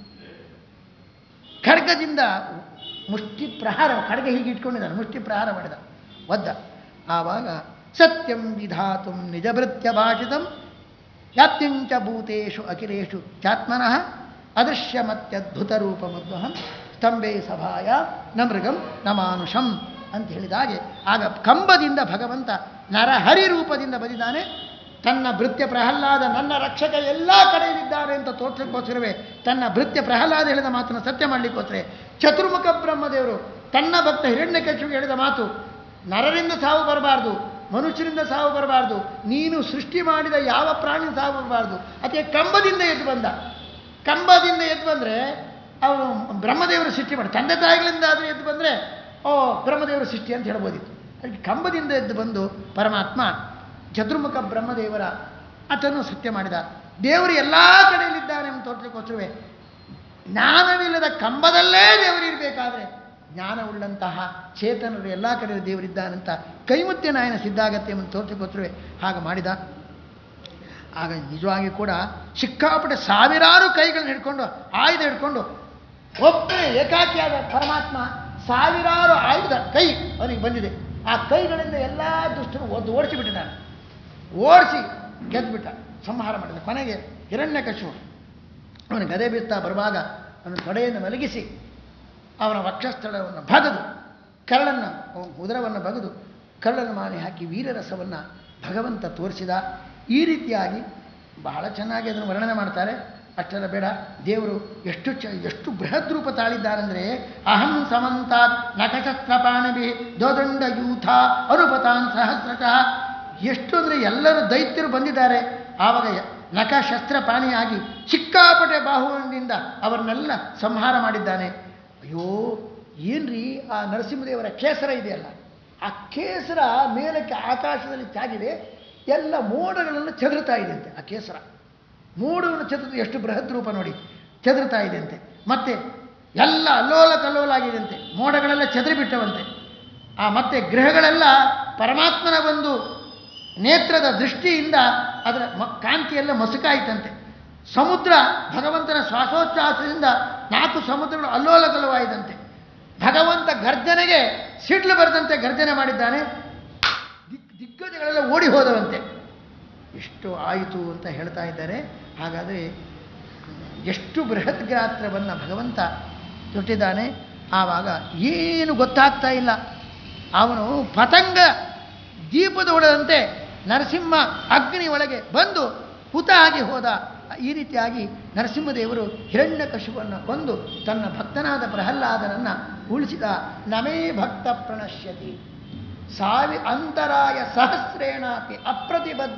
ಖಡ್ಗದಿಂದ ಮುಷ್ಟಿ ಪ್ರಹಾರ, ಖಡ್ಗ ಹೀಗೆ ಇಟ್ಕೊಂಡಿದ್ದಾನೆ, ಮುಷ್ಟಿ ಪ್ರಹಾರ ಮಾಡಿದ, ಒದ್ದ. ಆವಾಗ ಸತ್ಯಂ ವಿಧಾತು ನಿಜಭೃತ್ಯ ಭಾಷಿತಂ ವ್ಯಾಪ್ತಿಂಚ ಭೂತೇಶು ಅಖಿಲೇಶು ಚಾತ್ಮನಃ ಅದೃಶ್ಯಮತ್ಯದ್ಭುತ ರೂಪಮದ್ವಹಂ ಸ್ತಂಭೆ ಸಭಾಯ ನ ಮೃಗಂ ನ ಮಾನುಷಂ ಅಂತ ಹೇಳಿದಾಗೆ ಆಗ ಕಂಬದಿಂದ ಭಗವಂತ ನರಹರಿ ರೂಪದಿಂದ ಬಂದಿದ್ದಾನೆ. ತನ್ನ ಭೃತ್ಯ ಪ್ರಹ್ಲಾದ ನನ್ನ ರಕ್ಷಕ ಎಲ್ಲ ಕಡೆಯಲ್ಲಿದ್ದಾರೆ ಅಂತ ತೋರ್ಸಕ್ಕೋಸ್ಕರವೇ, ತನ್ನ ಭೃತ್ಯ ಪ್ರಹ್ಲಾದ ಹೇಳಿದ ಮಾತನ್ನು ಸತ್ಯ ಮಾಡಲಿಕ್ಕೋಸ್ಕರ ಚತುರ್ಮುಖ ಬ್ರಹ್ಮದೇವರು ತನ್ನ ಭಕ್ತ ಹಿರಣ್ಯಕಶಿಪಿಗೆ ಹೇಳಿದ ಮಾತು, ನರರಿಂದ ಸಾವು ಬರಬಾರ್ದು, ಮನುಷ್ಯರಿಂದ ಸಾವು ಬರಬಾರ್ದು, ನೀನು ಸೃಷ್ಟಿ ಮಾಡಿದ ಯಾವ ಪ್ರಾಣಿ ಸಾವು ಬರಬಾರ್ದು. ಅದಕ್ಕೆ ಕಂಬದಿಂದ ಎದ್ದು ಬಂದ. ಕಂಬದಿಂದ ಎದ್ದು ಬಂದರೆ ಅವನು ಬ್ರಹ್ಮದೇವರು ಸೃಷ್ಟಿ ಮಾಡಿ, ತಂದೆ ತಾಯಿಗಳಿಂದ ಆದರೆ ಎದ್ದು ಬಂದರೆ ಓ ಬ್ರಹ್ಮದೇವರ ಸೃಷ್ಟಿ ಅಂತ ಹೇಳ್ಬೋದಿತ್ತು. ಅದಕ್ಕೆ ಕಂಬದಿಂದ ಎದ್ದು ಬಂದು ಪರಮಾತ್ಮ ಚತುರ್ಮುಖ ಬ್ರಹ್ಮದೇವರ ಅದನ್ನು ಸತ್ಯ ಮಾಡಿದ. ದೇವರು ಎಲ್ಲ ಕಡೆಯಲ್ಲಿದ್ದಾನೆ ಅಂತ ತೋರ್ಸಲಿಕ್ಕೋಸ್ಕರವೇ ಜ್ಞಾನವಿಲ್ಲದ ಕಂಬದಲ್ಲೇ ದೇವರಿರಬೇಕಾದ್ರೆ ಜ್ಞಾನವುಳ್ಳಂತಹ ಚೇತನರು ಎಲ್ಲ ಕಡೆ ದೇವರಿದ್ದಾನಂತ ಕೈಮುತ್ಯ ನಾಯನ ಸಿದ್ಧಾಗತ್ತೆ ಎಂದು ತೋರ್ಸಲಿಕ್ಕೋಸ್ಕರವೇ ಹಾಗೆ ಮಾಡಿದ. ಆಗ ನಿಜವಾಗಿ ಕೂಡ ಸಿಕ್ಕಾಪಟ್ಟೆ ಸಾವಿರಾರು ಕೈಗಳನ್ನ ಹಿಡ್ಕೊಂಡು ಆಯುಧ ಹಿಡ್ಕೊಂಡು ಒಬ್ಬನೇ ಏಕಾಕಿಯಾದ ಪರಮಾತ್ಮ ಸಾವಿರಾರು ಆಯುಧ ಕೈ ಅವನಿಗೆ ಬಂದಿದೆ. ಆ ಕೈಗಳಿಂದ ಎಲ್ಲ ದುಷ್ಟರು ಒದ್ದು ಓಡಿಸಿಬಿಟ್ಟಿದ್ದಾನೆ. ಓಡಿಸಿ ಗೆದ್ದುಬಿಟ್ಟ, ಸಂಹಾರ ಮಾಡಿದ. ಕೊನೆಗೆ ಹಿರಣ್ಯಕಶಿಪು ಅವನ ಗದೆ ಬೀಸ್ತಾ ಬರುವಾಗ ಅವನ ತೊಡೆಯನ್ನು ಮಲಗಿಸಿ ಅವನ ವಕ್ಷಸ್ಥಳವನ್ನು ಬಗದು ಕರಳನ್ನು ಉದರವನ್ನು ಬಗದು ಕರಳನ್ನು ಮಾಲಿ ಹಾಕಿ ವೀರರಸವನ್ನು ಭಗವಂತ ತೋರಿಸಿದ. ಈ ರೀತಿಯಾಗಿ ಬಹಳ ಚೆನ್ನಾಗಿ ಅದನ್ನು ವರ್ಣನೆ ಮಾಡ್ತಾರೆ. ಅಷ್ಟೆಲ್ಲ ಬೇಡ, ದೇವರು ಎಷ್ಟು ಚ ಎಷ್ಟು ಬೃಹದ್ ರೂಪ ತಾಳಿದ್ದಾರೆಂದರೆ ಅಹಂ ಸಮಂತಾತ್ ನಖಶಸ್ತ್ರಪಾಣಿಭಿ ದೋದಂಡ ಯೂಥ ಅನುಪತಾನ್ ಸಹಸ್ರತಃ. ಎಷ್ಟು ಅಂದರೆ ಎಲ್ಲರೂ ದೈತ್ಯರು ಬಂದಿದ್ದಾರೆ. ಆವಾಗ ನಖಶಸ್ತ್ರಪಾಣಿಯಾಗಿ ಚಿಕ್ಕಾಪಟೆ ಬಾಹುವಿನಿಂದ ಅವರನ್ನೆಲ್ಲ ಸಂಹಾರ ಮಾಡಿದ್ದಾನೆ. ಅಯ್ಯೋ ಏನ್ರಿ ಆ ನರಸಿಂಹದೇವರ ಕೇಸರ ಇದೆಯಲ್ಲ, ಆ ಕೇಸರ ಮೇಲಕ್ಕೆ ಆಕಾಶದಲ್ಲಿ ತಾಗಿದೆ, ಎಲ್ಲ ಮೋಡಗಳನ್ನು ಚದುರ್ತಾ ಇದೆಯಂತೆ. ಆ ಕೇಸರ ಮೋಡವನ್ನು ಚದುರಿದು ಎಷ್ಟು ಬೃಹತ್ ರೂಪ ನೋಡಿ, ಚದುರ್ತಾ ಇದೆಯಂತೆ. ಮತ್ತೆ ಎಲ್ಲ ಅಲ್ಲೋಲ ಕಲ್ಲೋಲ ಆಗಿದೆಯಂತೆ, ಮೋಡಗಳೆಲ್ಲ ಚದುರಿಬಿಟ್ಟವಂತೆ. ಆ ಮತ್ತೆ ಗ್ರಹಗಳೆಲ್ಲ ಪರಮಾತ್ಮನ ಒಂದು ನೇತ್ರದ ದೃಷ್ಟಿಯಿಂದ ಅದರ ಮ ಕಾಂತಿಯೆಲ್ಲ ಮಸುಕಾಯಿತಂತೆ. ಸಮುದ್ರ ಭಗವಂತನ ಶ್ವಾಸೋಚ್ಛ್ವಾಸದಿಂದ ನಾಲ್ಕು ಸಮುದ್ರಗಳು ಅಲ್ಲೋಲ ಕಲ್ಲವಾಯಿತಂತೆ. ಭಗವಂತ ಗರ್ಜನೆಗೆ ಸಿಡ್ಲು ಬರೆದಂತೆ ಗರ್ಜನೆ ಮಾಡಿದ್ದಾನೆ. ದಿಕ್ ದಿಗ್ಗಜಗಳೆಲ್ಲ ಓಡಿ ಹೋದವಂತೆ. ಎಷ್ಟು ಆಯಿತು ಅಂತ ಹೇಳ್ತಾ ಇದ್ದಾರೆ. ಹಾಗಾದರೆ ಎಷ್ಟು ಬೃಹತ್ ಗಾತ್ರವನ್ನು ಭಗವಂತ ತೊಟ್ಟಿದ್ದಾನೆ. ಆವಾಗ ಏನು ಗೊತ್ತಾಗ್ತಾ ಇಲ್ಲ. ಅವನು ಪತಂಗ ದೀಪದ ಒಳದಂತೆ ನರಸಿಂಹ ಅಗ್ನಿ ಒಳಗೆ ಬಂದು ಹುತ ಆಗಿ ಹೋದ. ಈ ರೀತಿಯಾಗಿ ನರಸಿಂಹದೇವರು ಹಿರಣ್ಯಕಶಿಪುವನ್ನು ಕೊಂದು ತನ್ನ ಭಕ್ತನಾದ ಪ್ರಹ್ಲಾದನನ್ನು ಉಳಿಸಿದ. ನಮೇ ಭಕ್ತ ಪ್ರಣಶ್ಯತಿ ಸಾವಿ ಅಂತರಾಯ ಸಹಸ್ರೇಣಾಪಿ ಅಪ್ರತಿಬದ್ಧ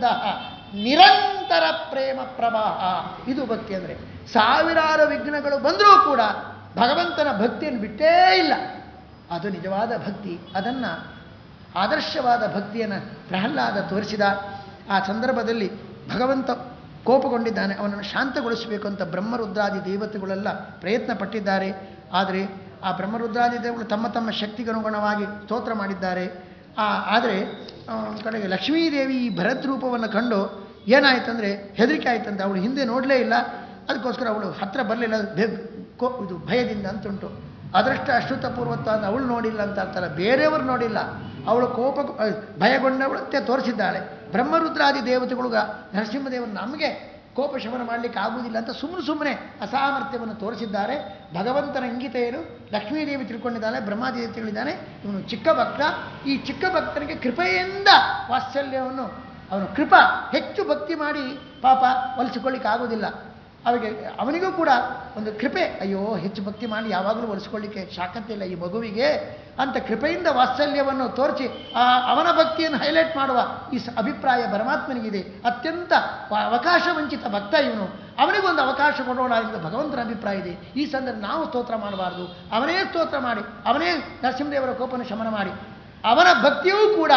ನಿರಂತರ ಪ್ರೇಮ ಪ್ರವಾಹ. ಇದು ಭಕ್ತಿ ಅಂದರೆ ಸಾವಿರಾರು ವಿಘ್ನಗಳು ಬಂದರೂ ಕೂಡ ಭಗವಂತನ ಭಕ್ತಿಯನ್ನು ಬಿಟ್ಟೇ ಇಲ್ಲ. ಅದು ನಿಜವಾದ ಭಕ್ತಿ. ಅದನ್ನು ಆದರ್ಶವಾದ ಭಕ್ತಿಯನ್ನು ಪ್ರಹ್ಲಾದ ತೋರಿಸಿದ. ಆ ಸಂದರ್ಭದಲ್ಲಿ ಭಗವಂತ ಕೋಪಗೊಂಡಿದ್ದಾನೆ. ಅವನನ್ನು ಶಾಂತಗೊಳಿಸಬೇಕು ಅಂತ ಬ್ರಹ್ಮರುದ್ರಾದಿ ದೇವತೆಗಳೆಲ್ಲ ಪ್ರಯತ್ನ ಪಟ್ಟಿದ್ದಾರೆ. ಆದರೆ ಆ ಬ್ರಹ್ಮರುದ್ರಾದಿ ದೇವಗಳು ತಮ್ಮ ತಮ್ಮ ಶಕ್ತಿಗನುಗುಣವಾಗಿ ಸ್ತೋತ್ರ ಮಾಡಿದ್ದಾರೆ. ಆದರೆ ಕಡೆಗೆ ಲಕ್ಷ್ಮೀದೇವಿ ಈ ಭರತ್ ರೂಪವನ್ನು ಕಂಡು ಏನಾಯ್ತಂದರೆ ಹೆದರಿಕೆ ಆಯ್ತಂತೆ. ಅವಳು ಹಿಂದೆ ನೋಡಲೇ ಇಲ್ಲ. ಅದಕ್ಕೋಸ್ಕರ ಅವಳು ಹತ್ತಿರ ಬರಲಿಲ್ಲ, ಕೋ ಇದು ಭಯದಿಂದ ಅಂತುಂಟು. ಅದೃಷ್ಟ ಅಶ್ರುತಪೂರ್ವತ್ವ ಅಂತ ಅವಳು ನೋಡಿಲ್ಲ ಅಂತ ಅರ್ಥಲ್ಲ, ಬೇರೆಯವರು ನೋಡಿಲ್ಲ. ಅವಳು ಕೋಪ ಭಯಗೊಂಡವಳಂತೆ ತೋರಿಸಿದ್ದಾಳೆ. ಬ್ರಹ್ಮರುದ್ರಾದಿ ದೇವತೆಗಳಿಗ ನರಸಿಂಹದೇವರು ನಮಗೆ ಕೋಪ ಶಮನ ಮಾಡಲಿಕ್ಕೆ ಆಗುವುದಿಲ್ಲ ಅಂತ ಸುಮ್ಮನೆ ಸುಮ್ಮನೆ ಅಸಾಮರ್ಥ್ಯವನ್ನು ತೋರಿಸಿದ್ದಾರೆ. ಭಗವಂತನ ಇಂಗಿತ ಏನು, ಲಕ್ಷ್ಮೀದೇವಿ ತಿಳ್ಕೊಂಡಿದ್ದಾಳೆ, ಬ್ರಹ್ಮಾದೇವತೆಗಳಿದ್ದಾನೆ, ಇವನು ಚಿಕ್ಕ ಭಕ್ತ. ಈ ಚಿಕ್ಕ ಭಕ್ತನಿಗೆ ಕೃಪೆಯಿಂದ ವಾತ್ಸಲ್ಯವನ್ನು ಅವನು ಕೃಪಾ ಹೆಚ್ಚು ಭಕ್ತಿ ಮಾಡಿ ಪಾಪ ಒಲಿಸಿಕೊಳ್ಳಿಕ್ಕೆ ಆಗೋದಿಲ್ಲ. ಅವರಿಗೆ ಅವನಿಗೂ ಕೂಡ ಒಂದು ಕೃಪೆ, ಅಯ್ಯೋ ಹೆಚ್ಚು ಭಕ್ತಿ ಮಾಡಿ ಯಾವಾಗಲೂ ಒಲಿಸ್ಕೊಳ್ಳಿಕ್ಕೆ ಶಾಕತ್ತೆ ಇಲ್ಲ ಈ ಮಗುವಿಗೆ ಅಂತ ಕೃಪೆಯಿಂದ ವಾತ್ಸಲ್ಯವನ್ನು ತೋರಿಸಿ ಆ ಅವನ ಭಕ್ತಿಯನ್ನು ಹೈಲೈಟ್ ಮಾಡುವ ಈ ಅಭಿಪ್ರಾಯ ಪರಮಾತ್ಮನಿಗಿದೆ. ಅತ್ಯಂತ ಅವಕಾಶ ವಂಚಿತ ಭಕ್ತ ಇವನು, ಅವನಿಗೊಂದು ಅವಕಾಶ ಕೊಡೋಣ ಎಂದು ಭಗವಂತನ ಅಭಿಪ್ರಾಯ ಇದೆ. ಈ ಸಂದರ್ಭ ನಾವು ಸ್ತೋತ್ರ ಮಾಡಬಾರ್ದು, ಅವನೇ ಸ್ತೋತ್ರ ಮಾಡಿ, ಅವನೇ ನರಸಿಂಹದೇವರ ಕೋಪನ ಶಮನ ಮಾಡಿ, ಅವನ ಭಕ್ತಿಯೂ ಕೂಡ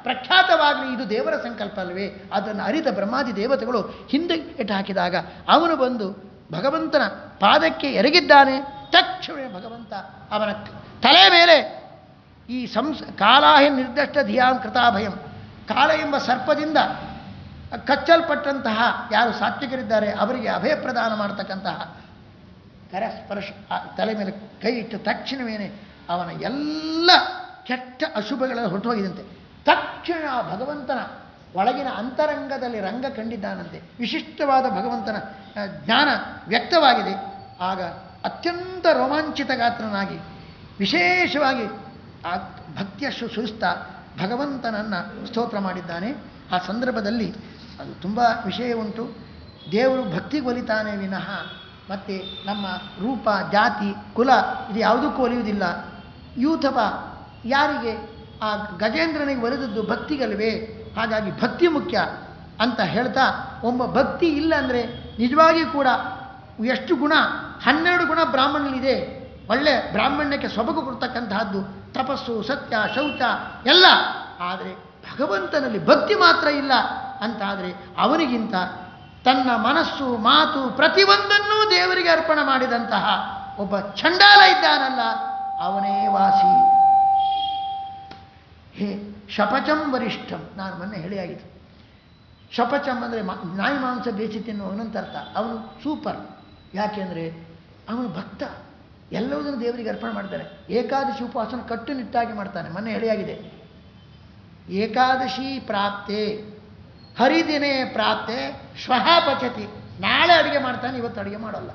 ಪ್ರಖ್ಯಾತವಾಗಲಿ, ಇದು ದೇವರ ಸಂಕಲ್ಪ ಅಲ್ವೇ? ಅದನ್ನು ಅರಿತ ಬ್ರಹ್ಮಾದಿ ದೇವತೆಗಳು ಹಿಂದೆ ಇಟ್ಟು ಹಾಕಿದಾಗ ಅವನು ಬಂದು ಭಗವಂತನ ಪಾದಕ್ಕೆ ಎರಗಿದ್ದಾನೆ. ತಕ್ಷಣ ಭಗವಂತ ಅವನ ತಲೆ ಮೇಲೆ ಈ ಸಂಸ್ ಕಾಲಾಹಿ ನಿರ್ದಿಷ್ಟ ಧಿಯಾಂ ಕೃತಾಭಯಂ, ಕಾಲ ಎಂಬ ಸರ್ಪದಿಂದ ಕಚ್ಚಲ್ಪಟ್ಟಂತಹ ಯಾರು ಸಾತ್ವಿಕರಿದ್ದಾರೆ ಅವರಿಗೆ ಅಭಯ ಪ್ರದಾನ ಮಾಡತಕ್ಕಂತಹ ಕರಸ್ಪರ್ಶ ತಲೆ ಮೇಲೆ ಕೈ ಇಟ್ಟ ತಕ್ಷಣವೇನೆ ಅವನ ಎಲ್ಲ ಕೆಟ್ಟ ಅಶುಭಗಳೆಲ್ಲ ಹೊರಟೋಗಿದಂತೆ. ತಕ್ಷಣ ಭಗವಂತನ ಒಳಗಿನ ಅಂತರಂಗದಲ್ಲಿ ರಂಗ ಕಂಡಿದ್ದಾನಂತೆ. ವಿಶಿಷ್ಟವಾದ ಭಗವಂತನ ಜ್ಞಾನ ವ್ಯಕ್ತವಾಗಿದೆ. ಆಗ ಅತ್ಯಂತ ರೋಮಾಂಚಿತ ಗಾತ್ರನಾಗಿ ವಿಶೇಷವಾಗಿ ಆ ಭಕ್ತಿಯಷ್ಟು ಸುರಿಸ್ತಾ ಭಗವಂತನನ್ನು ಸ್ತೋತ್ರ ಮಾಡಿದ್ದಾನೆ. ಆ ಸಂದರ್ಭದಲ್ಲಿ ಅದು ತುಂಬ ವಿಷಯ ಉಂಟು. ದೇವರು ಭಕ್ತಿಗೆ ಒಲಿತಾನೆ ವಿನಃ ಮತ್ತು ನಮ್ಮ ರೂಪ, ಜಾತಿ, ಕುಲ ಇದು ಯಾವುದಕ್ಕೂ ಒಲಿಯುವುದಿಲ್ಲ. ಯೂಥಪ ಯಾರಿಗೆ? ಆ ಗಜೇಂದ್ರನಿಗೆ ಒಲಿದದ್ದು ಭಕ್ತಿಗಲ್ವೇ? ಹಾಗಾಗಿ ಭಕ್ತಿ ಮುಖ್ಯ ಅಂತ ಹೇಳ್ತಾ, ಒಬ್ಬ ಭಕ್ತಿ ಇಲ್ಲ ಅಂದರೆ ನಿಜವಾಗಿ ಕೂಡ ಎಷ್ಟು ಗುಣ, ಹನ್ನೆರಡು ಗುಣ ಬ್ರಾಹ್ಮಣನಿದೆ. ಒಳ್ಳೆ ಬ್ರಾಹ್ಮಣ್ಯಕ್ಕೆ ಸೊಬಗು ಕೊಡ್ತಕ್ಕಂತಹದ್ದು ತಪಸ್ಸು, ಸತ್ಯ, ಶೌಚ ಎಲ್ಲ. ಆದರೆ ಭಗವಂತನಲ್ಲಿ ಭಕ್ತಿ ಮಾತ್ರ ಇಲ್ಲ ಅಂತಾದರೆ ಅವನಿಗಿಂತ ತನ್ನ ಮನಸ್ಸು, ಮಾತು ಪ್ರತಿಯೊಂದನ್ನೂ ದೇವರಿಗೆ ಅರ್ಪಣೆ ಮಾಡಿದಂತಹ ಒಬ್ಬ ಚಂಡಾಲ ಇದ್ದಾನಲ್ಲ, ಅವನೇ ವಾಸಿ. ಹೇ ಶಪಚಂ ವರಿಷ್ಠಂ, ನಾನು ಮೊನ್ನೆ ಹೇಳಿಯಾಗಿತ್ತು. ಶಪಚಂ ಅಂದರೆ ನಾಯಿ ಮಾಂಸ ಬೇಯಿಸಿ ತಿನ್ನುವವನಂತ ಅರ್ಥ. ಅವನು ಸೂಪರ್. ಯಾಕೆಂದರೆ ಅವನು ಭಕ್ತ, ಎಲ್ಲವುದನ್ನು ದೇವರಿಗೆ ಅರ್ಪಣೆ ಮಾಡ್ತಾನೆ. ಏಕಾದಶಿ ಉಪವಾಸನ ಕಟ್ಟುನಿಟ್ಟಾಗಿ ಮಾಡ್ತಾನೆ. ಮೊನ್ನೆ ಹೇಳಿಯಾಗಿದೆ. ಏಕಾದಶಿ ಪ್ರಾಪ್ತೆ ಹರಿದಿನೇ ಪ್ರಾಪ್ತೆ ಶ್ವಃ ಪಚತಿ. ನಾಳೆ ಅಡುಗೆ ಮಾಡ್ತಾನೆ, ಇವತ್ತು ಅಡುಗೆ ಮಾಡೋಲ್ಲ.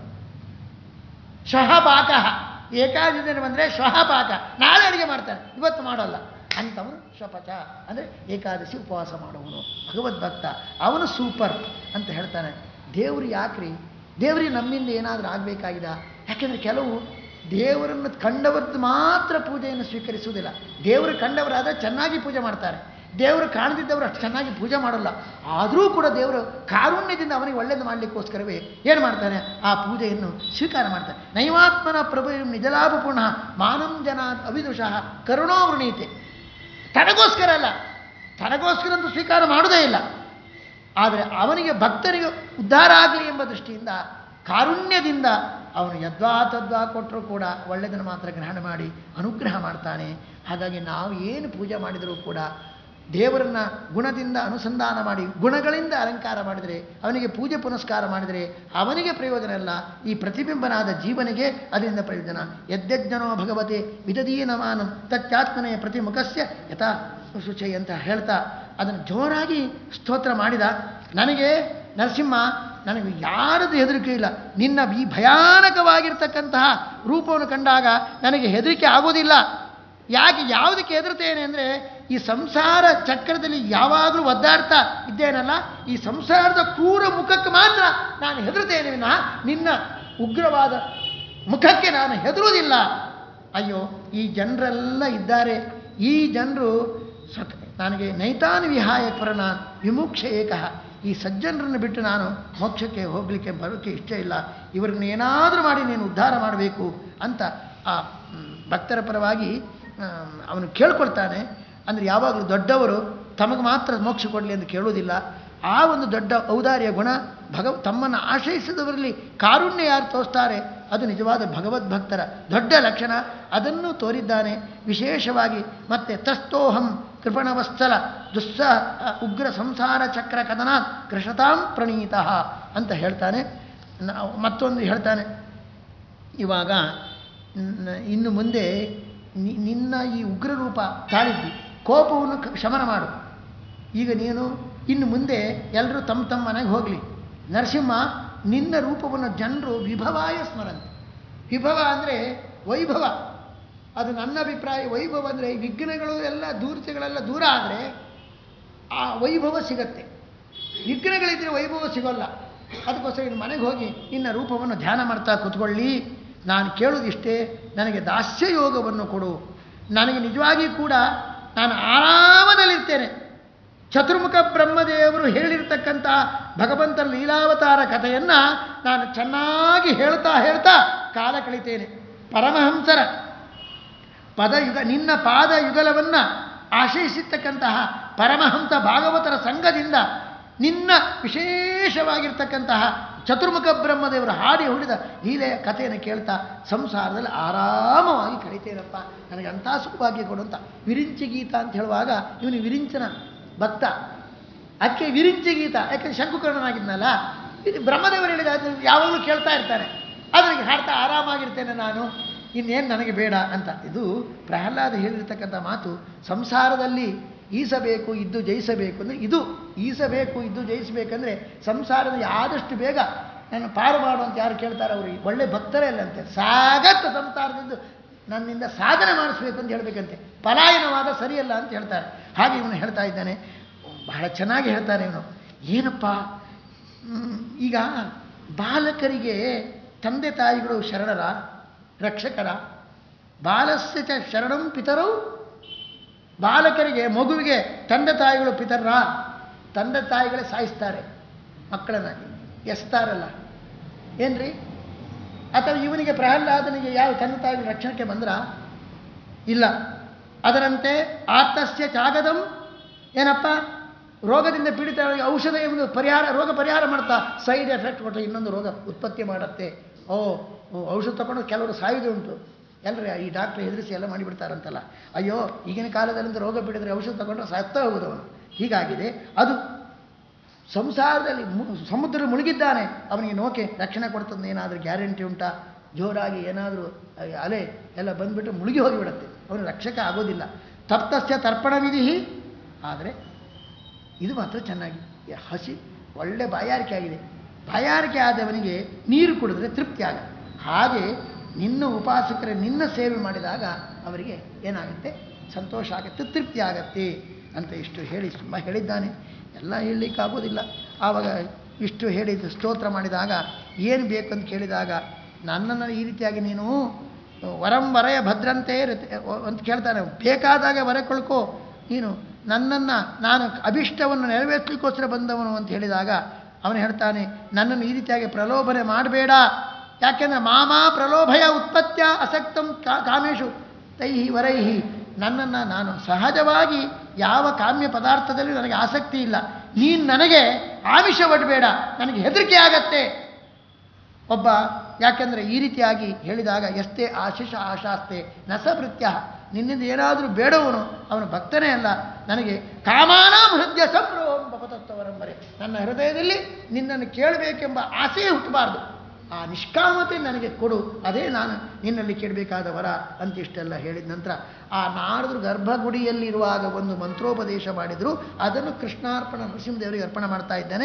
ಶ್ವಃ ಪಾಕ, ಏಕಾದಶಿ ದಿನ ಬಂದರೆ ಶ್ವಃ ಪಾಕ, ನಾಳೆ ಅಡುಗೆ ಮಾಡ್ತಾನೆ, ಇವತ್ತು ಮಾಡೋಲ್ಲ ಅಂಥವನು ಶ್ವಪಚ ಅಂದರೆ ಏಕಾದಶಿ ಉಪವಾಸ ಮಾಡುವನು ಭಗವದ್ಭಕ್ತ. ಅವನು ಸೂಪರ್ ಅಂತ ಹೇಳ್ತಾನೆ. ದೇವರು ಯಾಕ್ರಿ? ದೇವರಿಗೆ ನಮ್ಮಿಂದ ಏನಾದರೂ ಆಗಬೇಕಾಗಿದ? ಯಾಕೆಂದರೆ ಕೆಲವು ದೇವರನ್ನು ಕಂಡವರದ್ದು ಮಾತ್ರ ಪೂಜೆಯನ್ನು ಸ್ವೀಕರಿಸುವುದಿಲ್ಲ. ದೇವರು ಕಂಡವರಾದರೆ ಚೆನ್ನಾಗಿ ಪೂಜೆ ಮಾಡ್ತಾರೆ, ದೇವರು ಕಾಣದಿದ್ದವರು ಅಷ್ಟು ಚೆನ್ನಾಗಿ ಪೂಜೆ ಮಾಡಲ್ಲ. ಆದರೂ ಕೂಡ ದೇವರು ಕಾರುಣ್ಯದಿಂದ ಅವನಿಗೆ ಒಳ್ಳೆಯದು ಮಾಡಲಿಕ್ಕೋಸ್ಕರವೇ ಏನು ಮಾಡ್ತಾನೆ? ಆ ಪೂಜೆಯನ್ನು ಸ್ವೀಕಾರ ಮಾಡ್ತಾನೆ. ನೈವಾತ್ಮನ ಪ್ರಭು ನಿಜಲಾಭ ಪುನಃ ಮಾನಂ ಜನ ಅವಿದುಷಃ ಕರುಣೋ ವೃಣೀತೆ. ತನಗೋಸ್ಕರ ಅಲ್ಲ, ತನಗೋಸ್ಕರ ಅಂತೂ ಸ್ವೀಕಾರ ಮಾಡೋದೇ ಇಲ್ಲ. ಆದರೆ ಅವನಿಗೆ ಭಕ್ತರಿಗೆ ಉದ್ಧಾರ ಆಗಲಿ ಎಂಬ ದೃಷ್ಟಿಯಿಂದ ಕಾರುಣ್ಯದಿಂದ ಅವನು ಯದ್ವಾ ತದ್ವಾ ಕೊಟ್ಟರೂ ಕೂಡ ಒಳ್ಳೆಯದನ್ನು ಮಾತ್ರ ಗ್ರಹಣ ಮಾಡಿ ಅನುಗ್ರಹ ಮಾಡ್ತಾನೆ. ಹಾಗಾಗಿ ನಾವು ಏನು ಪೂಜೆ ಮಾಡಿದರೂ ಕೂಡ ದೇವರನ್ನ ಗುಣದಿಂದ ಅನುಸಂಧಾನ ಮಾಡಿ ಗುಣಗಳಿಂದ ಅಲಂಕಾರ ಮಾಡಿದರೆ, ಅವನಿಗೆ ಪೂಜೆ ಪುನಸ್ಕಾರ ಮಾಡಿದರೆ ಅವನಿಗೆ ಪ್ರಯೋಜನ ಅಲ್ಲ, ಈ ಪ್ರತಿಬಿಂಬನಾದ ಜೀವನಿಗೆ ಅದರಿಂದ ಪ್ರಯೋಜನ. ಯದ್ಯಜ್ಞನೋ ಭಗವತೆ ವಿದದೀನಮಾನಂ ತಚ್ಚಾತ್ಮನೆಯ ಪ್ರತಿಮುಖಸ್ಯ ಯಥಾ ಶುಚಿ ಅಂತ ಹೇಳ್ತಾ ಅದನ್ನು ಜೋರಾಗಿ ಸ್ತೋತ್ರ ಮಾಡಿದ. ನನಗೆ ನರಸಿಂಹ, ನನಗೆ ಯಾರದ್ದು ಹೆದರಿಕೆ ಇಲ್ಲ. ನಿನ್ನ ಈ ಭಯಾನಕವಾಗಿರ್ತಕ್ಕಂತಹ ರೂಪವನ್ನು ಕಂಡಾಗ ನನಗೆ ಹೆದರಿಕೆ ಆಗೋದಿಲ್ಲ. ಯಾಕೆ ಯಾವುದಕ್ಕೆ ಹೆದರ್ತೇನೆ ಅಂದರೆ, ಈ ಸಂಸಾರ ಚಕ್ರದಲ್ಲಿ ಯಾವಾಗಲೂ ಒದ್ದಾಡ್ತಾ ಇದ್ದೇನಲ್ಲ, ಈ ಸಂಸಾರದ ಕ್ರೂರ ಮುಖಕ್ಕೆ ಮಾತ್ರ ನಾನು ಹೆದರ್ತೇನೆ ವಿನಃ ನಿನ್ನ ಉಗ್ರವಾದ ಮುಖಕ್ಕೆ ನಾನು ಹೆದರುವುದಿಲ್ಲ. ಅಯ್ಯೋ, ಈ ಜನರೆಲ್ಲ ಇದ್ದಾರೆ, ಈ ಜನರು ಸತ್ ನನಗೆ ನೈತಾನ್ ವಿಹಾಯ ಪರನ ವಿಮುಕ್ಷ ಏಕಃ. ಈ ಸಜ್ಜನರನ್ನು ಬಿಟ್ಟು ನಾನು ಮೋಕ್ಷಕ್ಕೆ ಹೋಗಲಿಕ್ಕೆ ಬರೋಕ್ಕೆ ಇಷ್ಟ ಇಲ್ಲ. ಇವ್ರನ್ನ ಏನಾದರೂ ಮಾಡಿ ನೀನು ಉದ್ಧಾರ ಮಾಡಬೇಕು ಅಂತ ಆ ಭಕ್ತರ ಪರವಾಗಿ ಅವನು ಕೇಳ್ಕೊಳ್ತಾನೆ. ಅಂದರೆ ಯಾವಾಗಲೂ ದೊಡ್ಡವರು ತಮಗೆ ಮಾತ್ರ ಮೋಕ್ಷ ಕೊಡಲಿ ಎಂದು ಕೇಳುವುದಿಲ್ಲ. ಆ ಒಂದು ದೊಡ್ಡ ಔದಾರ್ಯ ಗುಣ ಭಗವ ತಮ್ಮನ್ನು ಆಶ್ರಯಿಸಿದವರಲ್ಲಿ ಕಾರುಣ್ಯ ಯಾರು ತೋರಿಸ್ತಾರೆ ಅದು ನಿಜವಾದ ಭಗವದ್ಭಕ್ತರ ದೊಡ್ಡ ಲಕ್ಷಣ. ಅದನ್ನು ತೋರಿದ್ದಾನೆ ವಿಶೇಷವಾಗಿ. ಮತ್ತೆ ತಸ್ಥೋಹಂ ಕೃಪಣವತ್ಸಲ ದುಸ್ಸ ಉಗ್ರ ಸಂಸಾರ ಚಕ್ರ ಕದನಾತ್ ಕೃಷತಾಂ ಪ್ರಣೀತಃ ಅಂತ ಹೇಳ್ತಾನೆ. ಮತ್ತೊಂದು ಹೇಳ್ತಾನೆ, ಇವಾಗ ಇನ್ನು ಮುಂದೆ ನಿನ್ನ ಈ ಉಗ್ರ ರೂಪ ತಾಳಿದ್ದಿ, ಕೋಪವನ್ನು ಶಮನ ಮಾಡು. ಈಗ ನೀನು ಇನ್ನು ಮುಂದೆ ಎಲ್ಲರೂ ತಮ್ಮ ತಮ್ಮ ಮನೆಗೆ ಹೋಗಲಿ. ನರಸಿಂಹ, ನಿನ್ನ ರೂಪವನ್ನು ಜನರು ವಿಭವಾಯ ಸ್ಮರಂತೆ. ವಿಭವ ಅಂದರೆ ವೈಭವ. ಅದು ನನ್ನ ಅಭಿಪ್ರಾಯ. ವೈಭವ ಅಂದರೆ ವಿಘ್ನಗಳು ಎಲ್ಲ ದೂರತೆಗಳೆಲ್ಲ ದೂರ ಆದರೆ ಆ ವೈಭವ ಸಿಗತ್ತೆ. ವಿಘ್ನಗಳಿದ್ದರೆ ವೈಭವ ಸಿಗೋಲ್ಲ. ಅದಕ್ಕೋಸ್ಕರ ಇನ್ನು ಮನೆಗೆ ಹೋಗಿ ನಿನ್ನ ರೂಪವನ್ನು ಧ್ಯಾನ ಮಾಡ್ತಾ ಕೂತ್ಕೊಳ್ಳಿ. ನಾನು ಕೇಳೋದಿಷ್ಟೇ, ನನಗೆ ದಾಸ್ಯ ಯೋಗವನ್ನು ಕೊಡು. ನನಗೆ ನಿಜವಾಗಿ ಕೂಡ ನಾನು ಆರಾಮದಲ್ಲಿರ್ತೇನೆ. ಚತುರ್ಮುಖ ಬ್ರಹ್ಮದೇವರು ಹೇಳಿರ್ತಕ್ಕಂಥ ಭಗವಂತನ ಲೀಲಾವತಾರ ಕಥೆಯನ್ನು ನಾನು ಚೆನ್ನಾಗಿ ಹೇಳ್ತಾ ಹೇಳ್ತಾ ಕಾಲ ಕಳಿತೇನೆ. ಪರಮಹಂಸರ ಪದಯುಗ ನಿನ್ನ ಪಾದ ಯುಗಲವನ್ನು ಆಶ್ರಯಿಸಿರ್ತಕ್ಕಂತಹ ಪರಮಹಂಸ ಭಾಗವತರ ಸಂಘದಿಂದ ನಿನ್ನ ವಿಶೇಷವಾಗಿರ್ತಕ್ಕಂತಹ ಚತುರ್ಮುಖ ಬ್ರಹ್ಮದೇವರು ಹಾಡಿ ಹೊಡಿದ ಲೀಲೆಯ ಕಥೆಯನ್ನು ಕೇಳ್ತಾ ಸಂಸಾರದಲ್ಲಿ ಆರಾಮವಾಗಿ ಕಳೀತೇನಪ್ಪ, ನನಗೆ ಅಂಥ ಸೌಭಾಗ್ಯ ಕೊಡುವಂಥ ವಿರಿಂಚಿ ಗೀತ ಅಂತ ಹೇಳುವಾಗ ಇವನು ವಿರಿಂಚನ ಭಕ್ತ, ಅದಕ್ಕೆ ವಿರಿಂಚಿ ಗೀತ, ಯಾಕಂದ್ರೆ ಶಂಕುಕರ್ಣನಾಗಿದ್ನಲ್ಲ, ಇದು ಬ್ರಹ್ಮದೇವರು ಹೇಳಿದ ಯಾವಾಗಲೂ ಕೇಳ್ತಾ ಇರ್ತಾನೆ, ಅದಕ್ಕೆ ಹಾಡ್ತಾ ಆರಾಮಾಗಿರ್ತೇನೆ ನಾನು, ಇನ್ನೇನು ನನಗೆ ಬೇಡ ಅಂತ. ಇದು ಪ್ರಹ್ಲಾದ ಹೇಳಿರ್ತಕ್ಕಂಥ ಮಾತು. ಸಂಸಾರದಲ್ಲಿ ಈಸಬೇಕು ಇದ್ದು ಜಯಿಸಬೇಕು ಅಂದರೆ ಇದು ಈಸಬೇಕು ಇದ್ದು ಜಯಿಸಬೇಕಂದ್ರೆ ಸಂಸಾರದ ಆದಷ್ಟು ಬೇಗ ನಾನು ಪಾರು ಮಾಡುವಂತ ಯಾರು ಕೇಳ್ತಾರೆ ಅವರು ಒಳ್ಳೆ ಭಕ್ತರೇ ಅಲ್ಲಂತೆ. ಸಾಗತ್ತ ಸಂಸಾರದಿಂದ ನನ್ನಿಂದ ಸಾಧನೆ ಮಾಡಿಸ್ಬೇಕು ಅಂತ ಹೇಳಬೇಕಂತೆ, ಪಲಾಯನವಾದ ಸರಿಯಲ್ಲ ಅಂತ ಹೇಳ್ತಾರೆ. ಹಾಗೆ ಇವನು ಹೇಳ್ತಾ ಇದ್ದಾನೆ, ಬಹಳ ಚೆನ್ನಾಗಿ ಹೇಳ್ತಾನೆ ಇವನು. ಏನಪ್ಪ ಈಗ ಬಾಲಕರಿಗೆ ತಂದೆ ತಾಯಿಗಳು ಶರಣರ ರಕ್ಷಕರ, ಬಾಲಸ್ಯ ಚ ಶರಣಂ ಪಿತರೌ, ಬಾಲಕರಿಗೆ ಮಗುವಿಗೆ ತಂದೆ ತಾಯಿಗಳು ಪಿತರ್ರ, ತಂದೆ ತಾಯಿಗಳೇ ಸಾಯಿಸ್ತಾರೆ ಮಕ್ಕಳನ್ನಾಗಿ, ಎಸ್ತಾರಲ್ಲ ಏನ್ರಿ? ಅಥವಾ ಇವನಿಗೆ ಪ್ರಹ್ಲಾದನಿಗೆ ಯಾವ ತಂದೆ ತಾಯಿಗಳು ರಕ್ಷಣೆಗೆ ಬಂದ್ರ ಇಲ್ಲ. ಅದರಂತೆ ಆರ್ತಸ್ಯ ಚಾಗದಂ, ಏನಪ್ಪ ರೋಗದಿಂದ ಪೀಡಿತರಿಗೆ ಔಷಧ ಎಂಬುದು ಪರಿಹಾರ, ರೋಗ ಪರಿಹಾರ ಮಾಡ್ತಾ ಸೈಡ್ ಎಫೆಕ್ಟ್ ಕೊಟ್ಟರೆ ಇನ್ನೊಂದು ರೋಗ ಉತ್ಪತ್ತಿ ಮಾಡುತ್ತೆ. ಓ ಔಷಧ ತಗೊಂಡು ಕೆಲವರು ಸಾಯುವುದು ಉಂಟು, ಎಲ್ಲರೂ ಈ ಡಾಕ್ಟ್ರ್ ಹೆದರಿಸಿ ಎಲ್ಲ ಮಾಡಿಬಿಡ್ತಾರಂತಲ್ಲ. ಅಯ್ಯೋ ಈಗಿನ ಕಾಲದಲ್ಲಿಂದ ರೋಗ ಬಿಡಿದ್ರೆ ಔಷಧ ತಗೊಂಡ್ರೆ ಸತ್ತ ಹೋಗುದು ಅವನು. ಹೀಗಾಗಿದೆ. ಅದು ಸಂಸಾರದಲ್ಲಿ ಸಮುದ್ರ ಮುಳುಗಿದ್ದಾನೆ, ಅವನಿಗೆ ನೋಕೆ ರಕ್ಷಣೆ ಕೊಡ್ತದೆ ಏನಾದರೂ ಗ್ಯಾರಂಟಿ ಉಂಟಾ? ಜೋರಾಗಿ ಏನಾದರೂ ಅಲೆ ಎಲ್ಲ ಬಂದುಬಿಟ್ಟು ಮುಳುಗಿ ಹೋಗಿಬಿಡುತ್ತೆ, ಅವನು ರಕ್ಷಕ ಆಗೋದಿಲ್ಲ. ತಪ್ತಸ್ಯ ತರ್ಪಣ ವಿಧಿ. ಆದರೆ ಇದು ಮಾತ್ರ ಚೆನ್ನಾಗಿ ಹಸಿ ಒಳ್ಳೆ ಬಾಯಾರಿಕೆ ಆಗಿದೆ, ಬಾಯಾರಿಕೆ ಆದವನಿಗೆ ನೀರು ಕುಡಿದ್ರೆ ತೃಪ್ತಿ ಆಗ. ಹಾಗೆ ನಿನ್ನ ಉಪಾಸಕರ ನಿನ್ನ ಸೇವೆ ಮಾಡಿದಾಗ ಅವರಿಗೆ ಏನಾಗುತ್ತೆ? ಸಂತೋಷ ಆಗುತ್ತೆ, ತೃಪ್ತಿ ಆಗತ್ತೆ ಅಂತ ಇಷ್ಟು ಹೇಳಿ ತುಂಬ ಹೇಳಿದ್ದಾನೆ. ಎಲ್ಲ ಹೇಳಲಿಕ್ಕಾಗೋದಿಲ್ಲ. ಆವಾಗ ಇಷ್ಟು ಹೇಳಿದ್ದು ಸ್ತೋತ್ರ ಮಾಡಿದಾಗ ಏನು ಬೇಕು ಅಂತ ಕೇಳಿದಾಗ, ನನ್ನನ್ನು ಈ ರೀತಿಯಾಗಿ ನೀನು ವರಂ ವರಯ ಭದ್ರಂತೆ ಅಂತ ಕೇಳ್ತಾನೆ. ಬೇಕಾದಾಗ ವರ ಕೊಳ್ಕೋ ನೀನು, ನನ್ನನ್ನು ನಾನು ಅಭಿಷ್ಟವನ್ನು ನೆರವೇರಿಸಲಿಕ್ಕೋಸ್ಕರ ಬಂದವನು ಅಂತ ಹೇಳಿದಾಗ ಅವನು ಹೇಳ್ತಾನೆ, ನನ್ನನ್ನು ಈ ರೀತಿಯಾಗಿ ಪ್ರಲೋಭನೆ ಮಾಡಬೇಡ. ಯಾಕೆಂದರೆ ಮಾಮಾ ಪ್ರಲೋಭಯ ಉತ್ಪತ್ಯ ಅಸಕ್ತಂ ಕಾಮೇಶು ತೈಹಿ ವರೈಹಿ. ನನ್ನನ್ನು ನಾನು ಸಹಜವಾಗಿ ಯಾವ ಕಾಮ್ಯ ಪದಾರ್ಥದಲ್ಲಿ ನನಗೆ ಆಸಕ್ತಿ ಇಲ್ಲ, ನೀನು ನನಗೆ ಆಮಿಷ ಒಡ್ಬೇಡ, ನನಗೆ ಹೆದರಿಕೆ ಆಗತ್ತೆ ಒಬ್ಬ. ಯಾಕೆಂದರೆ ಈ ರೀತಿಯಾಗಿ ಹೇಳಿದಾಗ ಎಷ್ಟೇ ಆಶಿಷ ಆಶಾಸ್ತೆ ನಸಭೃತ್ಯ, ನಿನ್ನಿಂದ ಏನಾದರೂ ಬೇಡವನು ಅವನು ಭಕ್ತನೇ ಅಲ್ಲ. ನನಗೆ ಕಾಮಾನಾಂ ಹೃದಯ ಸಂಭ್ರಮಂ ಭವತತ್ವರಂಬರೆ, ನನ್ನ ಹೃದಯದಲ್ಲಿ ನಿನ್ನನ್ನು ಕೇಳಬೇಕೆಂಬ ಆಸೆಯೇ ಹುಟ್ಟಬಾರ್ದು. ಆ ನಿಷ್ಕಾಮತೆ ನನಗೆ ಕೊಡು, ಅದೇ ನಾನು ನಿನ್ನಲ್ಲಿ ಕೇಳಬೇಕಾದ ವರ ಅಂತ ಇಷ್ಟೆಲ್ಲ ಹೇಳಿದ ನಂತರ ಆ ನಾರದರು ಗರ್ಭಗುಡಿಯಲ್ಲಿರುವಾಗ ಒಂದು ಮಂತ್ರೋಪದೇಶ ಮಾಡಿದರು. ಅದನ್ನು ಕೃಷ್ಣಾರ್ಪಣ ನರಸಿಂಹದೇವರಿಗೆ ಅರ್ಪಣೆ ಮಾಡ್ತಾ ಇದ್ದಾನೆ.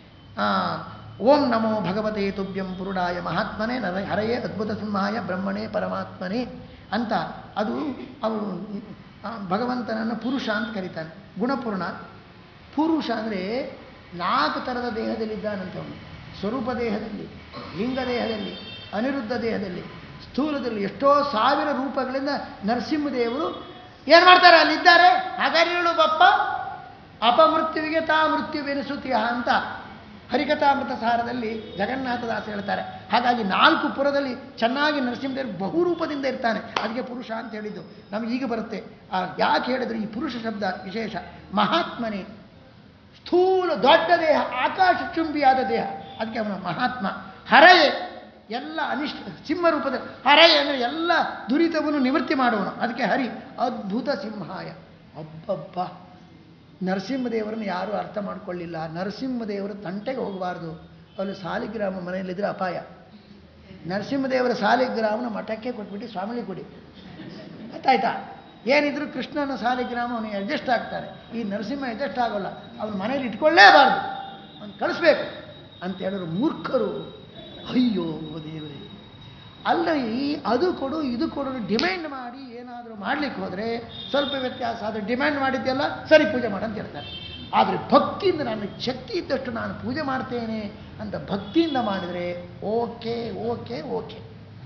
ಓಂ ನಮೋ ಭಗವತೆ ತುಭ್ಯಂ ಪುರುಡಾಯ ಮಹಾತ್ಮನೇ ನರ ಹರಯೇ ಅದ್ಭುತ ಸಿಂಹಾಯ ಬ್ರಹ್ಮಣೇ ಪರಮಾತ್ಮನೇ ಅಂತ. ಅದು ಅವು ಭಗವಂತನನ್ನು ಪುರುಷ ಅಂತ ಕರೀತಾನೆ, ಗುಣಪೂರ್ಣ. ಪುರುಷ ಅಂದರೆ ನಾಲ್ಕು ಥರದ ದೇಹದಲ್ಲಿದ್ದಾನಂತೆ ಅವನು. ಸ್ವರೂಪ ದೇಹದಲ್ಲಿ, ಲಿಂಗ ದೇಹದಲ್ಲಿ, ಅನಿರುದ್ಧ ದೇಹದಲ್ಲಿ, ಸ್ಥೂಲದಲ್ಲಿ, ಎಷ್ಟೋ ಸಾವಿರ ರೂಪಗಳಿಂದ ನರಸಿಂಹದೇವರು ಏನು ಮಾಡ್ತಾರೆ ಅಲ್ಲಿದ್ದಾರೆ. ಹಾಗಾರಿಗಳು ಬಪ್ಪ ಅಪಮೃತ್ಯುವಿಗೆ ತಾ ಮೃತ್ಯುವೆನಿಸುತ್ತೀಯ ಅಂತ ಹರಿಕಥಾಮೃತ ಸಾರದಲ್ಲಿ ಜಗನ್ನಾಥದಾಸ ಹೇಳ್ತಾರೆ. ಹಾಗಾಗಿ ನಾಲ್ಕು ಪುರದಲ್ಲಿ ಚೆನ್ನಾಗಿ ನರಸಿಂಹದೇವರು ಬಹುರೂಪದಿಂದ ಇರ್ತಾನೆ, ಅದಕ್ಕೆ ಪುರುಷ ಅಂತ ಹೇಳಿದ್ದು. ನಮಗೆ ಈಗ ಬರುತ್ತೆ. ಯಾಕೆ ಹೇಳಿದ್ರು ಈ ಪುರುಷ ಶಬ್ದ ವಿಶೇಷ? ಮಹಾತ್ಮನೇ, ಸ್ಥೂಲ ದೊಡ್ಡ ದೇಹ, ಆಕಾಶ ಚುಂಬಿಯಾದ ದೇಹ, ಅದಕ್ಕೆ ಅವನ ಮಹಾತ್ಮ. ಹರಯೇ, ಎಲ್ಲ ಅನಿಷ್ಟ ಸಿಂಹರೂಪದ ಹರಯೇ ಅಂದರೆ ಎಲ್ಲ ದುರಿತವನ್ನು ನಿವೃತ್ತಿ ಮಾಡುವನು, ಅದಕ್ಕೆ ಹರಿ. ಅದ್ಭುತ ಸಿಂಹಾಯ. ಅಬ್ಬಬ್ಬ, ನರಸಿಂಹದೇವರನ್ನು ಯಾರೂ ಅರ್ಥ ಮಾಡ್ಕೊಳ್ಳಿಲ್ಲ. ನರಸಿಂಹದೇವರ ತಂಟೆಗೆ ಹೋಗಬಾರ್ದು, ಅಲ್ಲಿ ಸಾಲಿಗ್ರಾಮ ಮನೆಯಲ್ಲಿದ್ದರೆ ಅಪಾಯ. ನರಸಿಂಹದೇವರ ಸಾಲಿಗ್ರಾಮನ ಮಠಕ್ಕೆ ಕೊಟ್ಬಿಟ್ಟು ಸ್ವಾಮಿಗೆ ಕೊಡಿ, ಗೊತ್ತಾಯ್ತಾ? ಏನಿದ್ರು ಕೃಷ್ಣನ ಸಾಲಿಗ್ರಾಮ ಅವನಿಗೆ ಅಡ್ಜಸ್ಟ್ ಆಗ್ತಾರೆ, ಈ ನರಸಿಂಹ ಅಡ್ಜಸ್ಟ್ ಆಗೋಲ್ಲ, ಅವನ ಮನೇಲಿ ಇಟ್ಕೊಳ್ಳೇಬಾರ್ದು, ಅವನು ಕಳಿಸ್ಬೇಕು ಅಂತ ಹೇಳಿದ್ರು ಮೂರ್ಖರು. ಅಯ್ಯೋ ದೇವರೇ, ಅಲ್ಲ ಈ ಅದು ಕೊಡು ಇದು ಕೊಡು ಡಿಮ್ಯಾಂಡ್ ಮಾಡಿ ಏನಾದರೂ ಮಾಡಲಿಕ್ಕೆ ಹೋದರೆ ಸ್ವಲ್ಪ ವ್ಯತ್ಯಾಸ. ಆದರೆ ಡಿಮ್ಯಾಂಡ್ ಮಾಡಿದ್ದೆಲ್ಲ ಸರಿ ಪೂಜೆ ಮಾಡಂತ ಹೇಳ್ತಾರೆ. ಆದರೆ ಭಕ್ತಿಯಿಂದ ನನಗೆ ಶಕ್ತಿ ಇದ್ದಷ್ಟು ನಾನು ಪೂಜೆ ಮಾಡ್ತೇನೆ ಅಂತ ಭಕ್ತಿಯಿಂದ ಮಾಡಿದರೆ ಓಕೆ ಓಕೆ ಓಕೆ.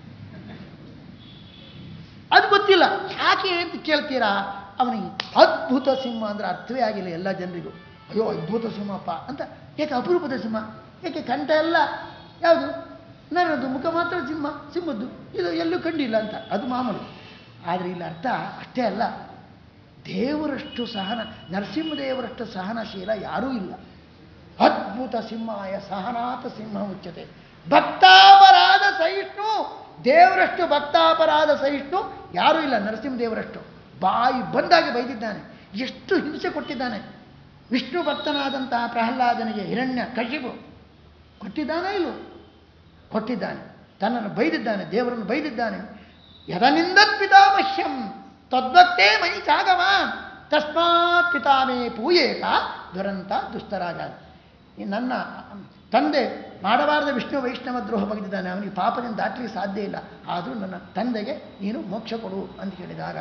ಅದು ಗೊತ್ತಿಲ್ಲ ಯಾಕೆ ಅಂತ ಕೇಳ್ತೀರಾ? ಅವನಿಗೆ ಅದ್ಭುತ ಸಿಂಹ ಅಂದರೆ ಅರ್ಥವೇ ಆಗಿಲ್ಲ ಎಲ್ಲ ಜನರಿಗೂ. ಅಯ್ಯೋ ಅದ್ಭುತ ಸಿಂಹಪ್ಪ ಅಂತ. ಏಕೆ ಅಪರೂಪದ ಸಿಂಹ? ಏಕೆ ಕಂಠ ಎಲ್ಲ ಯಾವುದು ನನ್ನದು, ಮುಖ ಮಾತ್ರ ಸಿಂಹ, ಸಿಂಹದ್ದು, ಇದು ಎಲ್ಲೂ ಕಂಡಿಲ್ಲ ಅಂತ. ಅದು ಮಾಮೂಲು. ಆದರೆ ಇಲ್ಲಿ ಅರ್ಥ ಅಷ್ಟೇ ಅಲ್ಲ, ದೇವರಷ್ಟು ಸಹನ, ನರಸಿಂಹದೇವರಷ್ಟು ಸಹನಶೀಲ ಯಾರೂ ಇಲ್ಲ. ಅದ್ಭುತ ಸಿಂಹಾಯ ಸಹನಾಥ ಸಿಂಹ ಉಚ್ಯತೆ. ಭಕ್ತಾಪರಾಧ ಸಹಿಷ್ಣು, ದೇವರಷ್ಟು ಭಕ್ತಾಪರಾಧ ಸಹಿಷ್ಣು ಯಾರೂ ಇಲ್ಲ. ನರಸಿಂಹದೇವರಷ್ಟು ಬಾಯಿ ಬಂದಾಗಿ ಬೈದಿದ್ದಾನೆ, ಎಷ್ಟು ಹಿಂಸೆ ಕೊಟ್ಟಿದ್ದಾನೆ. ವಿಷ್ಣು ಭಕ್ತನಾದಂತಹ ಪ್ರಹ್ಲಾದನಿಗೆ ಹಿರಣ್ಯ ಕಶಿಪು ಕೊಟ್ಟಿದ್ದಾನೆ ಇಲ್ಲೋ? ಕೊಟ್ಟಿದ್ದಾನೆ. ತನ್ನನ್ನು ಬೈದಿದ್ದಾನೆ, ದೇವರನ್ನು ಬೈದಿದ್ದಾನೆ. ಯದನಿಂದತ್ ಪಿತಾಮಹ್ಯಂ ತದ್ಭಕ್ತೇ ಮೈ ಚಾಗಮ ತಸ್ಮಾತ್ ಪಿತಾಮೇ ಪೂಯೇತ ದುರಂತ ದುಸ್ತರಾಜ. ನನ್ನ ತಂದೆ ಮಾಡಬಾರದ ವಿಷ್ಣು ವೈಷ್ಣವ ದ್ರೋಹ ಬಗೆದಿದ್ದಾನೆ, ಅವನಿಗೆ ಪಾಪದಿಂದ ದಾಟಲಿಕ್ಕೆ ಸಾಧ್ಯ ಇಲ್ಲ, ಆದರೂ ನನ್ನ ತಂದೆಗೆ ನೀನು ಮೋಕ್ಷ ಕೊಡು ಅಂತ ಹೇಳಿದಾಗ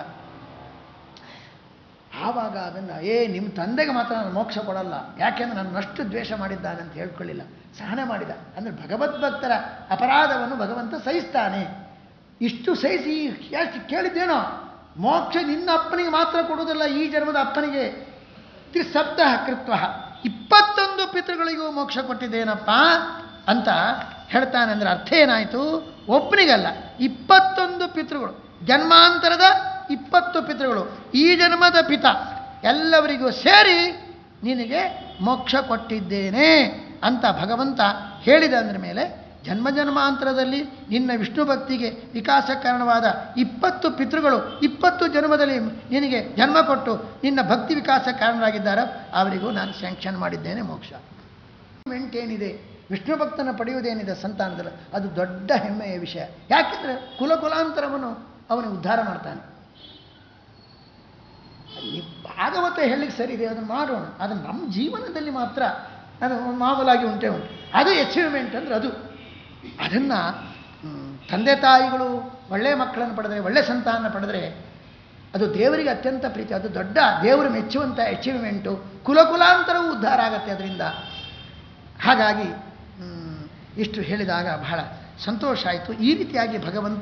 ಆವಾಗ ಅದನ್ನು ಏ ನಿಮ್ಮ ತಂದೆಗೆ ಮಾತ್ರ ನಾನು ಮೋಕ್ಷ ಕೊಡಲ್ಲ, ಯಾಕೆಂದ್ರೆ ನನ್ನಷ್ಟು ದ್ವೇಷ ಮಾಡಿದ್ದಾನೆ ಅಂತ ಹೇಳ್ಕೊಳ್ಳಿಲ್ಲ, ಸಹನೆ ಮಾಡಿದ. ಅಂದರೆ ಭಗವದ್ಭಕ್ತರ ಅಪರಾಧವನ್ನು ಭಗವಂತ ಸಹಿಸ್ತಾನೆ. ಇಷ್ಟು ಸಹಿಸಿ ಎಷ್ಟು ಕೇಳಿದ್ದೇನೋ, ಮೋಕ್ಷ ನಿನ್ನ ಅಪ್ಪನಿಗೆ ಮಾತ್ರ ಕೊಡುವುದಿಲ್ಲ, ಈ ಜನ್ಮದ ಅಪ್ಪನಿಗೆ ತ್ರಿಸಪ್ತ ಕೃತ್ವ ಇಪ್ಪತ್ತೊಂದು ಪಿತೃಗಳಿಗೂ ಮೋಕ್ಷ ಕೊಟ್ಟಿದ್ದೇನಪ್ಪ ಅಂತ ಹೇಳ್ತಾನೆ. ಅಂದರೆ ಅರ್ಥ ಏನಾಯಿತು? ಒಬ್ಬನಿಗಲ್ಲ, ಇಪ್ಪತ್ತೊಂದು ಪಿತೃಗಳು, ಜನ್ಮಾಂತರದ ಇಪ್ಪತ್ತು ಪಿತೃಗಳು, ಈ ಜನ್ಮದ ಪಿತ ಎಲ್ಲವರಿಗೂ ಸೇರಿ ನಿನಗೆ ಮೋಕ್ಷ ಕೊಟ್ಟಿದ್ದೇನೆ ಅಂತ ಭಗವಂತ ಹೇಳಿದ. ಅಂದ್ರ ಮೇಲೆ ಜನ್ಮ ಜನ್ಮಾಂತರದಲ್ಲಿ ನಿನ್ನ ವಿಷ್ಣು ಭಕ್ತಿಗೆ ವಿಕಾಸ ಕಾರಣವಾದ ಇಪ್ಪತ್ತು ಪಿತೃಗಳು ಇಪ್ಪತ್ತು ಜನ್ಮದಲ್ಲಿ ನಿನಗೆ ಜನ್ಮ ಕೊಟ್ಟು ನಿನ್ನ ಭಕ್ತಿ ವಿಕಾಸ ಕಾರಣರಾಗಿದ್ದಾರೆ, ಅವರಿಗೂ ನಾನು ಸ್ಯಾಂಕ್ಷನ್ ಮಾಡಿದ್ದೇನೆ ಮೋಕ್ಷ. ಏನಿದೆ ವಿಷ್ಣು ಭಕ್ತನ ಪಡೆಯುವುದೇನಿದೆ ಸಂತಾನದಲ್ಲಿ, ಅದು ದೊಡ್ಡ ಹೆಮ್ಮೆಯ ವಿಷಯ. ಯಾಕೆಂದರೆ ಕುಲ ಕುಲಾಂತರವನ್ನು ಅವನು ಉದ್ಧಾರ ಮಾಡ್ತಾನೆ. ಈ ಭಾಗವತ ಹೇಳಲಿಕ್ಕೆ ಸರಿ ಇದೆ, ಅದನ್ನು ಮಾಡೋಣ. ಅದನ್ನು ನಮ್ಮ ಜೀವನದಲ್ಲಿ ಮಾತ್ರ ಅದು ಮಾಮೂಲಾಗಿ ಉಂಟೇ ಉಂಟು. ಅದು ಅಚೀವ್ಮೆಂಟ್ ಅಂದರೆ ಅದು. ಅದನ್ನು ತಂದೆ ತಾಯಿಗಳು ಒಳ್ಳೆಯ ಮಕ್ಕಳನ್ನು ಪಡೆದರೆ, ಒಳ್ಳೆ ಸಂತಾನ ಪಡೆದರೆ ಅದು ದೇವರಿಗೆ ಅತ್ಯಂತ ಪ್ರೀತಿ, ಅದು ದೊಡ್ಡ ದೇವರು ಮೆಚ್ಚುವಂಥ ಅಚೀವ್ಮೆಂಟು. ಕುಲಕುಲಾಂತರವೂ ಉದ್ಧಾರ ಆಗತ್ತೆ ಅದರಿಂದ. ಹಾಗಾಗಿ ಇಷ್ಟು ಹೇಳಿದಾಗ ಬಹಳ ಸಂತೋಷ ಆಯಿತು. ಈ ರೀತಿಯಾಗಿ ಭಗವಂತ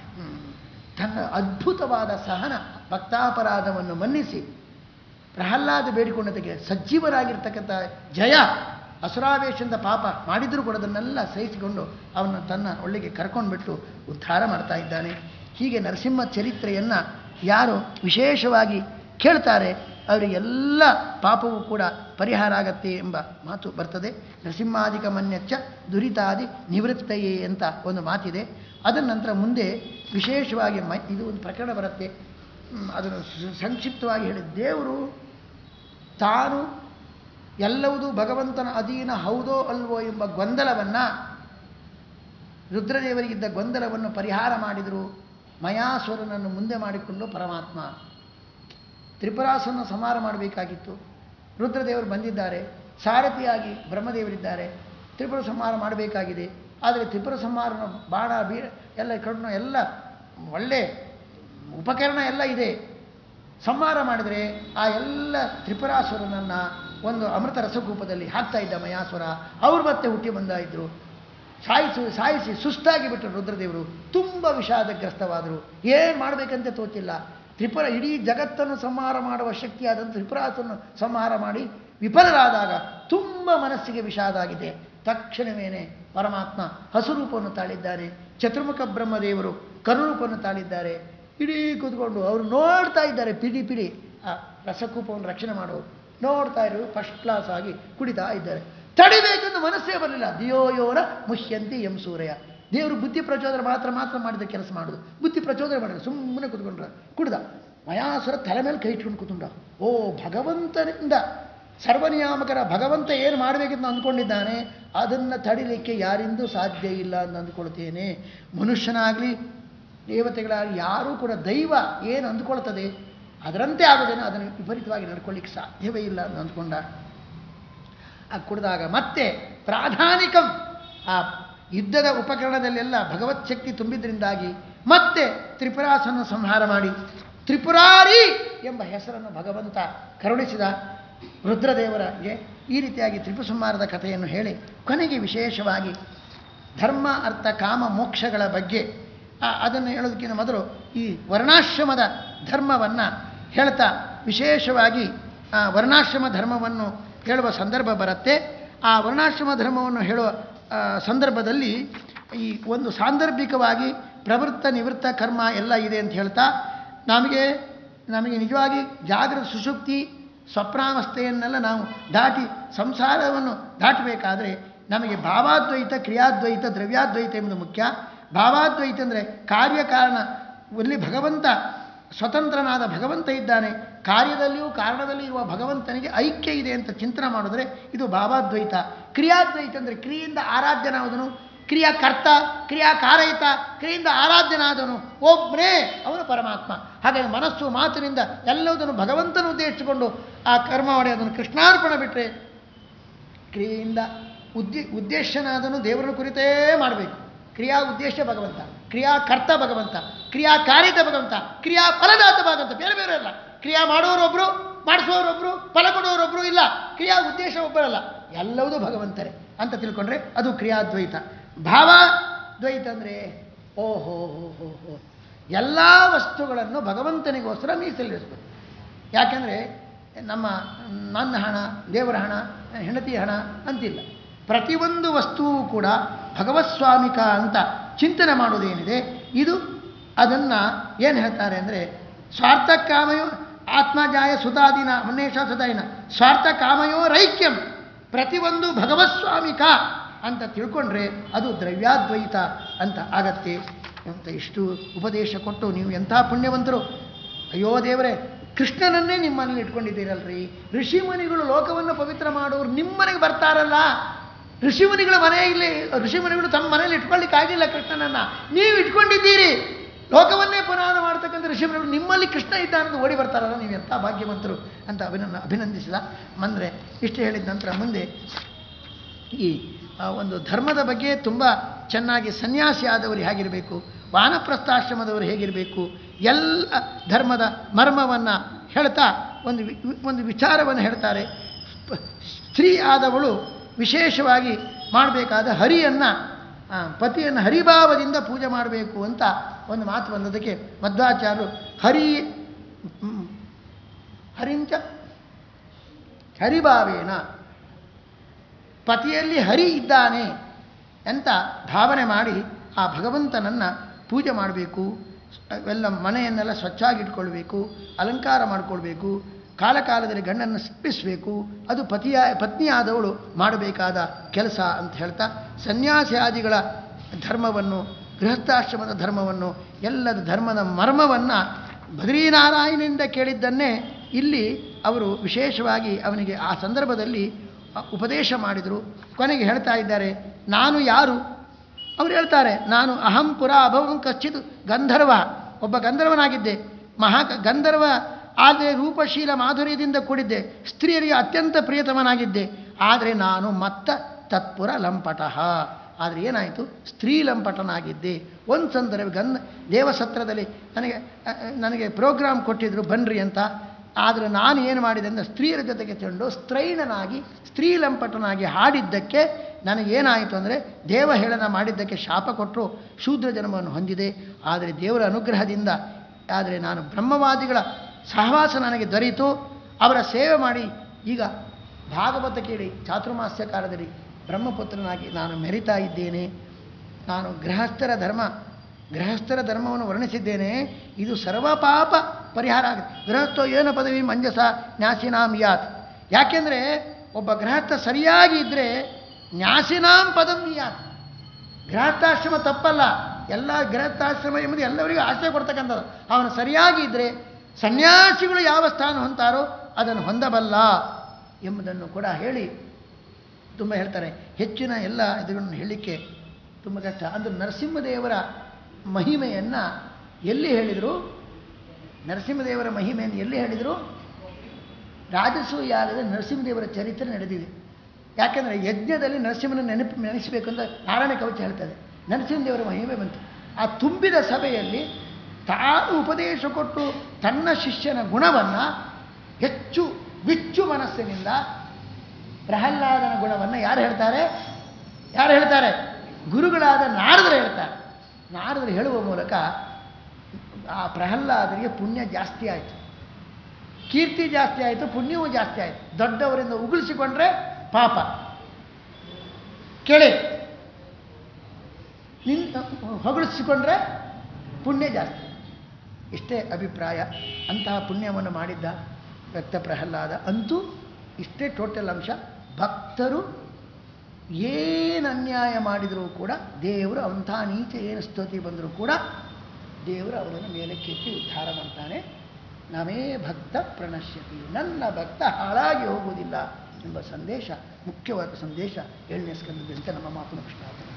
ತನ್ನ ಅದ್ಭುತವಾದ ಸಹನ ಭಕ್ತಾಪರಾಧವನ್ನು ಮನ್ನಿಸಿ ಪ್ರಹ್ಲಾದ ಬೇಡಿಕೊಂಡದಕ್ಕೆ ಸಜ್ಜೀವರಾಗಿರ್ತಕ್ಕಂಥ ಜಯ ಅಸುರಾವೇಶದಿಂದ ಪಾಪ ಮಾಡಿದರೂ ಕೂಡ ಅದನ್ನೆಲ್ಲ ಸಹಿಸಿಕೊಂಡು ಅವನು ತನ್ನ ಒಳ್ಳೆಗೆ ಕರ್ಕೊಂಡ್ಬಿಟ್ಟು ಉದ್ಧಾರ ಮಾಡ್ತಾ ಇದ್ದಾನೆ. ಹೀಗೆ ನರಸಿಂಹ ಚರಿತ್ರೆಯನ್ನು ಯಾರು ವಿಶೇಷವಾಗಿ ಕೇಳ್ತಾರೆ ಅವರಿಗೆಲ್ಲ ಪಾಪವೂ ಕೂಡ ಪರಿಹಾರ ಆಗತ್ತೆ ಎಂಬ ಮಾತು ಬರ್ತದೆ. ನರಸಿಂಹಾದಿಕ ಮನ್ಯಚ್ಚ ದುರಿತಾದಿ ನಿವೃತ್ತಯೇ ಅಂತ ಒಂದು ಮಾತಿದೆ. ಅದರ ನಂತರ ಮುಂದೆ ವಿಶೇಷವಾಗಿ ಮ ಇದು ಒಂದು ಪ್ರಕರಣ ಬರುತ್ತೆ, ಅದನ್ನು ಸಂಕ್ಷಿಪ್ತವಾಗಿ ಹೇಳಿ, ದೇವರು ತಾನು ಎಲ್ಲವೂ ಭಗವಂತನ ಅಧೀನ ಹೌದೋ ಅಲ್ವೋ ಎಂಬ ಗೊಂದಲವನ್ನು, ರುದ್ರದೇವರಿಗಿದ್ದ ಗೊಂದಲವನ್ನು ಪರಿಹಾರ ಮಾಡಿದರು. ಮಯಾಸುರನನ್ನು ಮುಂದೆ ಮಾಡಿಕೊಂಡು ಪರಮಾತ್ಮ ತ್ರಿಪುರಾಸುರನ ಸಂಹಾರ ಮಾಡಬೇಕಾಗಿತ್ತು. ರುದ್ರದೇವರು ಬಂದಿದ್ದಾರೆ, ಸಾರಥಿಯಾಗಿ ಬ್ರಹ್ಮದೇವರಿದ್ದಾರೆ, ತ್ರಿಪುರ ಸಂಹಾರ ಮಾಡಬೇಕಾಗಿದೆ. ಆದರೆ ತ್ರಿಪುರ ಸಂಹಾರನ ಬಾಣ ಬೀ ಎಲ್ಲ ಕಣ್ಣು ಎಲ್ಲ ಒಳ್ಳೆ ಉಪಕರಣ ಎಲ್ಲ ಇದೆ. ಸಂಹಾರ ಮಾಡಿದರೆ ಆ ಎಲ್ಲ ತ್ರಿಪುರಾಸುರನನ್ನು ಒಂದು ಅಮೃತ ರಸಕೂಪದಲ್ಲಿ ಹಾಕ್ತಾ ಇದ್ದ ಮಯಾಸುರ. ಅವರು ಮತ್ತೆ ಹುಟ್ಟಿ ಬಂದ ಇದ್ದರು. ಸಾಯಿಸು ಸಾಯಿಸಿ ಸುಸ್ತಾಗಿ ಬಿಟ್ಟರು ರುದ್ರದೇವರು. ತುಂಬ ವಿಷಾದಗ್ರಸ್ತವಾದರು. ಏನು ಮಾಡಬೇಕಂತ ತೋಚಿಲ್ಲ. ತ್ರಿಪುರ ಇಡೀ ಜಗತ್ತನ್ನು ಸಂಹಾರ ಮಾಡುವ ಶಕ್ತಿಯಾದಂಥ ತ್ರಿಪುರಾಸುರನ್ನು ಸಂಹಾರ ಮಾಡಿ ವಿಫಲರಾದಾಗ ತುಂಬ ಮನಸ್ಸಿಗೆ ವಿಷಾದ ಆಗಿದೆ. ತಕ್ಷಣವೇನೆ ಪರಮಾತ್ಮ ಹಸುರೂಪವನ್ನು ತಾಳಿದ್ದಾನೆ. ಚತುರ್ಮುಖ ಬ್ರಹ್ಮದೇವರು ಕರುರೂಪವನ್ನು ತಾಳಿದ್ದಾರೆ. ಇಡೀ ಕೂತ್ಕೊಂಡು ಅವರು ನೋಡ್ತಾ ಇದ್ದಾರೆ, ಪಿಡಿ ಪಿಡಿ ಆ ರಸಕೂಪವನ್ನು ರಕ್ಷಣೆ ಮಾಡೋರು ನೋಡ್ತಾ ಇರೋರು ಫಸ್ಟ್ ಕ್ಲಾಸ್ ಆಗಿ ಕುಡಿತಾ ಇದ್ದಾರೆ. ತಡಿಬೇಕೆಂದು ಮನಸ್ಸೇ ಬರಲಿಲ್ಲ. ದಿಯೋಯೋರ ಮುಹ್ಯಂತಿ ಎಂ ಸೂರ್ಯ. ದೇವರು ಬುದ್ಧಿ ಪ್ರಚೋದನೆ ಮಾತ್ರ ಮಾತ್ರ ಮಾಡಿದ ಕೆಲಸ ಮಾಡೋದು. ಬುದ್ಧಿ ಪ್ರಚೋದನೆ ಮಾಡಿದ ಸುಮ್ಮನೆ ಕೂತ್ಕೊಂಡ್ರ ಕುಡ್ದ. ಮಯಾಸುರ ತಲೆ ಮೇಲೆ ಕೈ ಇಟ್ಕೊಂಡು ಕೂತ್ಕೊಂಡ. ಓ ಭಗವಂತನಿಂದ ಸರ್ವನಿಯಾಮಕರ ಭಗವಂತ ಏನು ಮಾಡಬೇಕೆಂದು ಅಂದ್ಕೊಂಡಿದ್ದಾನೆ, ಅದನ್ನು ತಡಿಲಿಕ್ಕೆ ಯಾರಿಂದೂ ಸಾಧ್ಯ ಇಲ್ಲ ಅಂತ ಅಂದ್ಕೊಳ್ತೇನೆ. ಮನುಷ್ಯನಾಗಲಿ ದೇವತೆಗಳಾಗಲಿ ಯಾರೂ ಕೂಡ ದೈವ ಏನು ಅಂದ್ಕೊಳ್ತದೆ ಅದರಂತೆ ಆಗೋದೇನೋ ಅದನ್ನು ವಿಪರೀತವಾಗಿ ನಡ್ಕೊಳ್ಳಿಕ್ಕೆ ಸಾಧ್ಯವೇ ಇಲ್ಲ ಅಂತ ಅಂದ್ಕೊಂಡ. ಆ ಕುಡಿದಾಗ ಮತ್ತೆ ಪ್ರಾಧಾನಿಕಂ ಆ ಯುದ್ಧದ ಉಪಕರಣದಲ್ಲೆಲ್ಲ ಭಗವತ್ ಶಕ್ತಿ ತುಂಬಿದ್ರಿಂದಾಗಿ ಮತ್ತೆ ತ್ರಿಪುರಾಸನ್ನು ಸಂಹಾರ ಮಾಡಿ ತ್ರಿಪುರಾರಿ ಎಂಬ ಹೆಸರನ್ನು ಭಗವಂತ ಕರುಣಿಸಿದ. ರುದ್ರದೇವರಿಗೆ ಈ ರೀತಿಯಾಗಿ ತ್ರಿಪು ಸಂಹಾರದ ಕಥೆಯನ್ನು ಹೇಳಿ ಕೊನೆಗೆ ವಿಶೇಷವಾಗಿ ಧರ್ಮ ಅರ್ಥ ಕಾಮ ಮೋಕ್ಷಗಳ ಬಗ್ಗೆ ಅದನ್ನು ಹೇಳೋದಕ್ಕಿಂತ ಮೊದಲು ಈ ವರ್ಣಾಶ್ರಮದ ಧರ್ಮವನ್ನು ಹೇಳ್ತಾ ವಿಶೇಷವಾಗಿ ಆ ವರ್ಣಾಶ್ರಮ ಧರ್ಮವನ್ನು ಹೇಳುವ ಸಂದರ್ಭ ಬರುತ್ತೆ. ಆ ವರ್ಣಾಶ್ರಮ ಧರ್ಮವನ್ನು ಹೇಳುವ ಸಂದರ್ಭದಲ್ಲಿ ಈ ಒಂದು ಸಾಂದರ್ಭಿಕವಾಗಿ ಪ್ರವೃತ್ತ ನಿವೃತ್ತ ಕರ್ಮ ಎಲ್ಲ ಇದೆ ಅಂತ ಹೇಳ್ತಾ ನಮಗೆ ನಮಗೆ ನಿಜವಾಗಿ ಜಾಗೃತ ಸುಷುಪ್ತಿ ಸ್ವಪ್ನಾವಸ್ಥೆಯನ್ನೆಲ್ಲ ನಾವು ದಾಟಿ ಸಂಸಾರವನ್ನು ದಾಟಬೇಕಾದ್ರೆ ನಮಗೆ ಭಾವಾದ್ವೈತ ಕ್ರಿಯಾದ್ವೈತ ದ್ರವ್ಯಾದ್ವೈತ ಎಂಬುದು ಮುಖ್ಯ. ಭಾವಾದ್ವೈತ ಅಂದರೆ ಕಾರ್ಯಕಾರಣ, ಇಲ್ಲಿ ಭಗವಂತ ಸ್ವತಂತ್ರನಾದ ಭಗವಂತ ಇದ್ದಾನೆ, ಕಾರ್ಯದಲ್ಲಿಯೂ ಕಾರಣದಲ್ಲಿ ಇರುವ ಭಗವಂತನಿಗೆ ಐಕ್ಯ ಇದೆ ಅಂತ ಚಿಂತನೆ ಮಾಡಿದ್ರೆ ಇದು ಭಾವಾದ್ವೈತ. ಕ್ರಿಯಾದ್ವೈತ ಅಂದರೆ ಕ್ರಿಯೆಯಿಂದ ಆರಾಧ್ಯನಾದನು, ಕ್ರಿಯಾಕರ್ತ ಕ್ರಿಯಾಕಾರಯಿತ, ಕ್ರಿಯೆಯಿಂದ ಆರಾಧ್ಯನಾದನು ಒಬ್ಬನೇ ಅವನು ಪರಮಾತ್ಮ. ಹಾಗಾಗಿ ಮನಸ್ಸು ಮಾತಿನಿಂದ ಎಲ್ಲವುದನ್ನು ಭಗವಂತನ ಉದ್ದೇಶಿಸಿಕೊಂಡು ಆ ಕರ್ಮ ಮಾಡಿ ಅದನ್ನು ಕೃಷ್ಣಾರ್ಪಣ ಬಿಟ್ಟರೆ, ಕ್ರಿಯೆಯಿಂದ ಉದ್ದೇ ಉದ್ದೇಶನಾದನು ದೇವರನ್ನು ಕುರಿತೇ ಮಾಡಬೇಕು. ಕ್ರಿಯಾ ಉದ್ದೇಶ ಭಗವಂತ, ಕ್ರಿಯಾಕರ್ತ ಭಗವಂತ, ಕ್ರಿಯಾಕಾರಿತ ಭಗವಂತ, ಕ್ರಿಯಾ ಫಲದಾತ ಭಗವಂತ, ಬೇರೆ ಬೇರೆ ಅಲ್ಲ. ಕ್ರಿಯಾ ಮಾಡುವವರೊಬ್ಬರು, ಮಾಡಿಸುವವರೊಬ್ಬರು, ಫಲ ಕೊಡುವವರೊಬ್ಬರು ಇಲ್ಲ. ಕ್ರಿಯಾ ಉದ್ದೇಶ ಒಬ್ಬರಲ್ಲ, ಎಲ್ಲವೂ ಭಗವಂತರೇ ಅಂತ ತಿಳ್ಕೊಂಡ್ರೆ ಅದು ಕ್ರಿಯಾದ್ವೈತ. ಭಾವಾದ್ವೈತ ಅಂದರೆ ಓಹೋ ಹೋ ಹೋ ಹೋ ಎಲ್ಲ ವಸ್ತುಗಳನ್ನು ಭಗವಂತನಿಗೋಸ್ಕರ ಮೀಸಲಿರಿಸ್ಬೇಕು. ಯಾಕೆಂದರೆ ನಮ್ಮ ನನ್ನ ಹಣ, ದೇವರ ಹಣ, ಹೆಂಡತಿಯ ಹಣ ಅಂತಿಲ್ಲ. ಪ್ರತಿಯೊಂದು ವಸ್ತುವು ಕೂಡ ಭಗವತ್ಸ್ವಾಮಿಕ ಅಂತ ಚಿಂತನೆ ಮಾಡೋದೇನಿದೆ ಇದು ಅದನ್ನು ಏನು ಹೇಳ್ತಾರೆ ಅಂದರೆ ಸ್ವಾರ್ಥ ಕಾಮಯೋ ಆತ್ಮಜಾಯ ಸುತಾದಿನ ಮನ್ನೇಶ ಸುತಾದಿನ ಸ್ವಾರ್ಥ ಕಾಮಯೋ ರೈಕ್ಯಂ, ಪ್ರತಿಯೊಂದು ಭಗವತ್ಸ್ವಾಮಿಕ ಅಂತ ತಿಳ್ಕೊಂಡ್ರೆ ಅದು ದ್ರವ್ಯಾದ್ವೈತ ಅಂತ ಆಗತ್ತೆ ಅಂತ ಇಷ್ಟು ಉಪದೇಶ ಕೊಟ್ಟು ನೀವು ಎಂಥ ಪುಣ್ಯವಂತರು. ಅಯ್ಯೋ ದೇವರೇ, ಕೃಷ್ಣನನ್ನೇ ನಿಮ್ಮನೇಲಿ ಇಟ್ಕೊಂಡಿದ್ದೀರಲ್ರಿ. ಋಷಿಮುನಿಗಳು ಲೋಕವನ್ನು ಪವಿತ್ರ ಮಾಡೋರು ನಿಮ್ಮನೆಗೆ ಬರ್ತಾರಲ್ಲ. ಋಷಿಮುನಿಗಳ ಮನೆಯಲ್ಲಿ ಋಷಿಮುನಿಗಳು ತಮ್ಮ ಮನೆಯಲ್ಲಿ ಇಟ್ಕೊಳ್ಳಿಕ್ಕಾಗಿಲ್ಲ ಕೃಷ್ಣನನ್ನು, ನೀವು ಇಟ್ಕೊಂಡಿದ್ದೀರಿ. ಲೋಕವನ್ನೇ ಪುನಃ ಮಾಡ್ತಕ್ಕಂಥ ಋಷಿಮುನಿಗಳು ನಿಮ್ಮಲ್ಲಿ ಕೃಷ್ಣ ಇದ್ದಾನಂದು ಓಡಿ ಬರ್ತಾರಲ್ಲ, ನೀವು ಎಂಥ ಭಾಗ್ಯವಂತರು ಅಂತ ಅಭಿನಂದ ಅಭಿನಂದಿಸಿದ. ಅಂದರೆ ಇಷ್ಟು ಹೇಳಿದ ನಂತರ ಮುಂದೆ ಈ ಒಂದು ಧರ್ಮದ ಬಗ್ಗೆ ತುಂಬ ಚೆನ್ನಾಗಿ ಸನ್ಯಾಸಿ ಆದವರು ಹೇಗಿರಬೇಕು, ವಾನಪ್ರಸ್ಥಾಶ್ರಮದವರು ಹೇಗಿರಬೇಕು, ಎಲ್ಲ ಧರ್ಮದ ಮರ್ಮವನ್ನು ಹೇಳ್ತಾ ಒಂದು ಒಂದು ವಿಚಾರವನ್ನು ಹೇಳ್ತಾರೆ. ಸ್ತ್ರೀ ಆದವಳು ವಿಶೇಷವಾಗಿ ಮಾಡಬೇಕಾದ ಹರಿಯನ್ನು, ಪತಿಯನ್ನು ಹರಿಭಾವದಿಂದ ಪೂಜೆ ಮಾಡಬೇಕು ಅಂತ ಒಂದು ಮಾತು ಬಂದದಕ್ಕೆ ಮಧ್ವಾಚಾರ್ಯರು ಹರಿ ಹರಿಂಚ ಹರಿಭಾವೇನ, ಪತಿಯಲ್ಲಿ ಹರಿ ಇದ್ದಾನೆ ಅಂತ ಭಾವನೆ ಮಾಡಿ ಆ ಭಗವಂತನನ್ನು ಪೂಜೆ ಮಾಡಬೇಕು. ಎಲ್ಲ ಮನೆಯನ್ನೆಲ್ಲ ಸ್ವಚ್ಛಾಗಿಟ್ಕೊಳ್ಬೇಕು, ಅಲಂಕಾರ ಮಾಡಿಕೊಳ್ಬೇಕು, ಕಾಲಕಾಲದಲ್ಲಿ ಗಂಡನ್ನು ಸಿಪ್ಪಿಸಬೇಕು. ಅದು ಪತಿಯ ಪತ್ನಿಯಾದವಳು ಮಾಡಬೇಕಾದ ಕೆಲಸ ಅಂತ ಹೇಳ್ತಾ ಸನ್ಯಾಸಿಯಾದಿಗಳ ಧರ್ಮವನ್ನು, ಗೃಹಸ್ಥಾಶ್ರಮದ ಧರ್ಮವನ್ನು, ಎಲ್ಲದ ಧರ್ಮದ ಮರ್ಮವನ್ನು ಬದ್ರೀನಾರಾಯಣನಿಂದ ಕೇಳಿದ್ದನ್ನೇ ಇಲ್ಲಿ ಅವರು ವಿಶೇಷವಾಗಿ ಅವನಿಗೆ ಆ ಸಂದರ್ಭದಲ್ಲಿ ಉಪದೇಶ ಮಾಡಿದರು. ಕೊನೆಗೆ ಹೇಳ್ತಾ ಇದ್ದಾರೆ, ನಾನು ಯಾರು? ಅವರು ಹೇಳ್ತಾರೆ, ನಾನು ಅಹಂ ಪುರ ಅಭವಂ ಕಶ್ಚಿತ್ ಗಂಧರ್ವ, ಒಬ್ಬ ಗಂಧರ್ವನಾಗಿದ್ದೆ. ಮಹಾ ಗಂಧರ್ವ ಆದರೆ ರೂಪಶೀಲ ಮಾಧುರ್ಯದಿಂದ ಕೂಡಿದ್ದೆ, ಸ್ತ್ರೀಯರಿಗೆ ಅತ್ಯಂತ ಪ್ರಿಯತಮನಾಗಿದ್ದೆ. ಆದರೆ ನಾನು ಮತ್ತ ತತ್ಪುರ ಲಂಪಟಃ, ಆದರೆ ಏನಾಯಿತು, ಸ್ತ್ರೀ ಲಂಪಟನಾಗಿದ್ದೆ. ಒಂದು ಸಂದರ್ಭ ಗಂಧ ದೇವಸತ್ರದಲ್ಲಿ ನನಗೆ ನನಗೆ ಪ್ರೋಗ್ರಾಮ್ ಕೊಟ್ಟಿದ್ದರು ಬನ್ನಿರಿ ಅಂತ. ಆದರೆ ನಾನು ಏನು ಮಾಡಿದೆ ಅಂದರೆ ಸ್ತ್ರೀಯರ ಜೊತೆಗೆ ಚೆಂಡು ಸ್ತ್ರೈಣನಾಗಿ ಸ್ತ್ರೀ ಲಂಪಟನಾಗಿ ಹಾಡಿದ್ದಕ್ಕೆ ನನಗೇನಾಯಿತು ಅಂದರೆ ದೇವಹೇಳನ ಮಾಡಿದ್ದಕ್ಕೆ ಶಾಪ ಕೊಟ್ಟರು, ಶೂದ್ರ ಜನ್ಮವನ್ನು ಹೊಂದಿದೆ. ಆದರೆ ದೇವರ ಅನುಗ್ರಹದಿಂದ ಆದರೆ ನಾನು ಬ್ರಹ್ಮವಾದಿಗಳ ಸಹವಾಸ ನನಗೆ ದೊರೆಯಿತು. ಅವರ ಸೇವೆ ಮಾಡಿ ಈಗ ಭಾಗವತ ಕೇಳಿ ಚಾತುರ್ಮಾಸ್ಯ ಕಾಲದಲ್ಲಿ ಬ್ರಹ್ಮಪುತ್ರನಾಗಿ ನಾನು ಮೆರಿತಾ ಇದ್ದೇನೆ. ನಾನು ಗೃಹಸ್ಥರ ಧರ್ಮ ಗೃಹಸ್ಥರ ಧರ್ಮವನ್ನು ವರ್ಣಿಸಿದ್ದೇನೆ. ಇದು ಸರ್ವಪಾಪ ಪರಿಹಾರ ಆಗುತ್ತೆ. ಗೃಹಸ್ಥೋ ಏನು ಪದವಿ ಮಂಜಸ ನ್ಯಾಸಿನಾಂ ಯಾತ್. ಯಾಕೆಂದರೆ ಒಬ್ಬ ಗೃಹಸ್ಥ ಸರಿಯಾಗಿ ಇದ್ದರೆ ನ್ಯಾಸಿನಾಂ ಪದಂ ಯಾತ್. ಗೃಹಸ್ಥಾಶ್ರಮ ತಪ್ಪಲ್ಲ, ಎಲ್ಲ ಗೃಹಸ್ಥಾಶ್ರಮ ಎಂಬುದು ಎಲ್ಲರಿಗೂ ಆಶ್ರಯ ಕೊಡ್ತಕ್ಕಂಥದ್ದು. ಅವನು ಸರಿಯಾಗಿ ಇದ್ದರೆ ಸನ್ಯಾಸಿಗಳು ಯಾವ ಸ್ಥಾನ ಹೊಂತಾರೋ ಅದನ್ನು ಹೊಂದಬಲ್ಲ ಎಂಬುದನ್ನು ಕೂಡ ಹೇಳಿ ತುಂಬ ಹೇಳ್ತಾರೆ. ಹೆಚ್ಚಿನ ಎಲ್ಲ ಇದನ್ನು ಹೇಳಲಿಕ್ಕೆ ತುಂಬ ಕಷ್ಟ. ಅಂದು ನರಸಿಂಹದೇವರ ಮಹಿಮೆಯನ್ನು ಎಲ್ಲಿ ಹೇಳಿದರು? ನರಸಿಂಹದೇವರ ಮಹಿಮೆಯನ್ನು ಎಲ್ಲಿ ಹೇಳಿದರು? ರಾಜಸೂಯಾಗದ ನರಸಿಂಹದೇವರ ಚರಿತ್ರೆ ನಡೆದಿದೆ. ಯಾಕೆಂದರೆ ಯಜ್ಞದಲ್ಲಿ ನರಸಿಂಹನ ನೆನಪು ನೆನೆಸಬೇಕು ಅಂತ ನಾರಾಯಣ ಕವಚ ಹೇಳ್ತದೆ. ನರಸಿಂಹದೇವರ ಮಹಿಮೆ ಬಂತು. ಆ ತುಂಬಿದ ಸಭೆಯಲ್ಲಿ ತಾನು ಉಪದೇಶ ಕೊಟ್ಟು ತನ್ನ ಶಿಷ್ಯನ ಗುಣವನ್ನು ಹೆಚ್ಚು ಬಿಚ್ಚು ಮನಸ್ಸಿನಿಂದ ಪ್ರಹ್ಲಾದನ ಗುಣವನ್ನು ಯಾರು ಹೇಳ್ತಾರೆ? ಯಾರು ಹೇಳ್ತಾರೆ? ಗುರುಗಳಾದ ನಾರದರು ಹೇಳ್ತಾರೆ. ನಾರದರು ಹೇಳುವ ಮೂಲಕ ಆ ಪ್ರಹ್ಲಾದರಿಗೆ ಪುಣ್ಯ ಜಾಸ್ತಿ ಆಯಿತು, ಕೀರ್ತಿ ಜಾಸ್ತಿ ಆಯಿತು, ಪುಣ್ಯವೂ ಜಾಸ್ತಿ ಆಯಿತು. ದೊಡ್ಡವರಿಂದ ಉಗುಳಿಸಿಕೊಂಡ್ರೆ ಪಾಪ, ಕೆಳೆ ನಿನ್ ಹೊಗಳಿಸಿಕೊಂಡ್ರೆ ಪುಣ್ಯ ಜಾಸ್ತಿ. ಇಷ್ಟೇ ಅಭಿಪ್ರಾಯ. ಅಂತಹ ಪುಣ್ಯವನ್ನು ಮಾಡಿದ್ದ ವ್ಯಕ್ತ ಪ್ರಹ್ಲಾದ. ಅಂತೂ ಇಷ್ಟೇ ಟೋಟಲ್ ಅಂಶ. ಭಕ್ತರು ಏನು ಅನ್ಯಾಯ ಮಾಡಿದರೂ ಕೂಡ ದೇವರು ಅಂಥ ನೀಚ ಏನು ಸ್ತುತಿ ಬಂದರೂ ಕೂಡ ದೇವರು ಅವರನ್ನು ಮೇಲೆ ಕೆತ್ತಿ ಉದ್ಧಾರ ಮಾಡ್ತಾನೆ. ನಮೇ ಭಕ್ತ ಪ್ರಣಶ್ಯತಿ, ನನ್ನ ಭಕ್ತ ಹಾಳಾಗಿ ಹೋಗುವುದಿಲ್ಲ ಎಂಬ ಸಂದೇಶ, ಮುಖ್ಯವಾದ ಸಂದೇಶ ಏಳನೇ ಸ್ಕಂದದಂತೆ ನಮ್ಮ ಮಾತನ್ನು ಕೃಷ್ಣ.